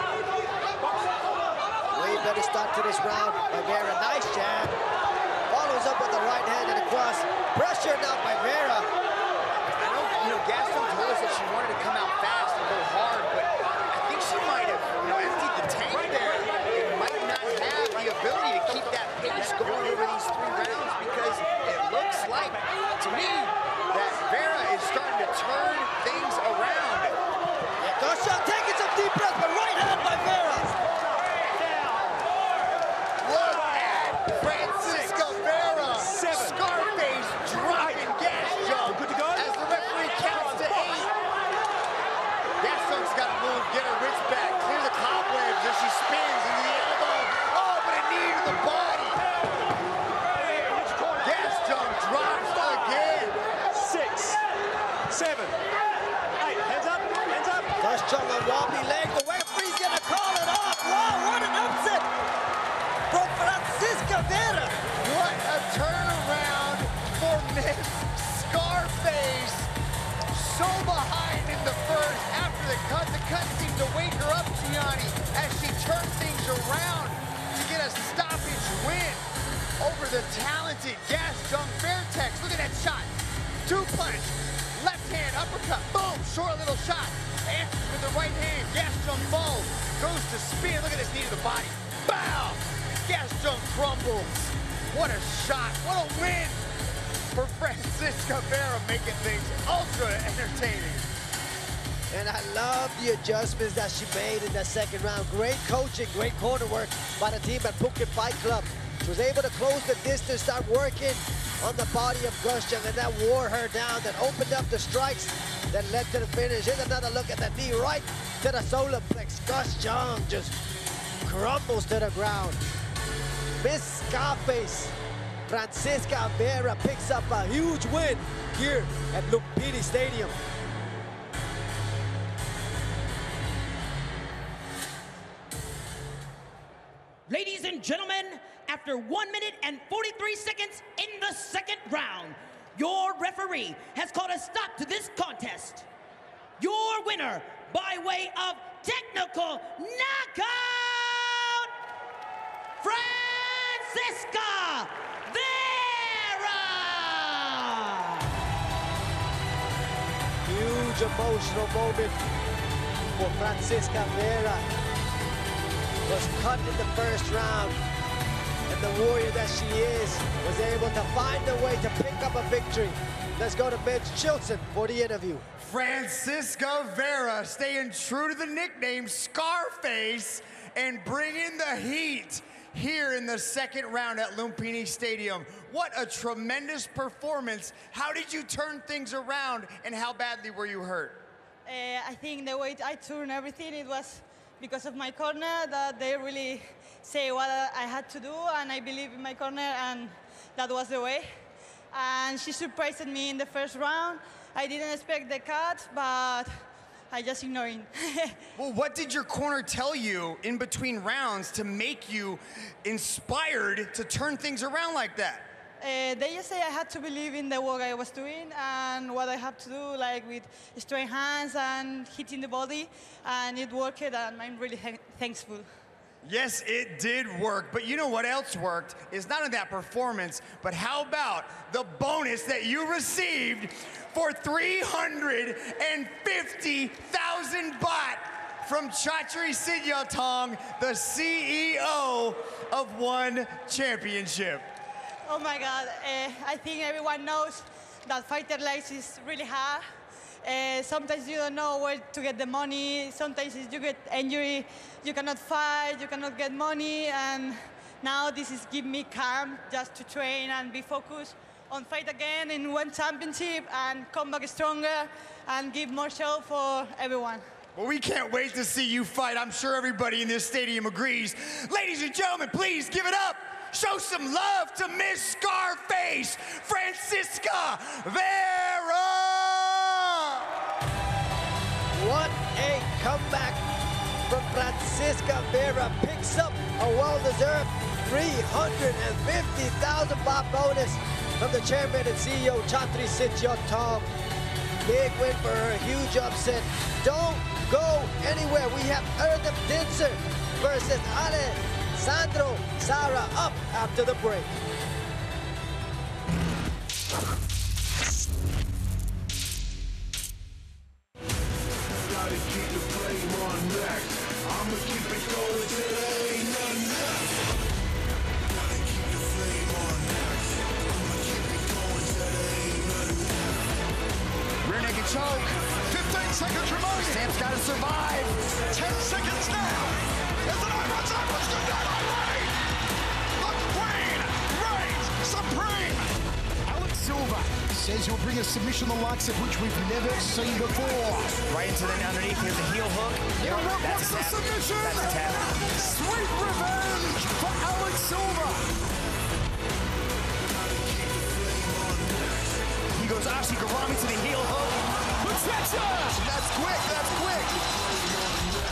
Way better start to this round by Vera. Nice jab. Follows up with the right hand and across. Pressure now by Vera. I know, Gusjung told us that she wanted to come out fast and go hard, but I think she might have, emptied the tank there. It might not have the ability to keep that pace going over these 3 rounds because it looks like, to me, that Vera is starting to turn things around. Yeah, Gusjung taking some deep Ugly leg. The referee's gonna call it off. Wow, what an upset from Francisca Vera. What a turnaround for Miss Scarface. So behind in the first after the cut. The cut seemed to wake her up, Gianni, as she turned things around to get a stoppage win over the talented Gusjung Fairtex. Look at that shot. 2-punch, left hand, uppercut, boom, short little shot. Answers with the right hand, Duangsompong goes to spin. Look at this knee to the body. Bow! Gusjung crumbles. What a shot, what a win for Francisca Vera, making things ultra entertaining. And I love the adjustments that she made in the second round. Great coaching, great corner work by the team at Phuket Fight Club. She was able to close the distance, start working on the body of Gusjung, and that wore her down, that opened up the strikes that led to the finish. Here's another look at the knee right to the solar plex. Gusjung just crumbles to the ground. Miss Scarface, Francisca Vera, picks up a huge win here at Lumpinee Stadium. Ladies and gentlemen, after 1 minute and 43 seconds in the second round, your referee has called a stop to this contest. Your winner by way of technical knockout, Francisca Vera! Huge emotional moment for Francisca Vera. Was cut in the first round, and the warrior that she is was able to find a way to pick up a victory. Let's go to Mitch Chilton for the interview. Francisca Vera staying true to the nickname Scarface and bringing the heat here in the second round at Lumpinee Stadium. What a tremendous performance. How did you turn things around, and how badly were you hurt? I think the way I turned everything, it was because of my corner, that they really say what I had to do, and I believe in my corner, and that was the way. And she surprised me in the first round. I didn't expect the cut, but I just ignored it. Well, what did your corner tell you in between rounds to make you inspired to turn things around like that? They just say I had to believe in the work I was doing and what I have to do, like with straight hands and hitting the body, and it worked, and I'm really thankful. Yes, it did work, but you know what else worked? Is not in that performance, but how about the bonus that you received for 350,000 baht from Or.Atchariya, the CEO of One Championship. Oh my God, I think everyone knows that fighter life is really hard. Sometimes you don't know where to get the money. Sometimes if you get injury, you cannot fight, you cannot get money. And now this is giving me calm just to train and be focused on fight again in one championship and come back stronger and give more show for everyone. Well, we can't wait to see you fight. I'm sure everybody in this stadium agrees. Ladies and gentlemen, please give it up. Show some love to Miss Scarface, Francisca Vera! What a comeback from Francisca Vera. Picks up a well-deserved 350,000 baht bonus from the chairman and CEO, Or.Atchariya. Big win for her, huge upset. Don't go anywhere. We have Erdem Dincer versus Alessandro, Sara up after the break. Gotta keep the flame on max. I'ma keep it going till there ain't nothing left. Gotta keep the flame on max. I'ma keep it going till there ain't nothing left. Rear naked choke. 15 seconds remaining. Samp's gotta survive. 10 seconds now. As the night runs out, what's good night on Reis? The Queen reigns supreme. Alex Silva says he'll bring a submission the likes of which we've never seen before. Right into the underneath. Here's a heel hook. Yeah, what's the submission? That's a tap. Sweet revenge for Alex Silva. He goes Ashigarami to the heel hook. Protection! That's quick, that's quick.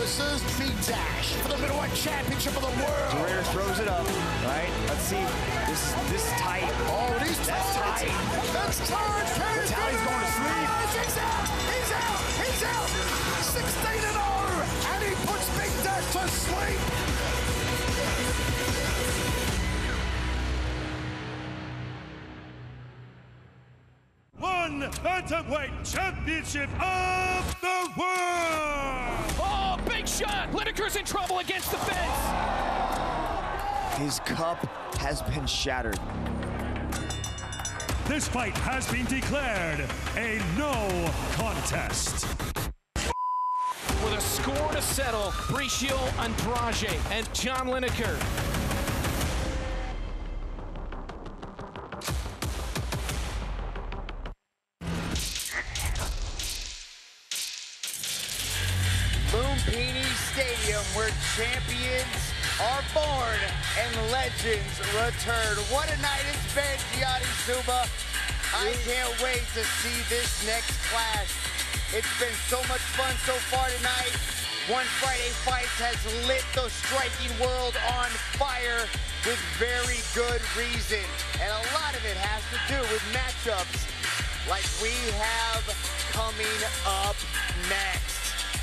versus Big Dash for the middleweight championship of the world. Guerrero throws it up, right? Let's see. This is tight. Oh, and he's That's tight. That's tight. Tallekh's going to sleep. He's out. He's out. He's out. 16-0, and he puts Big Dash to sleep. One Bantamweight Championship of the World! Oh, big shot! Lineker's in trouble against the fence! His cup has been shattered. This fight has been declared a no contest. With a score to settle, Bricio Andrade and John Lineker. Lumpinee Stadium, where champions are born and legends return. What a night it's been, Gianni Suba. I can't wait to see this next clash. It's been so much fun so far tonight. One Friday Fights has lit the striking world on fire with very good reason. And a lot of it has to do with matchups like we have coming up next.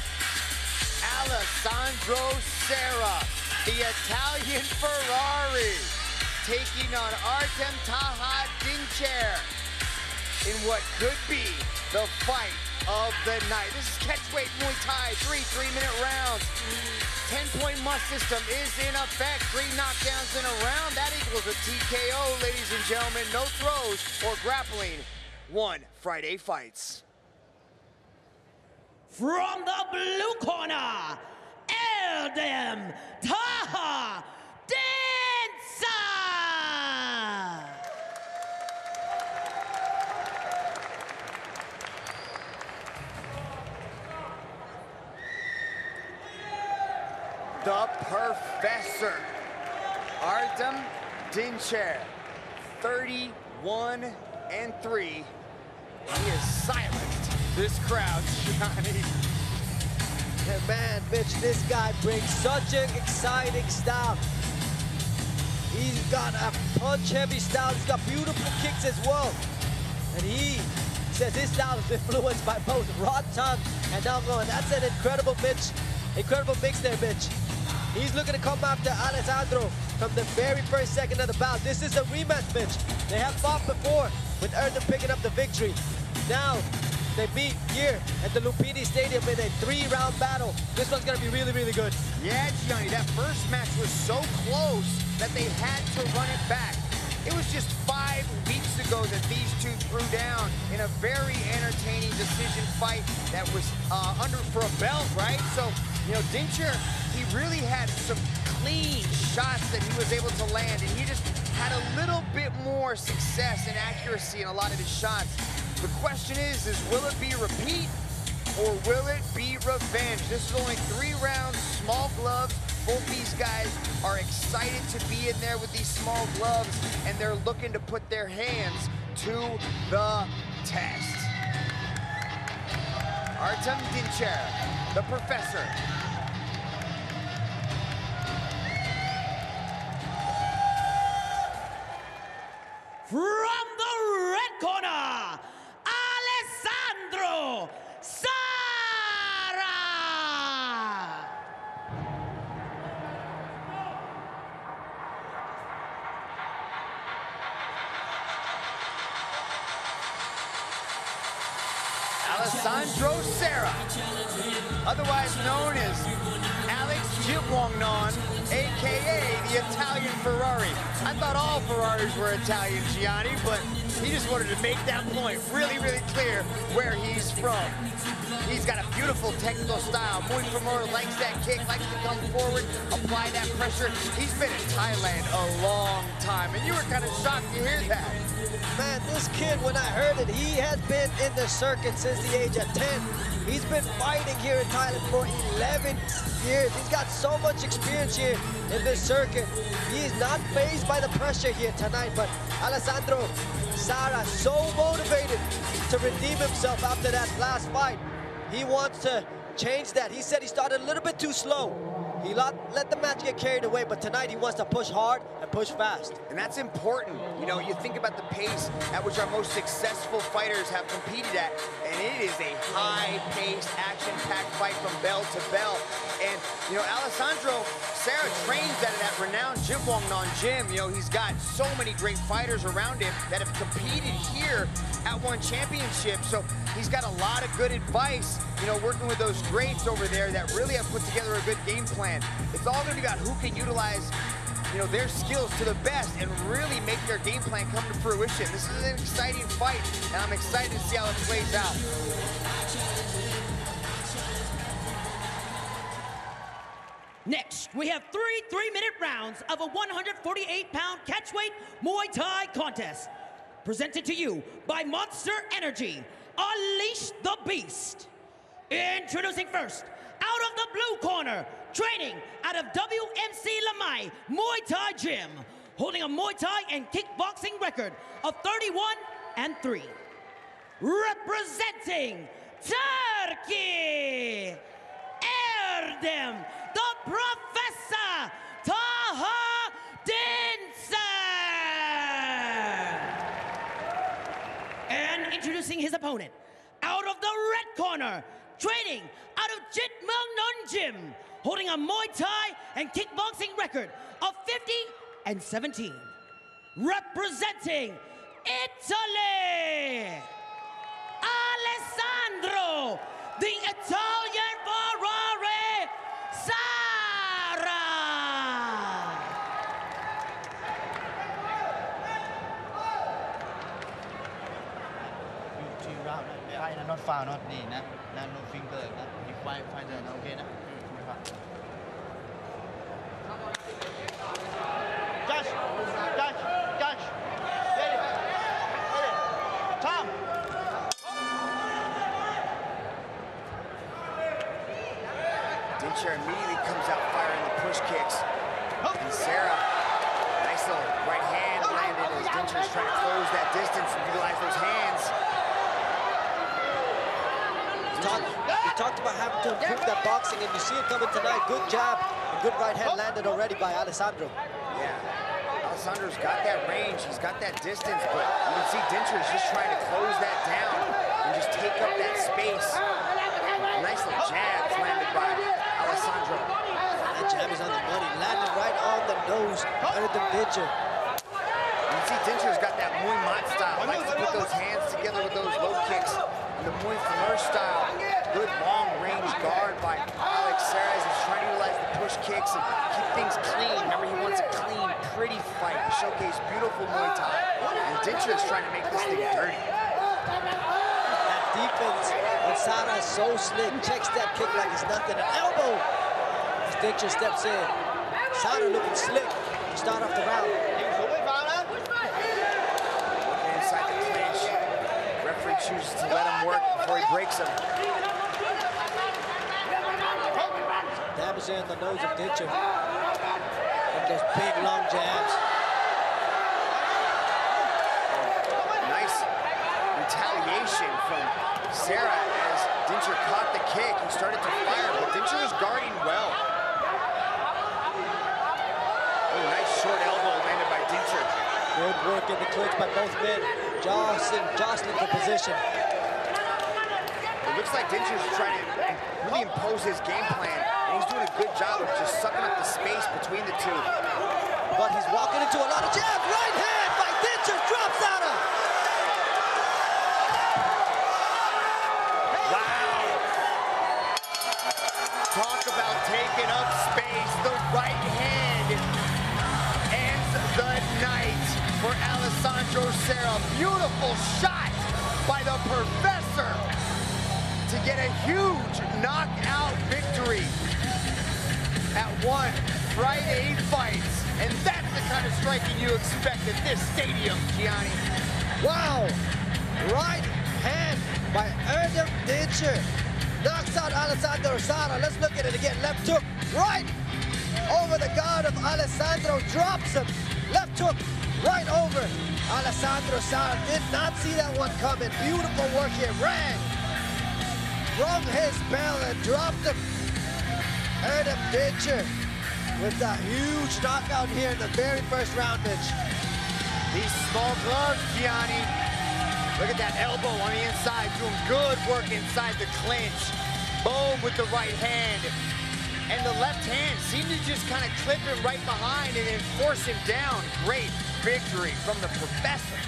Alessandro Sara, the Italian Ferrari, taking on Erdem Taha Dincer in what could be the fight of the night. This is Catchweight Muay Thai, 3 3-minute rounds. 10-point must system is in effect. 3 knockdowns in a round. That equals a TKO, ladies and gentlemen. No throws or grappling. One Friday Fights. From the blue corner, Erdem Taha Dincer! The Professor, Erdem Dincer, 31-3. He has silenced this crowd, Gianni. Yeah, man, Mitch, this guy brings such an exciting style. He's got a punch-heavy style. He's got beautiful kicks as well. And he says his style is influenced by both Rotang and Chaongoh. And that's an incredible mix there, Mitch. He's looking to come after Alessandro from the very first second of the bout. This is a rematch, Mitch. They have fought before with Erdem picking up the victory. Now, they meet here at the Lumpinee Stadium in a 3-round battle. This one's gonna be really, really good. Yeah, Gianni, that first match was so close that they had to run it back. It was just 5 weeks ago that these two threw down in a very entertaining decision fight that was under for a belt, right? So, you know, Dincer, he really had some clean shots that he was able to land, and he just had a little bit more success and accuracy in a lot of his shots. The question is will it be repeat or will it be revenge? This is only 3 rounds, small gloves. Both these guys are excited to be in there with these small gloves, and they're looking to put their hands to the test. Erdem Dincer, the Professor. From the red corner, Alessandro Sara! Alessandro Sara, otherwise known as Jitmuangnon, a.k.a. the Italian Ferrari. I thought all Ferraris were Italian, Gianni, but he just wanted to make that point really, really clear where he's from. He's got a beautiful technical style. Muy Ferrari likes that kick, likes to come forward, apply that pressure. He's been in Thailand a long time, and you were kind of shocked to hear that. Man, this kid, when I heard it, he has been in the circuit since the age of 10. He's been fighting here in Thailand for 11 years. He's got so much experience here in this circuit. He is not fazed by the pressure here tonight, but Alessandro Sara, so motivated to redeem himself after that last fight. He wants to changed that. He said he started a little bit too slow. He let the match get carried away, but tonight he wants to push hard and push fast. And that's important. You know, you think about the pace at which our most successful fighters have competed at, and it is a high-paced, action-packed fight from bell to bell. And, you know, Alessandro, Sara trains at that renowned Jitmuangnon gym. You know, he's got so many great fighters around him that have competed here at one championship. So he's got a lot of good advice, you know, working with those greats over there that really have put together a good game plan. It's all going to be about who can utilize, you know, their skills to the best and really make their game plan come to fruition. This is an exciting fight, and I'm excited to see how it plays out. Next, we have three 3-minute rounds of a 148-pound catchweight Muay Thai contest. Presented to you by Monster Energy. Unleash the Beast. Introducing first, out of the blue corner, training out of WMC Muay Thai Gym, holding a Muay Thai and kickboxing record of 31-3. Representing Turkey, Erdem, the Professor, Taha Dincer. And introducing his opponent, out of the red corner, training out of Jitmuangnon Gym, holding a Muay Thai and kickboxing record of 50-17. Representing Italy, Alessandro, the Italian Ferrari, Sara. Not foul, not knee, no finger, no fight no okay, no. Judge, ready, Tom. Dincer immediately comes out firing the push kicks. And Sara, nice little right hand landed as Dincer's trying to close that distance and utilize those hands. He talked about having to improve that boxing, and you see it coming tonight. Good jab and good right hand landed already by Alessandro. Yeah, Alessandro's got that range, he's got that distance, but you can see Dincer's just trying to close that down and just take up that space. Nice little jabs landed by Alessandro. That jab is on the money, landed right on the nose. Erdem Dincer. You can see Dincer's got that Muay Mat style, likes to put those hands together with those low kicks. The Muay Thai style, good long-range guard by Alex Sara as he's trying to utilize the push kicks and keep things clean. Remember, he wants a clean, pretty fight, showcase beautiful Muay Thai. And Dincer is trying to make this thing dirty. That defense on Sara is so slick, checks that kick like it's nothing. An elbow as Dincer steps in. Sara looking slick to start off the round. Inside the clinch. Referee chooses to let him work before he breaks him. Damage in the nose of Dincer. With those big long jabs. Nice retaliation from Sara as Dincer caught the kick. He started to fire, but Dincer was guarding well. Oh, nice short elbow landed by Dincer. Good work in the clinch by both men. Jostling for position. It looks like Dincer's trying to really impose his game plan, and he's doing a good job of just sucking up the space between the two. But he's walking into a lot of jabs. Right hand by Dincer, drops Sara. Wow. Talk about taking up space. The right hand ends the night for Alessandro Sara. Beautiful shot by the Professor to get a huge knockout victory at one Friday fights. And that's the kind of striking you expect at this stadium, Gianni. Wow! Right hand by Erdem Dincer. Knocks out Alessandro Sara. Let's look at it again. Left hook right over the guard of Alessandro. Drops him. Left hook right over. Alessandro Sara did not see that one coming. Beautiful work here. Ran. rung his bell and dropped him. Erdem Dincer with a huge knockout here in the very first round, Mitch. These small gloves, Gianni. Look at that elbow on the inside, doing good work inside the clinch. Boom with the right hand. And the left hand seemed to just kind of clip him right behind and then force him down. Great victory from the professor.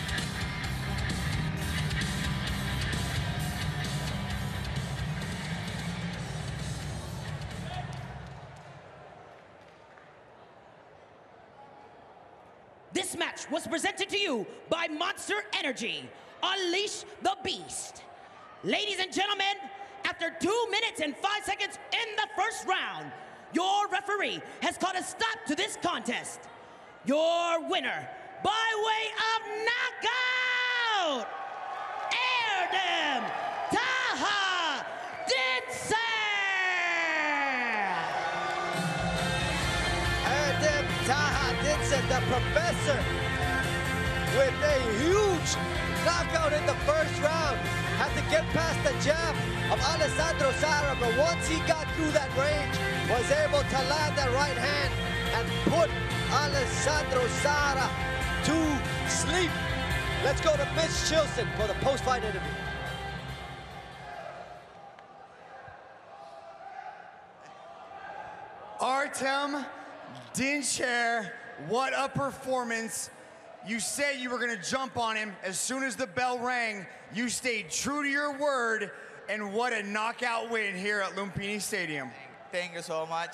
This match was presented to you by Monster Energy. Unleash the Beast. Ladies and gentlemen, after 2 minutes and 5 seconds in the first round, your referee has called a stop to this contest. Your winner, by way of knockout, Erdem Taha Dincer! Erdem Taha Dincer, the professor, with a huge knockout in the first round. Had to get past the jab of Alessandro Sara, but once he got through that range, was able to land that right hand and put Alessandro Sara to sleep. Let's go to Mitch Chilson for the post-fight interview. Erdem Dincer, what a performance. You said you were going to jump on him as soon as the bell rang. You stayed true to your word, and what a knockout win here at Lumpinee Stadium. Thank you so much.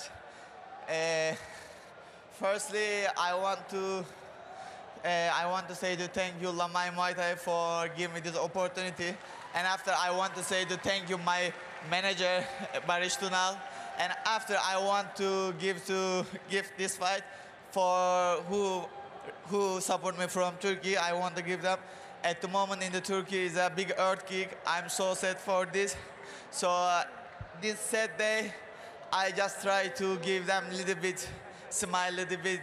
Firstly, I want to say thank you Lumpinee Muay Thai for giving me this opportunity, and after I want to say thank you my manager Barış Tunal, and after I want to give this fight for who support me from Turkey. I want to give them. At the moment in the Turkey is a big earthquake. I'm so sad for this. So this sad day, I just try to give them a little bit smile, little bit.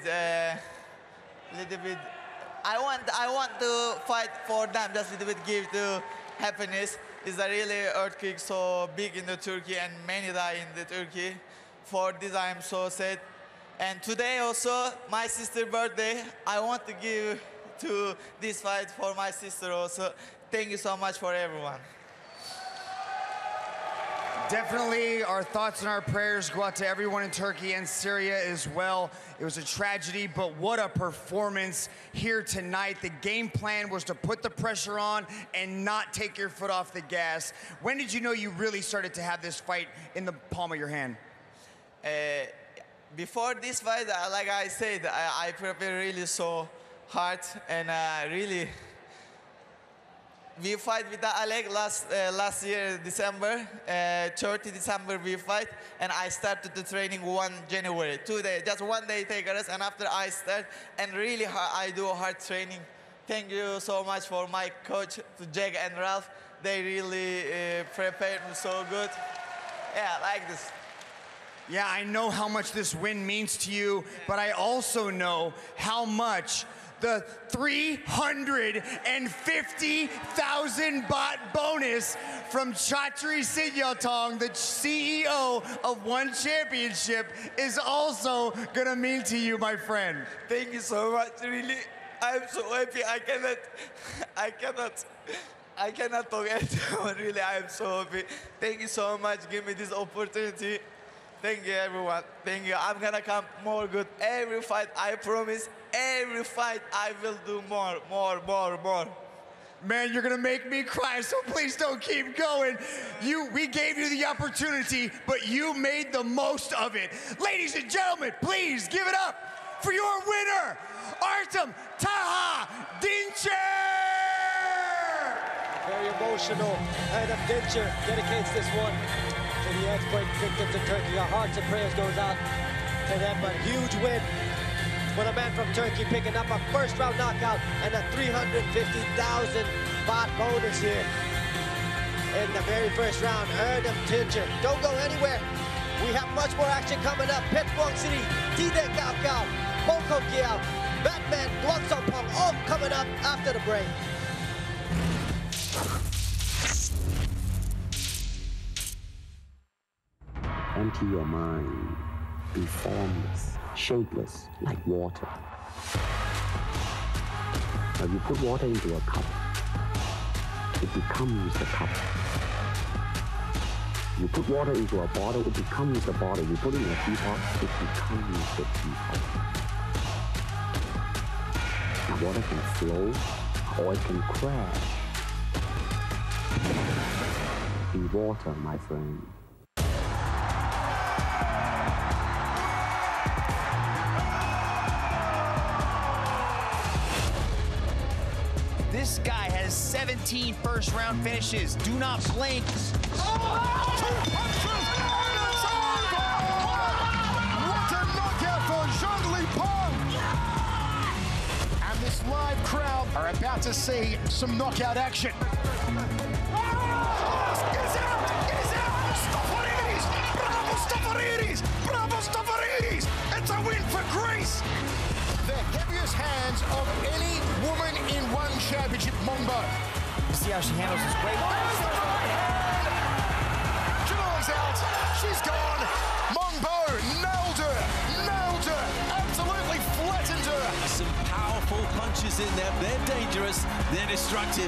I want to fight for them, just a little bit give to happiness. It's a really earthquake so big in the Turkey and many die in the Turkey. For this I am so sad. And today also, my sister's birthday, I want to give to this fight for my sister also. Thank you so much for everyone. Definitely our thoughts and our prayers go out to everyone in Turkey and Syria as well. It was a tragedy, but what a performance here tonight. The game plan was to put the pressure on and not take your foot off the gas. When did you know you really started to have this fight in the palm of your hand? Before this fight, like I said, I prepared really so hard and really. We fight with the Talekh last year, December, 30 December we fight, and I started the training 1 January, 2 days, just 1 day take a rest, and after I start, and really I do hard training. Thank you so much for my coach, to Jack and Ralph. They really prepared me so good. Yeah, like this. Yeah, I know how much this win means to you, but I also know how much the 350,000 baht bonus from Chatri Sityotong, the CEO of One Championship, is also gonna mean to you, my friend. Thank you so much, really. I'm so happy. I cannot talk anymore. Really, I'm so happy. Thank you so much. Give me this opportunity. Thank you, everyone. Thank you. I'm gonna come more good. Every fight, I promise. Every fight, I will do more. Man, you're gonna make me cry, so please don't keep going. We gave you the opportunity, but you made the most of it. Ladies and gentlemen, please give it up for your winner, Erdem Taha Dincer! Very emotional. Erdem Dincer dedicates this one to the earthquake victims in Turkey. Our hearts and prayers goes out to them, but huge win for the man from Turkey, picking up a first round knockout and a 350,000 baht bonus here in the very first round. Erdem Dincer. Don't go anywhere. We have much more action coming up. Petchmuangsri, Tidek Gao, Mongkolkaew, Batman, Duangsompong, all coming up after the break. Empty your mind. Be formless, shapeless, like water. Now you put water into a cup, it becomes the cup. You put water into a bottle, it becomes the bottle. You put it in a teapot, it becomes the teapot. Now water can flow, or it can crash. Be water, my friend. This guy has 17 first-round finishes. Do not blink. Oh, 2 punches, and it's over! What a knockout for Zhongli Peng! And this live crowd are about to see some knockout action. Bravo, Stofaridis! It's a win for Greece! The heaviest hands of any woman in one championship, Mongbo. You see how she handles this weight? Jitmuang's out. She's gone. Mongbo nailed her. Absolutely flattened her. Some powerful punches in there. They're dangerous. They're destructive.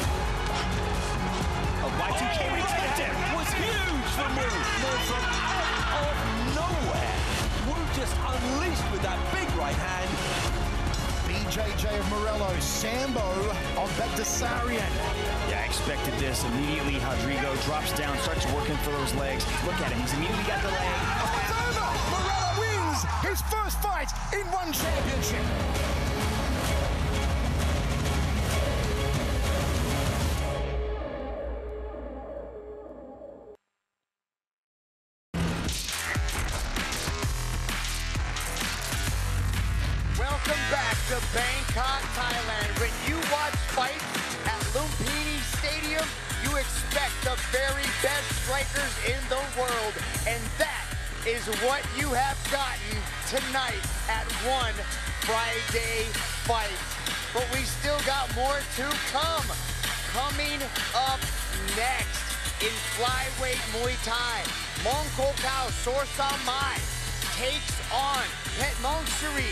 A Y2K was huge from Wu. From out of nowhere. Wu just unleashed with that big right hand. BJJ of Morello, Sambo of Baldessarian. Yeah, I expected this. Immediately, Rodrigo drops down, starts working for those legs. Look at him. He's immediately got the leg. It's over. Morello wins his first fight in one championship. Welcome back to Bangkok, Thailand. When you watch fights at Lumpinee Stadium, you expect the very best strikers in the world. And that is what you have gotten tonight at one Friday fight. But we still got more to come. Coming up next in Flyweight Muay Thai, Mongkolkaew Sor.Sommai takes on Petchmuangsri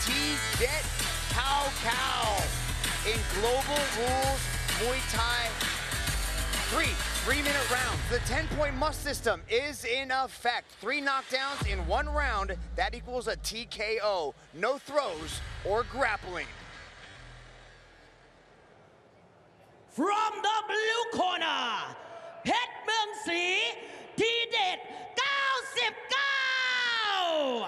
in Global Rules Muay Thai. 3-minute rounds. The 10-point must system is in effect. 3 knockdowns in 1 round. That equals a TKO. No throws or grappling. From the blue corner, Petchmuangsri, T-Det 99.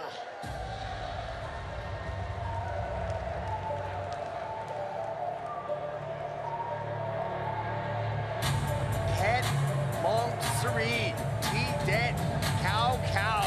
Petchmuangsri, T-Det Cow.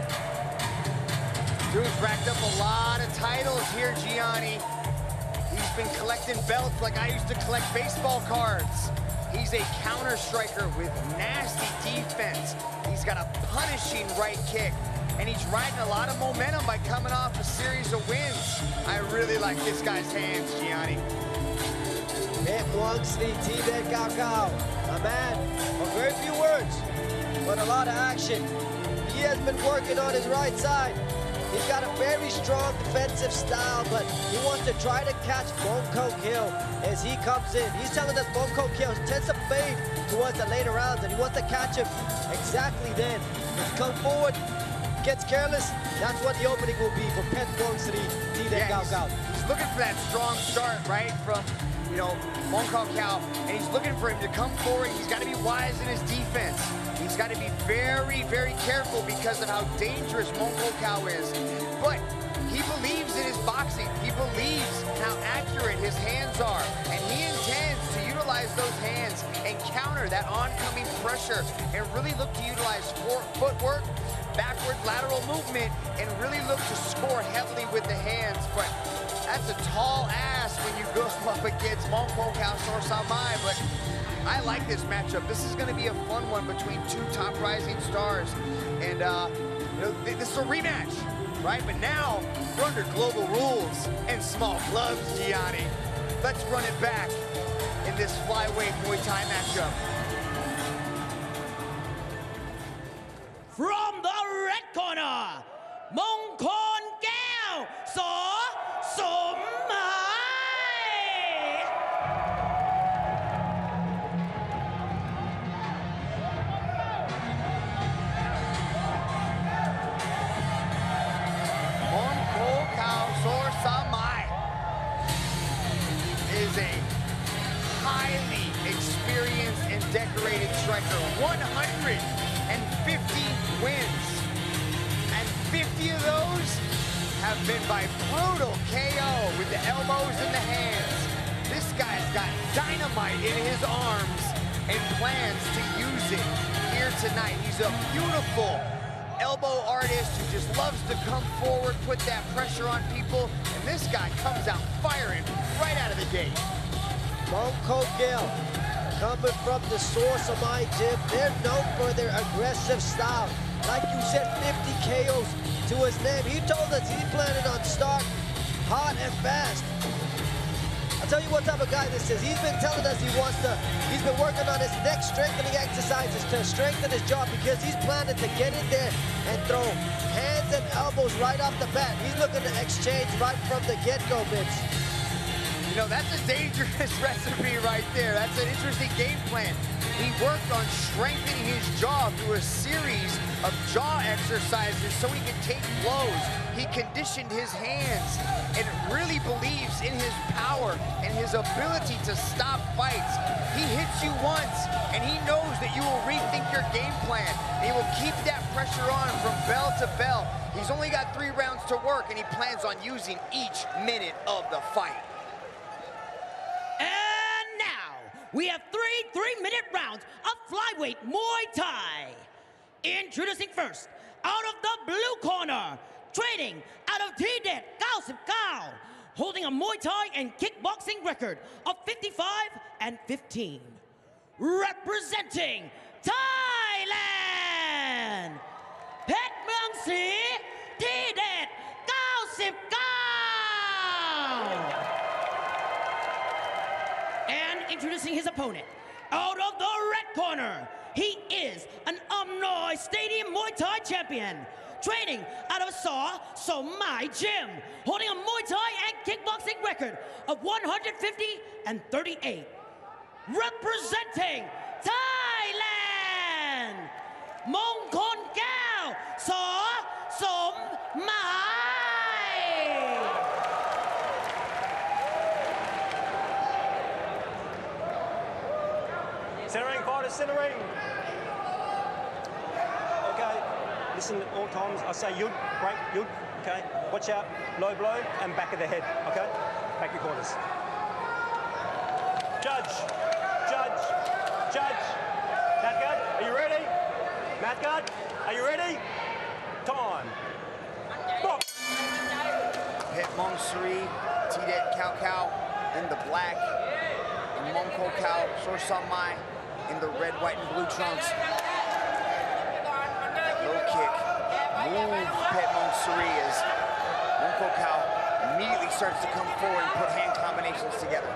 Dude's racked up a lot of titles here, Gianni. He's been collecting belts like I used to collect baseball cards. He's a counter striker with nasty defense. He's got a punishing right kick, and he's riding a lot of momentum by coming off a series of wins. I really like this guy's hands, Gianni. Petchmuangsri, T-Det Cow. A man of very few words, but a lot of action. He has been working on his right side. He's got a very strong defensive style, but he wants to try to catch Mongkolkaew as he comes in. He's telling us Mongkolkaew tends to fade towards the later rounds, and he wants to catch him exactly then. If he comes forward, gets careless, that's what the opening will be for Petchmuangsri, T-Det Cow. He's looking for that strong start, right, from, you know, Mongkolkaew, and he's looking for him to come forward. He's got to be wise in his defense. He's got to be very, very careful because of how dangerous Mongkolkaew is. But he believes in his boxing. He believes how accurate his hands are, and he intends to utilize those hands and counter that oncoming pressure and really look to utilize footwork, backward lateral movement, and really look to score heavily with the hands. But that's a tall ask when you go up against Mongkolkaew Sor.Sommai, but I like this matchup. This is going to be a fun one between 2 top rising stars. And you know, this is a rematch, right? But now we're under global rules and small gloves, Gianni. Let's run it back in this flyweight Muay Thai matchup. From the corner, Mongkolkaew, Sor.Sommai. Mongkolkaew Sor.Sommai is a highly experienced and decorated striker. 150 wins, and 50 of those have been by brutal KO with the elbows and the hands. This guy's got dynamite in his arms and plans to use it here tonight. He's a beautiful elbow artist who just loves to come forward, put that pressure on people, and this guy comes out firing right out of the gate. Mongkolkaew coming from the Sor.Sommai gym. They're known for their aggressive style. Like you said, 50 KOs to his name. He told us he's planning on starting hot and fast. I'll tell you what type of guy this is. He's been telling us he's been working on his neck strengthening exercises to strengthen his jaw because he's planning to get in there and throw hands and elbows right off the bat. He's looking to exchange right from the get-go, Vince. You know, that's a dangerous recipe right there. That's an interesting game plan. He worked on strengthening his jaw through a series of jaw exercises so he could take blows. He conditioned his hands and really believes in his power and his ability to stop fights. He hits you once, and he knows that you will rethink your game plan. And he will keep that pressure on from bell to bell. He's only got 3 rounds to work, and he plans on using each minute of the fight. And now, we have 3 3-minute rounds of Flyweight Muay Thai. Introducing first, out of the blue corner, training out of T-Det 99, holding a Muay Thai and kickboxing record of 55-15. Representing Thailand, Petchmuangsri, T-Det 99. And introducing his opponent, out of the red corner, he is an Umnoy Stadium Muay Thai champion, training out of Sor.Sommai gym, holding a Muay Thai and kickboxing record of 150-38. Representing Thailand, Mongkolkaew, Sor.Sommai. Centering, fighters, centering. Okay, listen at all times. I say yud, break, yud, okay? Watch out, low blow, and back of the head, okay? Back your corners. Judge, judge, judge. Mat guard, are you ready? Mat guard, are you ready? Time. Box. Petchmuangsri, T-Det 99 in the black, and Mongkolkaew Sor.Sommai in the red, white, and blue trunks. Low kick. Move Petchmuangsri as Mongkolkaew immediately starts to come forward and put hand combinations together.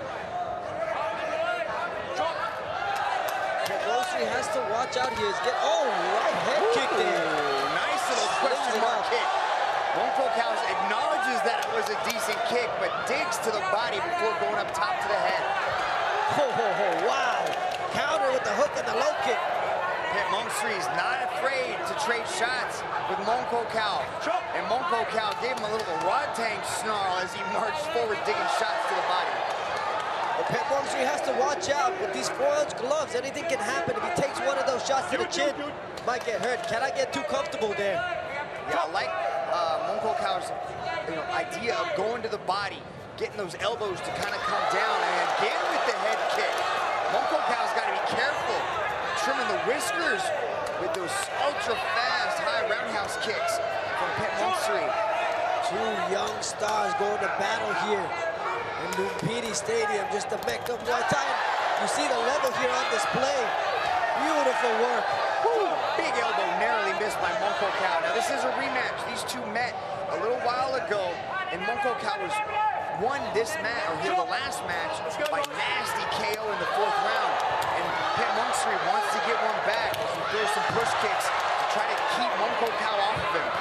Petchmuangsri has to watch out here. Right head kick there. Nice little question mark kick. Mongkolkaew acknowledges that it was a decent kick, but digs to the body before going up top to the head. Wow. Counter with the hook and the low kick. Petchmuangsri is not afraid to trade shots with Mongkolkaew. And Mongkolkaew gave him a little Rod-Tang snarl as he marched forward, digging shots to the body. Well, Petchmuangsri has to watch out with these 4-ounce gloves. Anything can happen. If he takes one of those shots to the chin, might get hurt. Can I get too comfortable there? Yeah, I like Mongkolkaew's idea of going to the body, getting those elbows to kind of come down, and again with the head kick. Mongkolkaew's got to be careful, trimming the whiskers with those ultra-fast, high roundhouse kicks from Petchmuangsri. 2 young stars going to battle here in Lumpinee Stadium, just the Mecca of Muay Thai. You see the level here on display. Beautiful work. Woo. Big elbow narrowly missed by Mongkolkaew. Now this is a rematch. These two met a little while ago, and Mongkolkaew won this match, or the last match, by nasty KO in the 4th round. And Petchmuangsri wants to get one back as he throws some push kicks to try to keep Mongkolkaew off of him.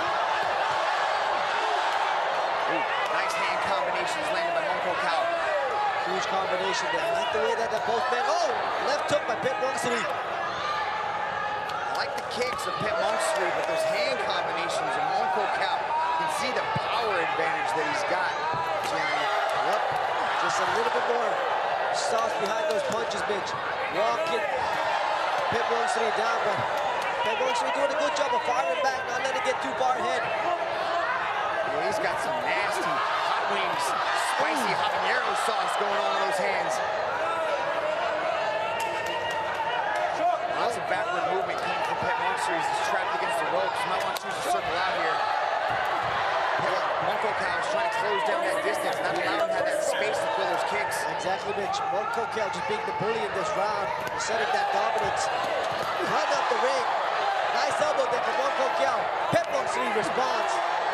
the way that both men, oh, left hook by Petchmuangsri. I like the kicks of Petchmuangsri, but those hand combinations of Mongkolkaew, you can see the power advantage that he's got. Yep, just a little bit more sauce behind those punches, bitch. Walking Petchmuangsri down, but Petchmuangsri doing a good job of firing back, not letting it get too far ahead. Yeah, he's got some nasty hot wings, spicy habanero sauce going on in those hands. Lots of backward movement coming from Petchmuangsri as he's trapped against the ropes. Might want to choose to circle out here. Mongkolkaew is trying to close down that distance, not allowing him to have that space to throw those kicks. Exactly, Mitch. Mongkolkaew just being the bully in this round, setting that dominance. Run up the ring. Nice elbow there from Mongkolkaew. Petchmuangsri responds.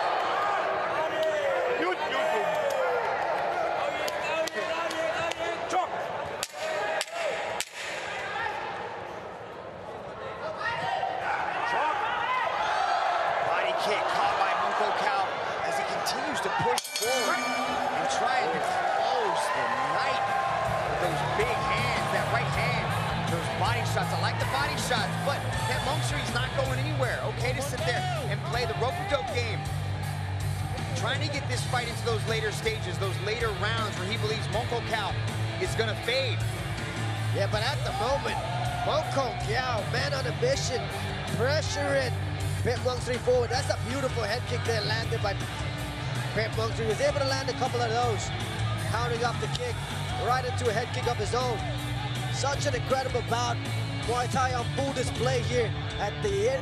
Body kick caught by Mongkolkaew as he continues to push forward and trying to close the night with those big hands, that right hand, those body shots. I like the body shots, but Petchmuangsri's not going anywhere. Okay to sit there and play the rope-a-dope game. Trying to get this fight into those later stages, those later rounds where he believes Mongkolkaew is gonna fade. Yeah, but at the moment, Mongkolkaew, man on a mission, pressuring Petchmuangsri forward. That's a beautiful head kick there landed by Petchmuangsri. Was able to land a couple of those, countering off the kick right into a head kick of his own. Such an incredible bout. Muay Thai on full display here at the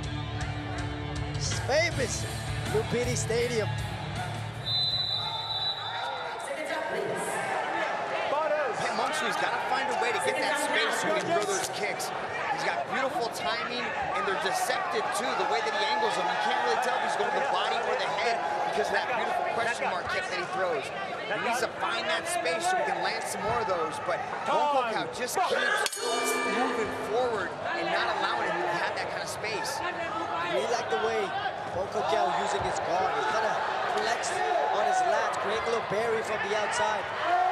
famous Lumpinee Stadium. Petchmuangsri's got to find a way to get that space so he can throw those kicks. He's got beautiful timing, and they're deceptive too, the way that he angles them. You can't really tell if he's going to the body or the head because of that beautiful question mark kick that he throws. He needs to find that space so he can land some more of those, but Mongkolkaew just keeps moving forward and not allowing him to have that kind of space. I really like the way Mongkolkaew using his guard. He kind of flexed on his lats, creating a little berry from the outside.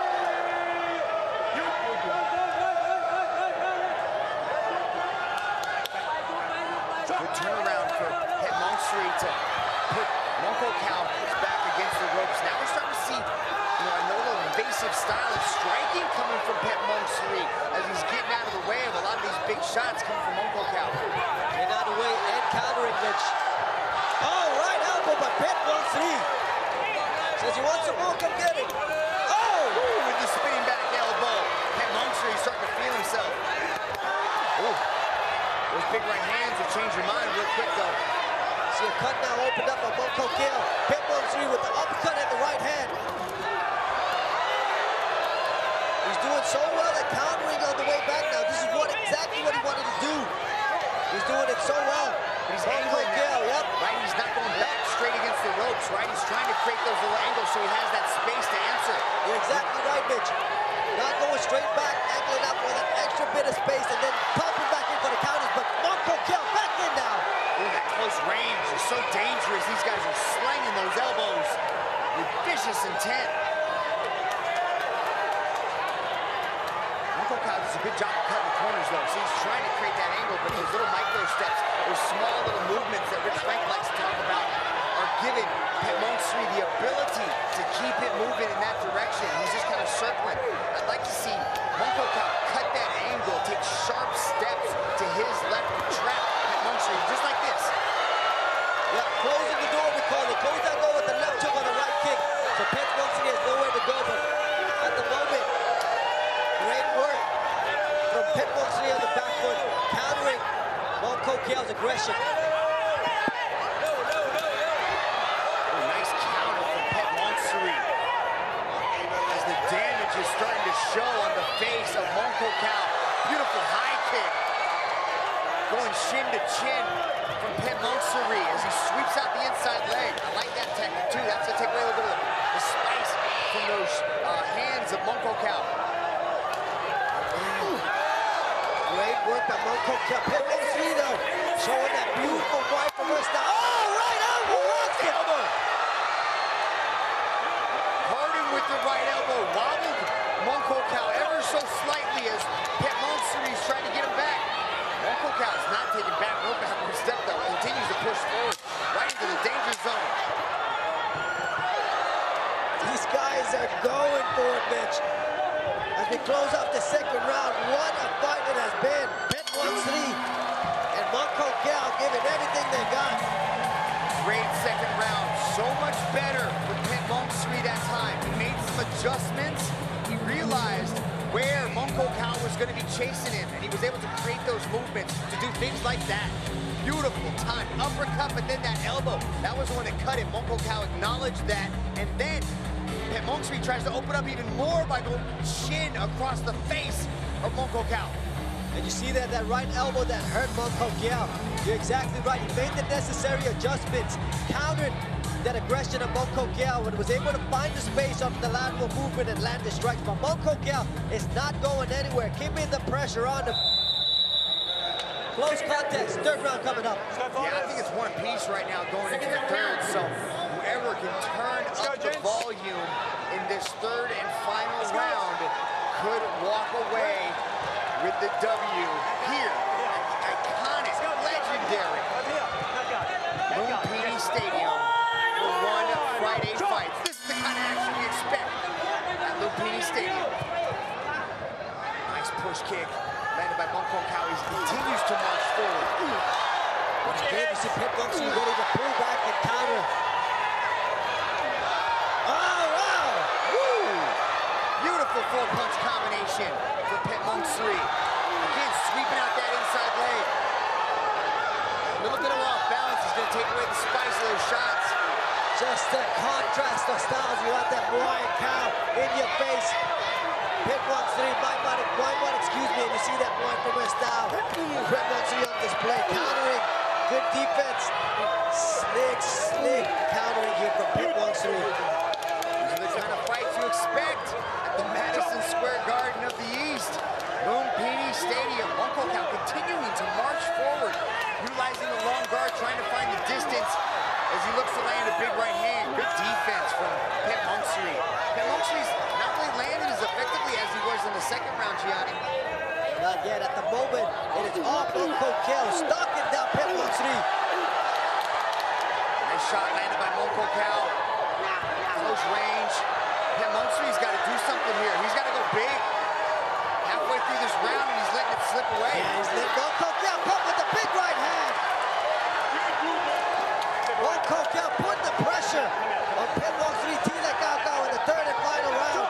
Good turnaround for Petchmuangsri to put Mongkolkaew back against the ropes. Now we're starting to see a little invasive style of striking coming from Petchmuangsri as he's getting out of the way of a lot of these big shots coming from Mongkolkaew. Getting out of the way and countering, Mitch. Oh, right elbow by Petchmuangsri. Says he wants some more, come get it. Oh! Ooh, with the spinning back elbow. Petchmuangsri starting to feel himself. Ooh. Those big right hands will change your mind real quick, though. See a cut now opened up by Mongkolkaew. Petchmuangsri with the uppercut at the right hand. He's doing so well at countering on the way back now. This is exactly what he wanted to do. He's doing it so well. He's angling now, yep. Right, he's not going back straight against the ropes, right? He's trying to create those little angles so he has that space to answer. You're exactly right, Mitch. Not going straight back, angling up with an extra bit of space and then popping back in for the counters, but Mongkolkaew back in now. Ooh, that close range is so dangerous. These guys are slanging those elbows with vicious intent. Mongkolkaew does a good job of cutting the corners, though. So he's trying to create that angle, but those little micro steps, those small little movements that Rich Frank likes to talk about are giving Petchmuangsri the ability to keep it moving in that direction. He's just kind of circling. I'd like to see Mongkolkaew cut that angle, take sharp steps to his left to trap Petchmuangsri, just like this. Yeah, closing the door, we call it. Close that door with the left hook on the right kick. So Petchmuangsri has nowhere to go, but at the moment, great work from Petchmuangsri on the back foot, countering Mongkolkaew's aggression. Nice counter from Petchmuangsri as the damage is starting to show on the face of Mongkolkaew. Beautiful high kick. Going shin to chin from Petchmuangsri as he sweeps out the inside leg. I like that technique too. That's to take away a little bit of the spice from those hands of Mongkolkaew. Great work by Mongkolkaew. Petchmuangsri though, showing that beautiful right reverse now. Oh, right elbow, rocks it. Harden with the right elbow, wobbled Mongkolkaew ever so slightly close out the second round. What a fight it has been. Petchmuangsri and Mongkolkaew giving everything they got. Great second round. So much better with Petchmuangsri that time. He made some adjustments. He realized where Mongkolkaew was going to be chasing him, and he was able to create those movements to do things like that. Beautiful time. Uppercut, but then that elbow. That was the one that cut him. Mongkolkaew acknowledged that, and then Petchmuangsri tries to open up even more by going shin across the face of Mongkolkaew. And you see that right elbow that hurt Mongkolkaew. You're exactly right. He made the necessary adjustments, countered that aggression of Mongkolkaew, and was able to find the space off the lateral movement and land the strikes. But Mongkolkaew is not going anywhere, keeping the pressure on him. Close contest, third round coming up. Yeah, I think it's one piece right now going into the third, so whoever can turn up the volume in this third and final round could walk away with the W here at the iconic, legendary Lumpinee Stadium for one Friday fight. This is the kind of action we expect at Lumpinee Stadium. Nice push kick landed by Mongkolkaew. He continues to march forward. But again, you see Petchmuangsri ready to pull back and counter. Oh, wow! Woo! Beautiful four-punch combination for Petchmuangsri. Again, sweeping out that inside leg. A little bit of off balance is going to take away the spice of those shots. Just the contrast of styles. You have that Muay Cow in your face. Petchmuangsri might want, excuse me, and you see that Muay from his style. Petchmuangsri on display, countering. Good defense. Slick countering here from Petchmuangsri. These are the kind of fights you expect at the Madison Square Garden of the East. Lumpinee Stadium. Mongkolkaew continuing to march forward, utilizing the long guard, trying to find the distance as he looks to land a big right hand. Good defense from Petchmuangsri. Petchmuangsri's not really landed as effectively as he was in the second round, Gianni. Not yet. At the moment, it is all Mongkolkaew stalking down Petchmuangsri. Nice shot landed by Mongkolkaew. Close range. Petchmuangsri's got to do something here. He's got to go big. Halfway through this round, and he's letting it slip away. Yeah, he's letting Mongkolkaew come with the big right hand. Mongkolkaew putting the pressure on Petchmuangsri. Talekh out in the third and final round.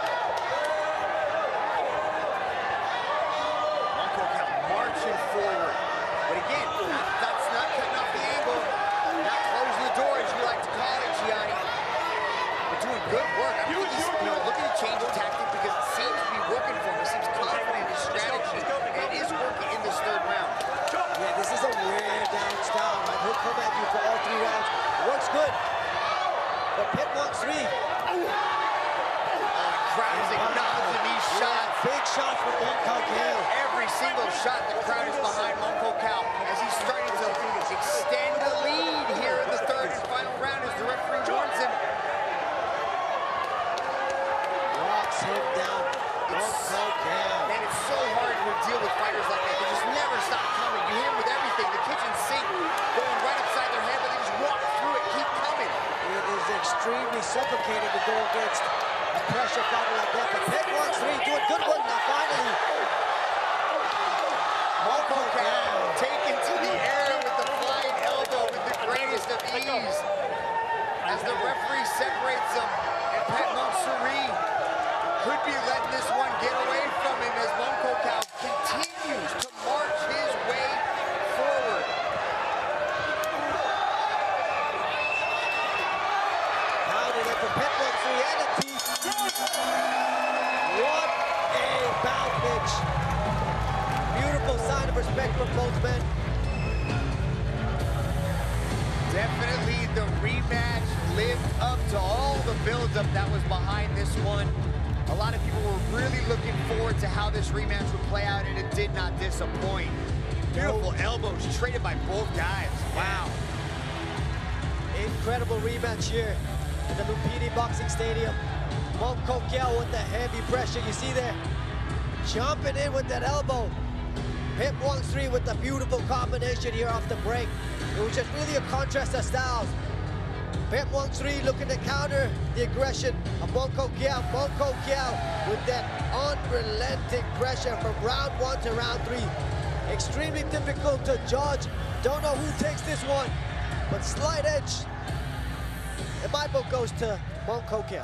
Mongkolkaew marching forward. But again, that's not cutting off the angle. Not closing the door, as you like to call it, Gianni. But doing good work. I think he's looking to change the tactic because it seems to be working for him. He seems confident in his strategy, and it is working in this third round. Yeah, this is a wear down style, right? He'll come at you for all three rounds. It works good. But Petchmuangsri. Crowd is acknowledging these shots. Big shots from Mongkolkaew. Every single shot, the crowd is behind Mongkolkaew as he's starting to extend the lead here in the third and final round as the referee warns him. Walks him down. Mongkolkaew. Man, it's so hard to deal with fighters like that. They just never stop coming. You hit them with everything. The kitchen sink going right upside their head, but they just walk through it, keep coming. It is extremely suffocating to go against a pressure fighter like that. But Petchmuangsri doing good work now, finally. Mongkolkaew taken to the air with the flying elbow with the greatest of ease. As the referee separates them, and Petchmuangsri could be letting this one get away from him as Mongkolkaew continues to march his way forward. Pounding it from Petchmuangsri and a teeth. What a bound pitch. Beautiful sign of respect from both men. Definitely the rematch lived up to all the build-up that was behind this one. A lot of people were really looking forward to how this rematch would play out, and it did not disappoint. Beautiful elbows traded by both guys. Wow. Incredible rematch here at the Lumpinee Boxing Stadium. Mongkolkaew with the heavy pressure. You see there, jumping in with that elbow. Petchmuangsri with the beautiful combination here off the break. It was just really a contrast of styles. Petchmuangsri looking to counter the aggression of Mongkolkaew. Mongkolkaew with that unrelenting pressure from round 1 to round 3. Extremely difficult to judge. Don't know who takes this one, but slight edge, in my book, goes to Mongkolkaew.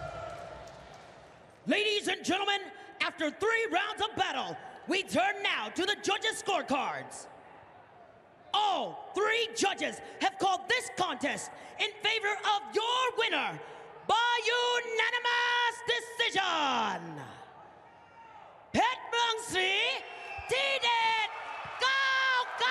Ladies and gentlemen, after 3 rounds of battle, we turn now to the judges' scorecards. All 3 judges have called this contest in favor of your winner by unanimous decision. Petchmuangsri, Tidet, Go!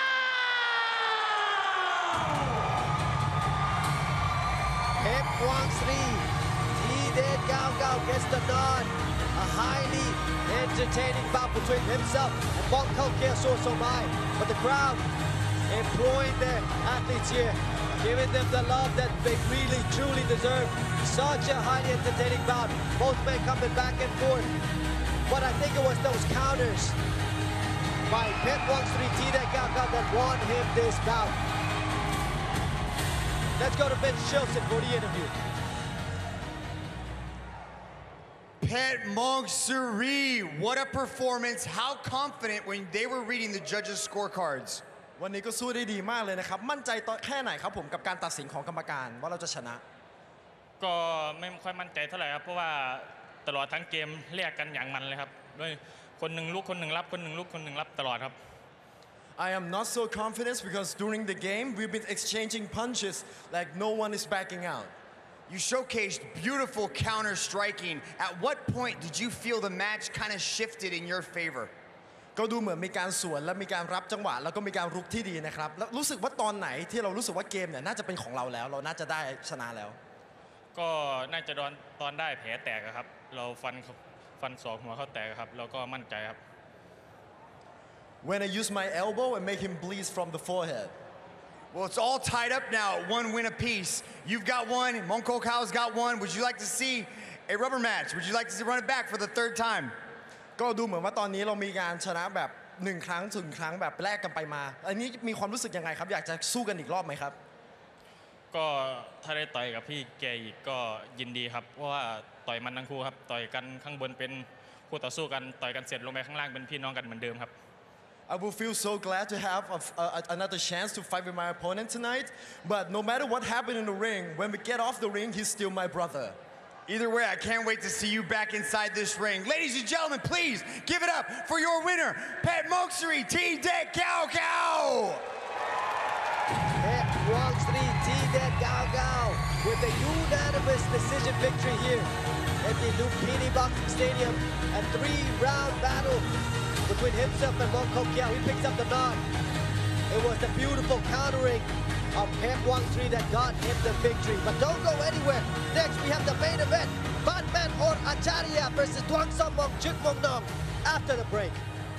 Petchmuangsri, Tidet Go gets the nod. A highly entertaining bout between himself and Mongkolkaew Sor.Sommai. But the crowd employing their athletes here, giving them the love that they really, truly deserve. Such a highly entertaining bout. Both men coming back and forth. But I think it was those counters by Petchmuangsri Tidet Go that won him this bout. Let's go to Ben Shilson for the interview. Petchmuangsri, what a performance. How confident when they were reading the judges' scorecards. วันนี้ก็สู้ได้ดีมากเลยนะครับมั่นใจแค่ไหนครับผมกับการตัดสินของกรรมการว่าเราจะชนะก็ไม่ค่อยมั่นใจเท่าไหร่ครับเพราะว่าตลอดทั้งเกมเรียกกันอย่างมันเลยครับด้วยคนหนึ่งลุกคนหนึ่งรับคนหนึ่งลุกคนหนึ่งรับตลอดครับ I am not so confident because during the game we've been exchanging punches like no one is backing out. You showcased beautiful counter striking. At what point did you feel the match kind of shifted in your favor? ก็ดูเหมือนมีการสวนและมีการรับจังหวะแล้วก็มีการรุกที่ดีนะครับแล้วรู้สึกว่าตอนไหนที่เรารู้สึกว่าเกมเนี่ยน่าจะเป็นของเราแล้วเราน่าจะได้ชนะแล้วก็น่าจะตอนได้แผลแตกครับเราฟันศอกหัวเขาแตกครับเราก็มั่นใจครับ When I use my elbow and make him bleed from the forehead. Well, it's all tied up now, 1 win apiece. You've got 1, Mongkolkaew's got 1. Would you like to see a rubber match? Would you like to see run it back for the 3rd time? ก็ดูเหมือนว่าตอนนี้เรามีการชนะแบบ1 ครั้งถึงครั้งแบบแลกกันไปมาอันนี้มีความรู้สึกยังไงครับอยากจะสู้กันอีกรอบไหมครับก็ถ้าได้ต่อยกับพี่แกอีกก็ยินดีครับเพราะว่าต่อยมันทั้งคู่ครับต่อยกันข้างบนเป็นคู่ต่อสู้กันต่อยกันเสร็จลงไปข้างล่างเป็นพี่น้องกันเหมือนเดิมครับ I will feel so glad to have another chance to fight with my opponent tonight but no matter what happened in the ring when we get off the ring he's still my brother. Either way, I can't wait to see you back inside this ring. Ladies and gentlemen, please give it up for your winner, Petchmuangsri Tidet Go! Petchmuangsri Tidet Go with a unanimous decision victory here at the Lumpinee Boxing Stadium. A 3-round battle between himself and Mongkolkaew. He picks up the nod. It was the beautiful countering of Petchmuangsri that got him the victory. But don't go anywhere. Next, we have the main event. Batman Or.Atchariya versus Duangsompong Jitmuangnon after the break.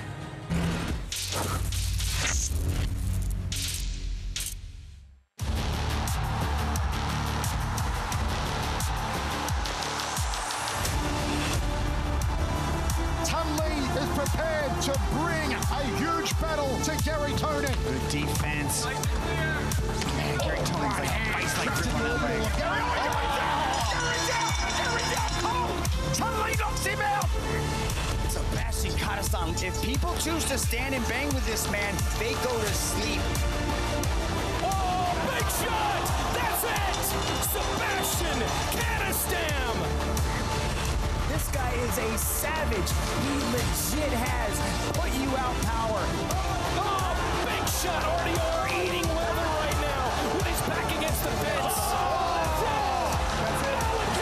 Is prepared to bring a huge battle to Gary Tony. Good defense. Man, Gary Tony's like a vice-like grip on that leg. Gary down! Tunley knocks him out! Sebastian Kadastan, if people choose to stand and bang with this man, they go to sleep. Oh, big shot! That's it! Sebastian Kadastan! This guy is a savage. He legit has put you out power. Oh, big shot. Or eating leather right now when he's back against the fence. That's it.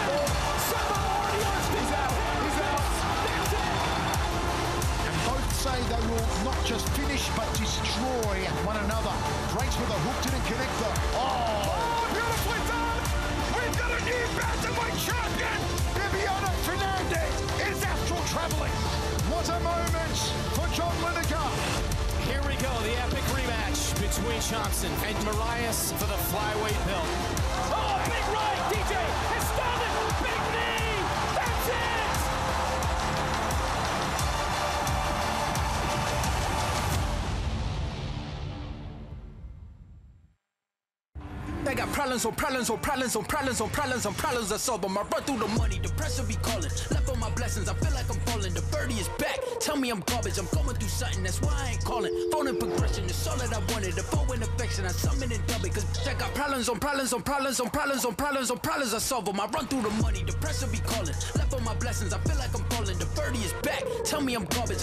He's out. That's it. And both say they will not just finish but destroy one another. Breaks with a hook, didn't connect the... Oh, beautifully done! We've got a new Bantamweight champion! Is astral traveling. What a moment for John Lineker. Here we go, the epic rematch between Johnson and Marias for the flyweight belt. Oh, big right, DJ has done it. Big knee. That's it. I got problems on problems on problems on problems on problems on problems I solve them. I run through the money, the pressure be calling. Left on my blessings, I feel like I'm falling. The birdie is back, tell me I'm garbage. I'm going through something, that's why I ain't calling. Phone and progression, it's all that I wanted. The phone and affection, I summon and dub it. Cause I got problems on problems on problems on problems on problems on problems I solve them. I run through the money, the pressure be calling. Left on my blessings, I feel like I'm falling. The birdie is back, tell me I'm garbage.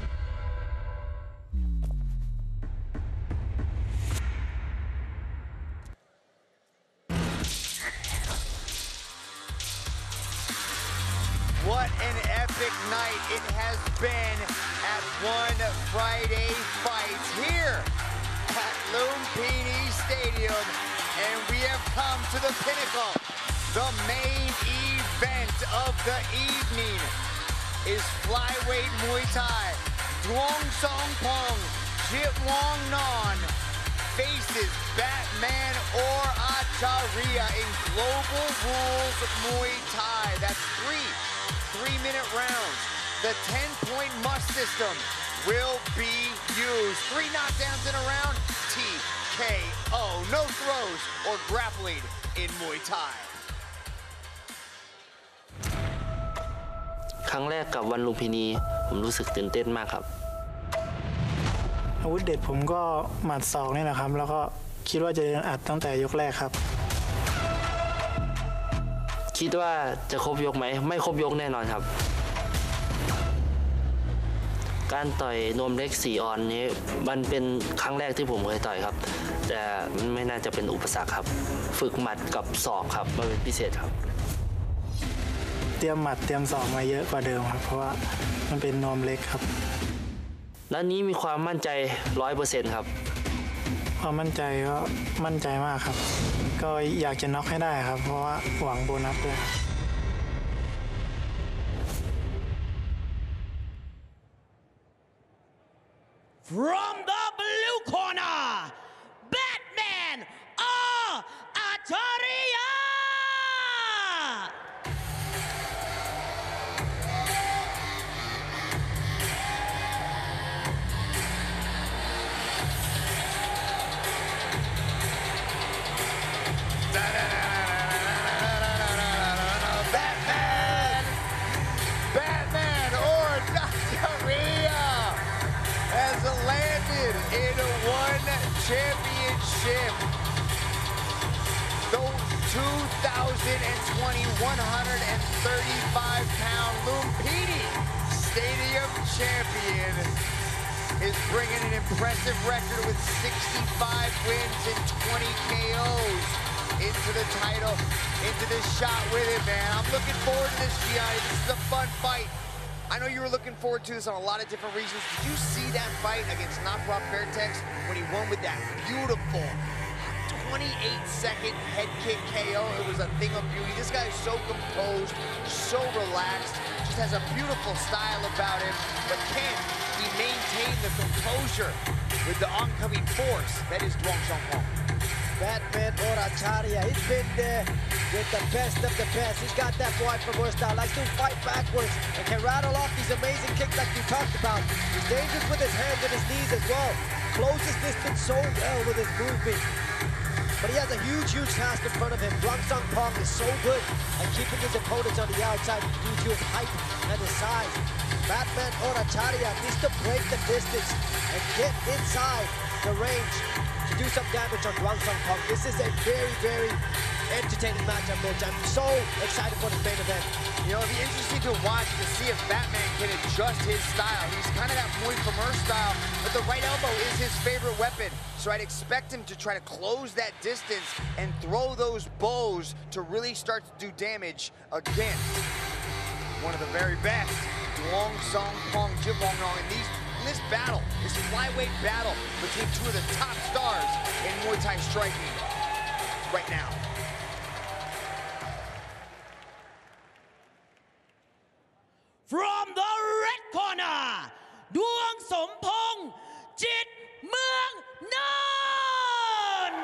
What an epic night it has been at One Friday Fights here at Lumpinee Stadium. And we have come to the pinnacle. The main event of the evening is Flyweight Muay Thai. Duangsompong, Jitmuangnon faces Batman Or.Atchariya in Global Rules Muay Thai. That's three-minute rounds. The 10-point must system will be used. 3 knockdowns in a round, TKO. No throws or grappling in Muay Thai. ครั้งแรกกับวันลุมพินีผมรู้สึกตื่นเต้นมากครับอาวุธเด็ดผมก็หมัดศอกนี่แหละครับแล้วก็คิดว่าจะเดินอัดตั้งแต่ยกแรกครับคิดว่าจะครบยกไหมไม่ครบยกแน่นอนครับการต่อยนวมเล็ก4 ออนนี้มันเป็นครั้งแรกที่ผมเคยต่อยครับแต่มันไม่น่าจะเป็นอุปสรรคครับฝึกหมัดกับศอกครับมันเป็นพิเศษครับเตรียมหมัดเตรียมศอกมาเยอะกว่าเดิมครับเพราะว่ามันเป็นนวมเล็กครับนัดนี้มีความมั่นใจ 100% ครับความมั่นใจก็มั่นใจมากครับก็อยากจะน็อกให้ได้ครับเพราะว่าหวังโบนัสด้วย From the blue corner, Batman Or.Atchariya! Batman Or.Atchariya has landed in one championship. Those 2020 135-pound Lumpinee Stadium champion is bringing an impressive record with 65 wins and 20 KOs into the title, into this shot with it, man. I'm looking forward to this, Gianni. This is a fun fight. I know you were looking forward to this on a lot of different reasons. Did you see that fight against knockout Fairtex when he won with that beautiful 28-second head kick KO? It was a thing of beauty. This guy is so composed, so relaxed, just has a beautiful style about him. But can he maintain the composure with the oncoming force that is Duangsompong? Batman Or.Atchariya, he's been there with the best of the best. He's got that boy from style, likes to fight backwards and can rattle off these amazing kicks like you talked about. He's dangerous with his hands and his knees as well. Closes distance so well with his movement. But he has a huge task in front of him. Duangsompong is so good at keeping his opponents on the outside due to his height and his size. Batman Or.Atchariya needs to break the distance and get inside the range to do some damage on Duangsompong. This is a very entertaining matchup, Mitch. I'm so excited for this main event. You know, it'll be interesting to watch to see if Batman can adjust his style. He's kind of that Muay Thai style, but the right elbow is his favorite weapon. So I'd expect him to try to close that distance and throw those bows to really start to do damage against one of the very best, Duangsompong, Jitmuangnon. In this battle, this flyweight battle between two of the top stars in Muay Thai striking right now. From the red corner, Duangsompong, Jitmuangnon!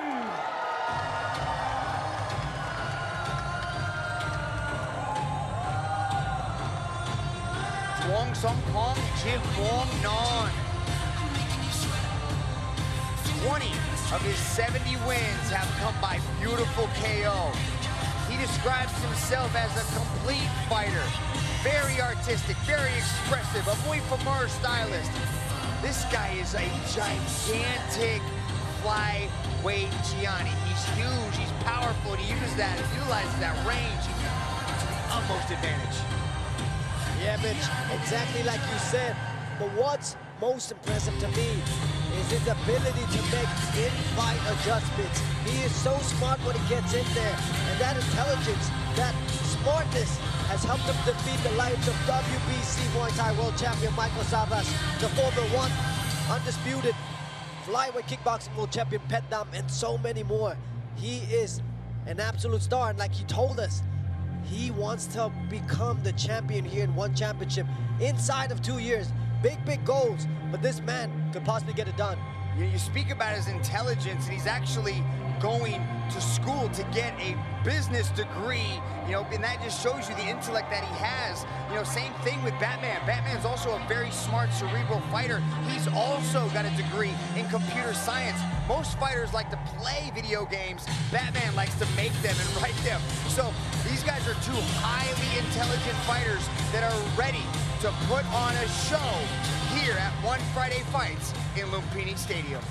Duangsompong, Jitmuangnon. 20 of his 70 wins have come by beautiful KO. He describes himself as a complete fighter. Very artistic, very expressive, a muy fameux stylist. This guy is a gigantic flyweight Gianni. He's huge, he's powerful, and he utilizes that range to the utmost advantage. Yeah, Mitch, exactly like you said. But what's most impressive to me is his ability to make in-fight adjustments. He is so smart when he gets in there, and that intelligence, that smartness has helped him defeat the likes of WBC Muay Thai World Champion Michael Savas, the former one undisputed Flyweight Kickboxing World Champion Petchmuangsri, and so many more. He is an absolute star, and like he told us, he wants to become the champion here in one championship inside of 2 years. Big goals, but this man could possibly get it done. You speak about his intelligence, and he's actually going to school to get a business degree, and that just shows you the intellect that he has. Same thing with Batman. Batman's also a very smart, cerebral fighter. He's also got a degree in computer science. Most fighters like to play video games. Batman likes to make them and write them. So these guys are two highly intelligent fighters that are ready to put on a show here at One Friday Fights in Lumpinee Stadium.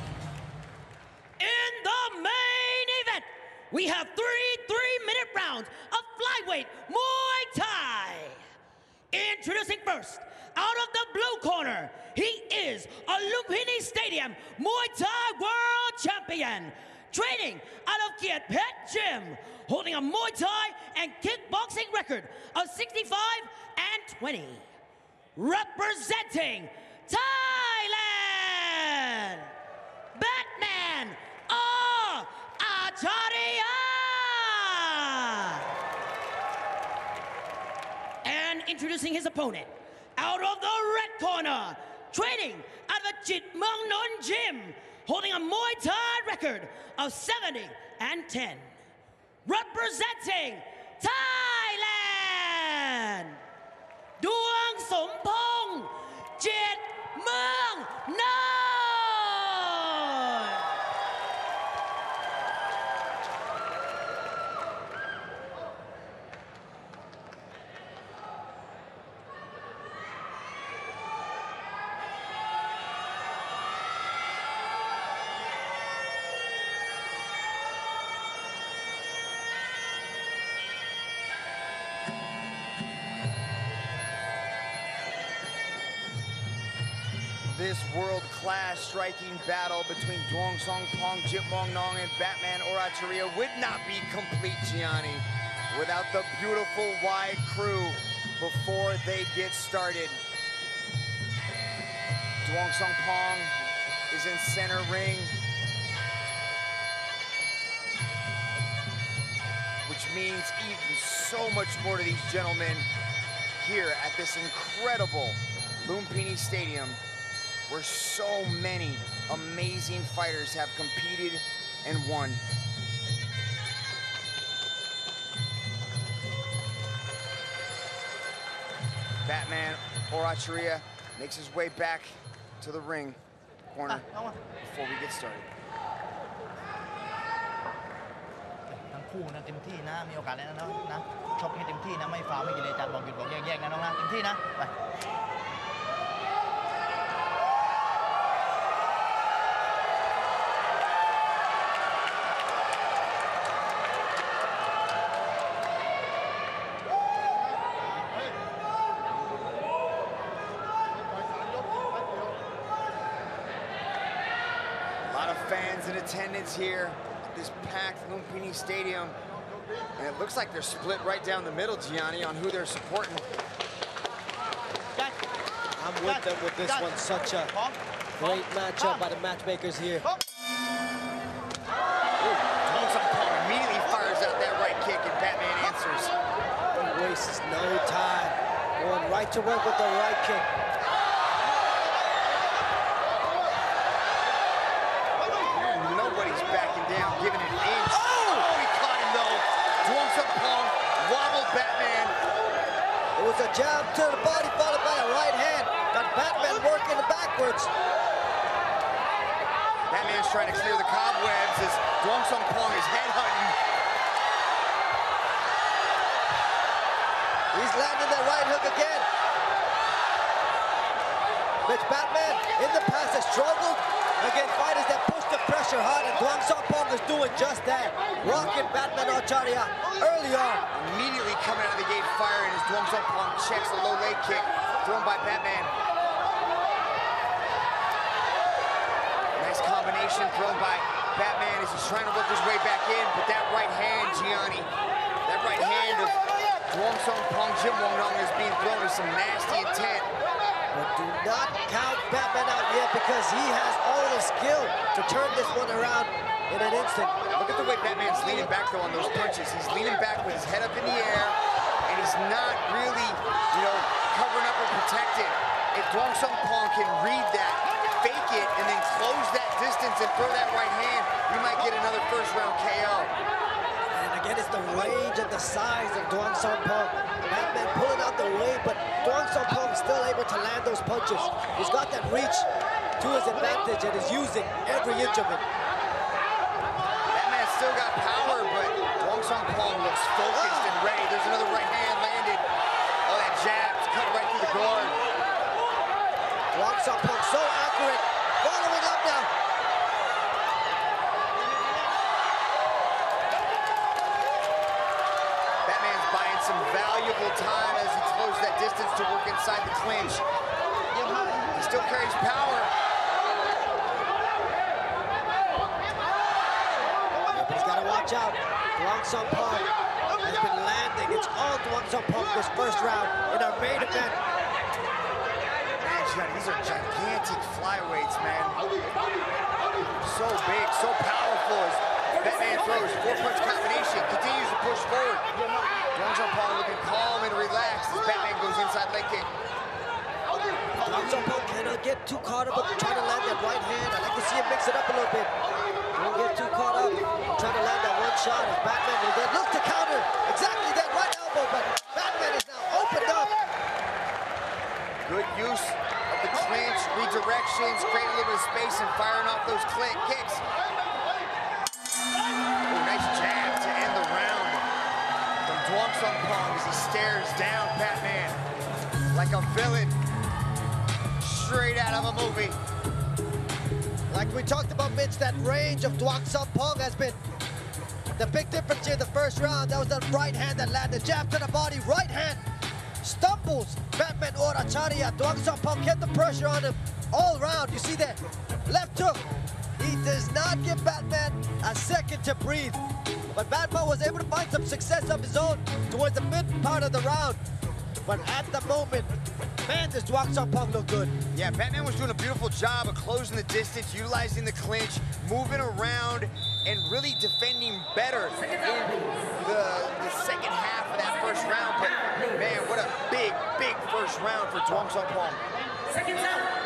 In the main event, we have three-minute rounds of Flyweight Muay Thai. Introducing first, out of the blue corner, he is a Lumpinee Stadium Muay Thai World Champion, training out of Kiat Pet Gym, holding a Muay Thai and kickboxing record of 65-20. Representing Thailand, Batman Or.Atchariya. And introducing his opponent, out of the red corner, training out of a Jitmuangnon gym, holding a Muay Thai record of 70-10. Representing Thailand, Duangsompong, Jitmuangnon. This world-class striking battle between Duangsompong, Jitmuangnon, and Batman Or.Atchariya would not be complete, Gianni, without the beautiful wide crew before they get started. Duangsompong is in center ring, which means even so much more to these gentlemen here at this incredible Lumpinee Stadium, where so many amazing fighters have competed and won. Batman Or.Atchariya makes his way back to the ring corner before we get started. ทั้งคู่นะเต็มที่นะมีโอกาสแล้วนะชกให้เต็มที่นะไม่ฟาวไม่กิเลสจานบอกหยุดบอกแยกนะน้องนะเต็มที่นะไป Fans in attendance here at this packed Lumpinee Stadium. And it looks like they're split right down the middle, Gianni, on who they're supporting. I'm with them with this one. Such a great matchup by the matchmakers here. Duangsompong immediately fires out that right kick, and Batman answers. He wastes no time. Going right to work with the right kick. Giving it an inch. Oh, he caught him though. Duangsompong wobbled Batman. It was a jab to the body followed by a right hand. Got Batman working backwards. Batman Batman's trying to clear the cobwebs as Duangsompong is headhunting. He's landing that right hook again. Mitch, Batman in the past has struggled against fighters that push the pressure hard, and Duangsompong is doing just that. Rocking Batman Or.Atchariya early on. Immediately coming out of the gate firing as Duangsompong checks a low leg kick thrown by Batman. Nice combination thrown by Batman as he's trying to work his way back in, but that right hand, Gianni, that right hand of Duangsompong Jitmuangnon is being thrown with some nasty intent. But do not count Batman out yet because he has all the skill to turn this one around in an instant. Look at the way Batman's leaning back though on those punches. He's leaning back with his head up in the air, and he's not really, covering up or protecting. If Duangsompong can read that, fake it, and then close that distance and throw that right hand, you might get another first round KO. And again, it's the range and the size of Duangsompong. Batman pulling out the weight, but Duangsompong is still able to land those punches. He's got that reach to his advantage and is using every inch of it. Batman's still got power, but Duangsompong looks focused and ready. There's another right hand landed. Oh, that jab's cut right through the guard. Duangsompong so accurate, following up now. Batman's buying some valuable time as he closes that distance to work inside the clinch. He still carries power. He's got to watch out. Duangsompong has been landing. It's all Duangsompong this first round in our main event. Man, these are gigantic flyweights, man. So big, so powerful as Batman throws. Four-punch combination, continues to push forward. Duangsompong looking calm and relaxed as Batman goes inside leg kick. Duangsompong cannot get too caught up trying to land that right hand. I like to see him mix it up a little bit. Don't get too caught up trying to land that one shot as Batman will then look to counter exactly that right elbow, but Batman is now opened up. Good use of the clinch, redirections, creating a little bit of space and firing off those kicks. Ooh, nice jab to end the round from Duangsompong as he stares down Batman like a villain straight out of a movie. Like we talked about, Mitch, that range of Duangsompong has been the big difference here in the first round. That was that right hand that landed. Jab to the body, right hand. Stumbles Batman Or.Atchariya. Duangsompong kept the pressure on him all round. You see that left hook. He does not give Batman a second to breathe. But Batman was able to find some success of his own towards the mid part of the round. But at the moment, man, does Duangsompong look good. Yeah, Batman was doing a beautiful job of closing the distance, utilizing the clinch, moving around, and really defending better in the second half of that first round. But man, what a big, big first round for Duangsompong. Seconds out.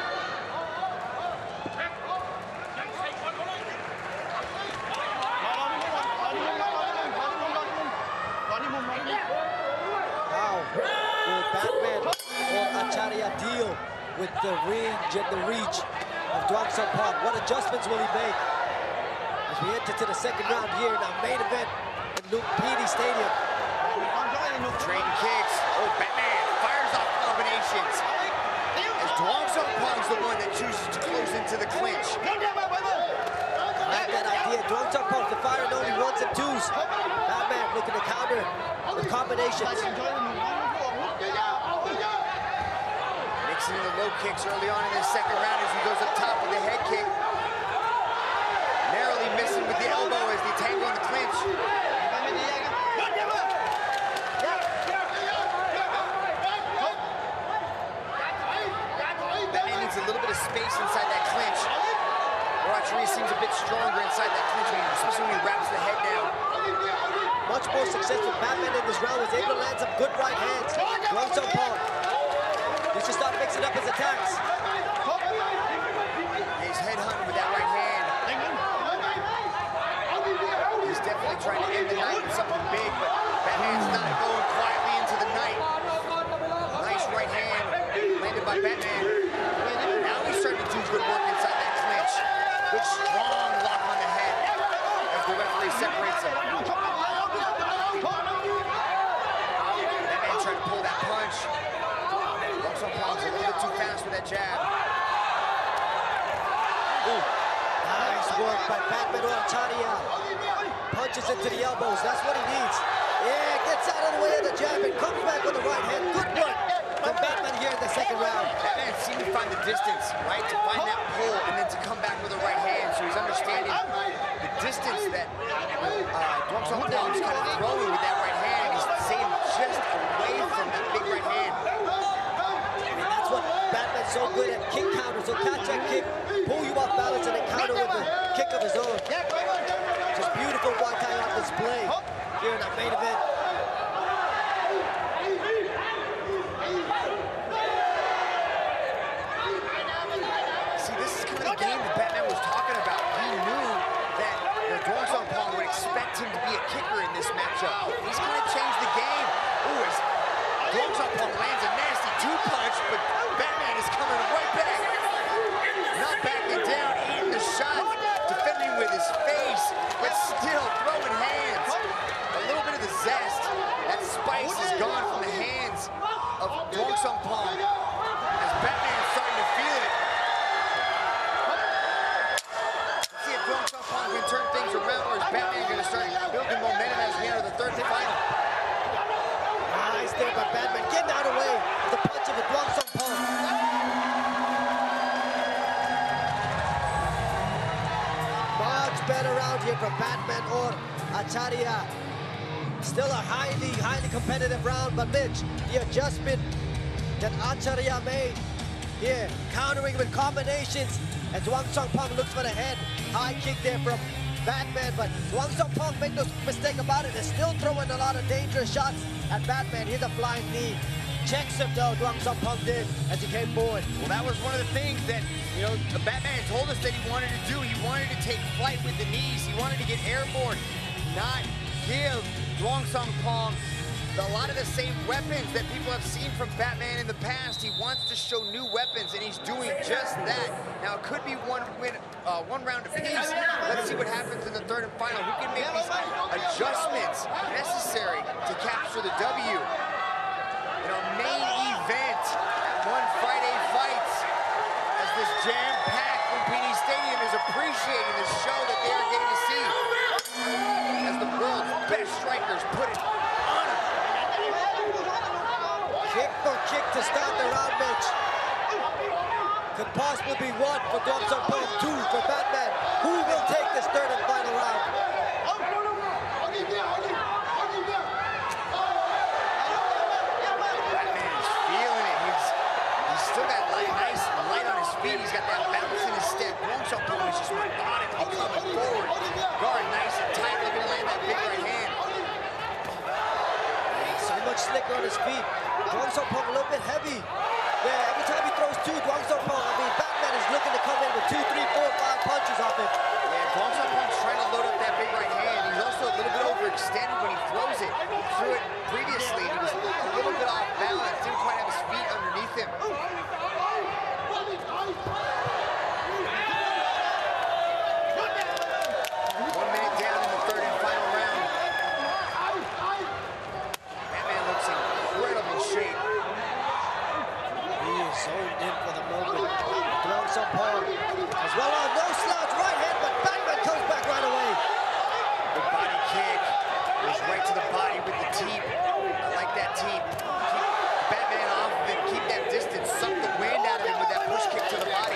How will Batman Or.Atchariya deal with the range and the reach of Duangsompong? What adjustments will he make as we enter to the second round here in our main event in Lumpinee Stadium? Trading kicks. Oh, Batman fires off combinations. As Duangsompong's the one that chooses to close into the clinch. I like that idea. Duangsompong to fire only ones and twos. Batman looking to counter with combinations. Mixing in the low kicks early on in the second round as he goes up top with the head kick. Narrowly missing with the elbow as they tangle in the clinch. Batman needs a little bit of space inside that clinch. Or.Atchariya seems a bit stronger inside that clinch, especially when he wraps the head down. Much more successful Batman in this round, was able to land some good right hands. Duangsompong needs to start mixing up his attacks. He's headhunting with that right hand. He's definitely trying to end the night with something big, but Batman's not going quietly into the night. Nice right hand landed by Batman. Now he's starting to do good work inside that clinch. Good strong Batman Or.Atchariya. Punches into the elbows, that's what he needs. Yeah, gets out of the way of the jab and comes back with the right hand. Good work from Batman here in the second round. Batman seemed to find the distance, right? To find that pull and then to come back with the right hand. So he's understanding the distance that Duangsompong is kind of throwing with that right hand. He's staying just away from that big right hand. And that's what Batman's so good at, kick counters. So catch that kick, pull you off balance, and then counter with the kick of his own. Just beautiful Muay Thai on display here in our main event. See, this is kind of the game that Batman was talking about. He knew that Duangsompong would expect him to be a kicker in this matchup. He's going to change the game. Ooh, as Duangsompong lands a nasty two-punch, but Batman is coming right back. Not backing down, eating the shot, defending with his face, but still throwing hands. A little bit of the zest, that spice is gone from the hands of Duangsompong as Batman's starting to feel it. Let's see if Duangsompong can turn things around, or is Batman going to start building momentum as we enter the third and final? Nice there by Batman, getting out of the way of the punch of the Duangsompong. Much better round here from Batman Or.Atchariya. Still a highly competitive round, but Mitch, the adjustment that Atchariya made here, countering with combinations, and Duangsompong looks for the head. High kick there from Batman, but Duangsompong, make no mistake about it, is still throwing a lot of dangerous shots at Batman. Here's a flying knee. Checks him though, Duangsompong did, as he came forward. Well, that was one of the things that, you know, Batman told us that he wanted to do. He wanted to take flight with the knees. He wanted to get airborne, not give Duangsompong a lot of the same weapons that people have seen from Batman in the past. He wants to show new weapons, and he's doing just that. Now, it could be one round apiece. Let's see what happens in the third and final. Who can make these adjustments necessary to capture the W? In our main event at One Friday Fights, as this jam-packed Lumpinee Stadium is appreciating the show that they are getting to see, as the world's best strikers put it on them. Kick for kick to start the round, Mitch. Could possibly be one for Duangsompong, two for Batman. Who will take this third and final round? Batman is feeling it. He's still got nice light on his feet. He's got that bounce in his step. Duangsompong is just methodically coming forward. Guard nice and tight, looking to land that big right hand. So much slicker on his feet. Duangsompong a little bit heavy. Yeah, every time he throws two, Duangsompong, I mean, Batman is looking to come in with 2, 3, 4, 5 punches off him. Yeah, Duangsompong's trying to load up that big right hand. He's also a little bit overextended when he throws it. He threw it previously. He was a little bit off balance. Didn't quite have his feet underneath him. 1 minute down in the third and final round. Batman looks in incredible shape. He is zoned in for the moment. Duangsompong as well on no slouch right hand, but Batman comes back right away. The body kick goes right to the body with the teep. I like that teep. Keep Batman off of it, keep that distance, suck the wind out of him with that push kick to the body.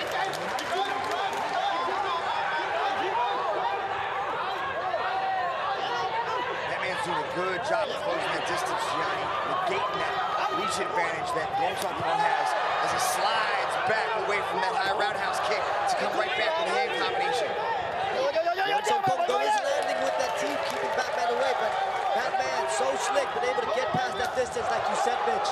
Batman's doing a good job of closing that distance, Gianni, negating that reach advantage that Duangsompong has as he slides back away from that high roundhouse kick to come right back with a hand combination. Duangsompong though is landing with that team, keeping Batman away, but Batman so slick, been able to get past that distance like you said, Mitch.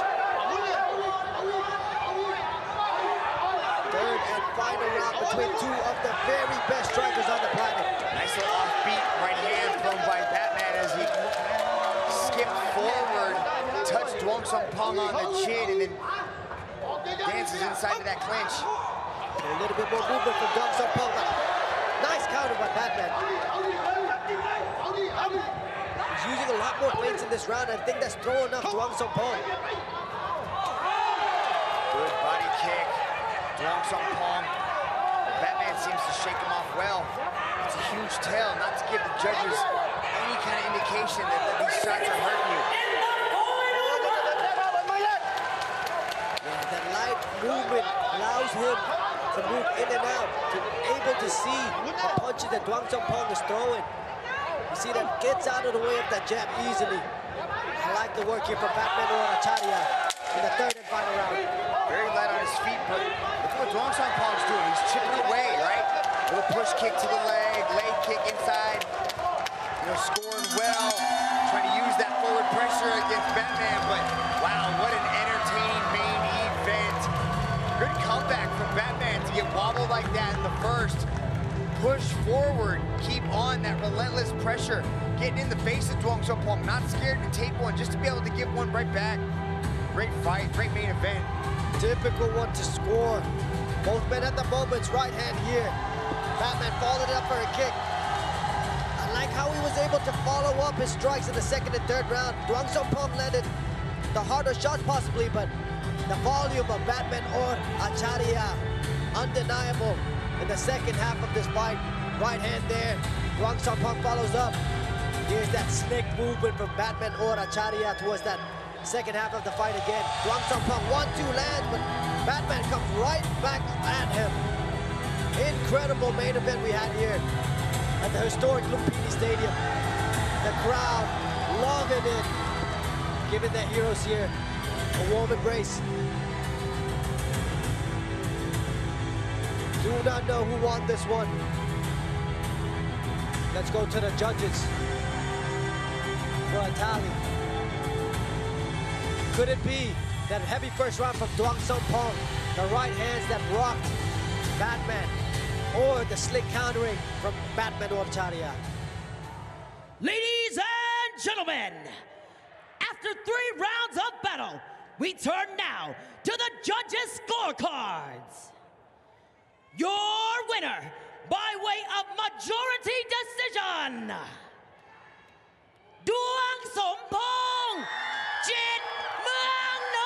Third and final round between two of the very best strikers on the planet. Nice little offbeat right hand thrown by Batman as he skipped forward, touched Duangsompong on the chin, and then dances inside of that clinch. A little bit more movement from Duangsompong, but nice counter by Batman. He's using a lot more feints in this round. I think that's throwing enough Duangsompong. Good body kick. Duangsompong. Batman seems to shake him off well. It's a huge tail, not to give the judges any kind of indication that these shots are hurting you. Yeah, that light movement allows him to move in and out, to be able to see the punches that Duangsompong is throwing. You see that gets out of the way of that jab easily. I like the work here from Batman Or.Atchariya in the third and final round. Very light on his feet, but look what Duangsompong's doing. He's chipping away, right? Little push kick to the leg kick inside. You know, scoring well, trying to use that forward pressure against Batman, but wow, what an entertaining main event. Good comeback from Batman to get wobbled like that in the first. Push forward, keep on that relentless pressure, getting in the face of Duangsompong, not scared to take one, just to be able to give one right back. Great fight, great main event. Typical one to score. Both men at the moment's right hand here. Batman followed it up for a kick. I like how he was able to follow up his strikes in the second and third round. Duangsompong landed the harder shots possibly, but the volume of Batman Or.Atchariya, undeniable in the second half of this fight. Right hand there. Duangsompong follows up. Here's that slick movement from Batman Or.Atchariya towards that second half of the fight again. Duangsompong 1-2 lands, but Batman comes right back at him. Incredible main event we had here at the historic Lumpinee Stadium. The crowd loving it, giving their heroes here a warm embrace. Do not know who won this one. Let's go to the judges for a tally. Could it be that heavy first round from Duangsompong, the right hands that rocked Batman, or the slick countering from Batman Or.Atchariya? Ladies and gentlemen, after 3 rounds of battle, we turn now to the judges' scorecards. Your winner, by way of majority decision, Duangsompong, Jitmuangnon!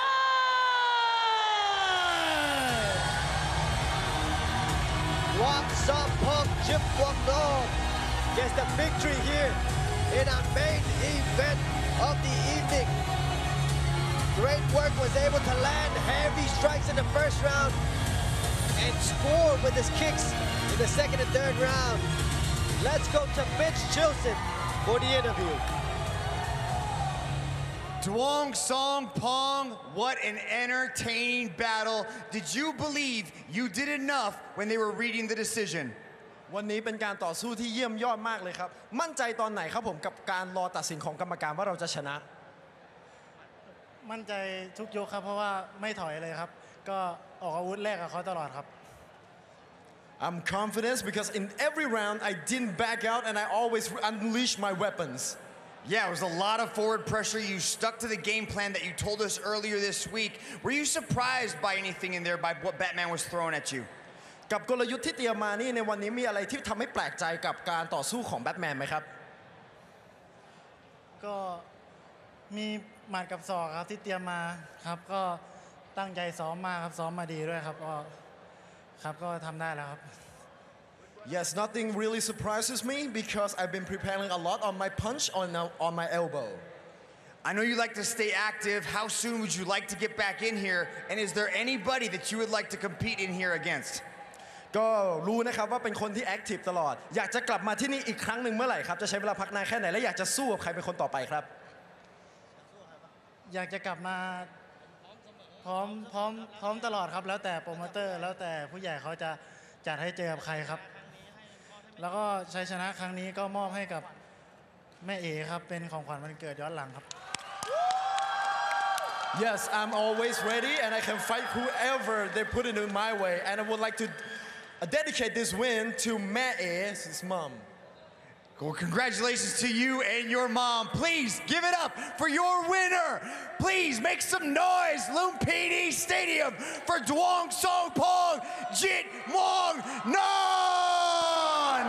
Duangsompong, Jitmuangnon gets the victory here in our main event of the evening. Great work, was able to land heavy strikes in the first round and score with his kicks in the second and third round. Let's go to Mitch Chilson for the interview. Duangsompong, what an entertaining battle. Did you believe you did enough when they were reading the decision? วันนี้เป็นการต่อสู้ที่เยี่ยมยอดมากเลยครับมั่นใจตอนไหนครับผมกับการรอตัดสินของกรรมการว่าเราจะชนะมั่นใจทุกยกครับเพราะว่าไม่ถอยเลยครับก็ออกอาวุธแรกกับเขาตลอดครับ I'm confident because in every round I didn't back out and I always unleashed my weapons. Yeah, it was a lot of forward pressure. You stuck to the game plan that you told us earlier this week. Were you surprised by anything in there, by what Batman was throwing at you? กับกลยุทธ์ที่เตรียมมานี่ในวันนี้มีอะไรที่ทำให้แปลกใจกับการต่อสู้ของแบทแมนไหมครับก็มีหมัดกับศอกครับที่เตรียมมาครับก็ตั้งใจซ้อมมาครับซ้อมมาดีด้วยครับก็ทำได้แล้วครับ Yes, nothing really surprises me because I've been preparing a lot on my punch on my elbow. I know you like to stay active. How soon would you like to get back in here? And is there anybody that you would like to compete in here against? ก็รู้นะครับว่าเป็นคนที่แอคทีฟตลอดอยากจะกลับมาที่นี่อีกครั้งหนึ่งเมื่อไหร่ครับจะใช้เวลาพักนานแค่ไหนและอยากจะสู้กับใครเป็นคนต่อไปครับอยากจะกลับมาพร้อมตลอดครับแล้วแต่โปรโมเตอร์แล้วแต่ผู้ใหญ่เขาจะจัดให้เจอกับใครครับแล้วก็ชัยชนะครั้งนี้ก็มอบให้กับแม่เอ๋ครับเป็นของขวัญวันเกิดย้อนหลังครับ Yes, I'm always ready and I can fight whoever they put it in my way and I would like to dedicate this win to Mae, his mom. Well, congratulations to you and your mom. Please give it up for your winner. Please make some noise, Lumpinee Stadium, for Duangsompong, Jitmuangnon.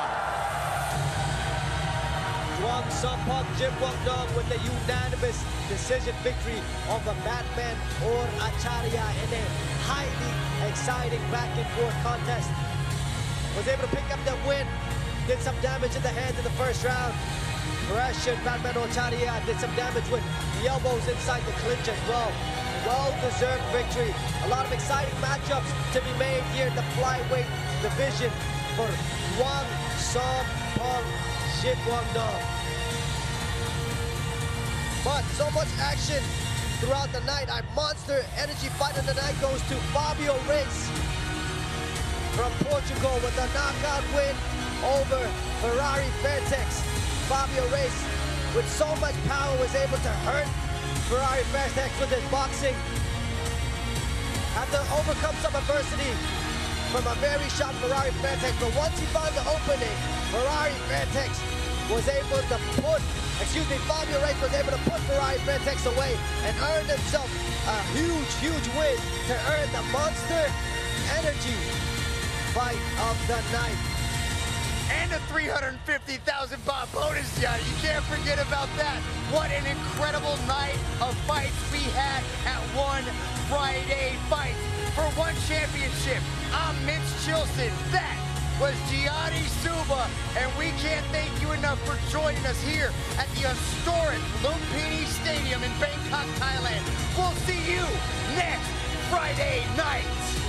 Duangsompong, Jitmuangnon with the unanimous decision victory over Batman Or.Atchariya in a highly exciting back and forth contest. was able to pick up that win. Did some damage in the hands in the first round. Pressured Batman Or.Atchariya, did some damage with the elbows inside the clinch as well. Well-deserved victory. A lot of exciting matchups to be made here in the flyweight division for Duangsompong, Jitmuangnon. But so much action throughout the night. Our monster energy fight of the night goes to Fabio Reis from Portugal with a knockout win over Ferrari Fairtex. Fabio Reis, with so much power, was able to hurt Ferrari Fairtex with his boxing. Had to overcome some adversity from a very sharp Ferrari Fairtex, but once he found the opening, Ferrari Fairtex was able to Fabio Reis was able to put Ferrari Fairtex away and earned himself a huge win to earn the monster energy fight of the night. And a 350,000 baht bonus, Johnny. You can't forget about that. What an incredible night of fights we had at One Friday Fights. For one championship, I'm Mitch Chilson. That was Gianni Suba, and we can't thank you enough for joining us here at the historic Lumpinee Stadium in Bangkok, Thailand. We'll see you next Friday night.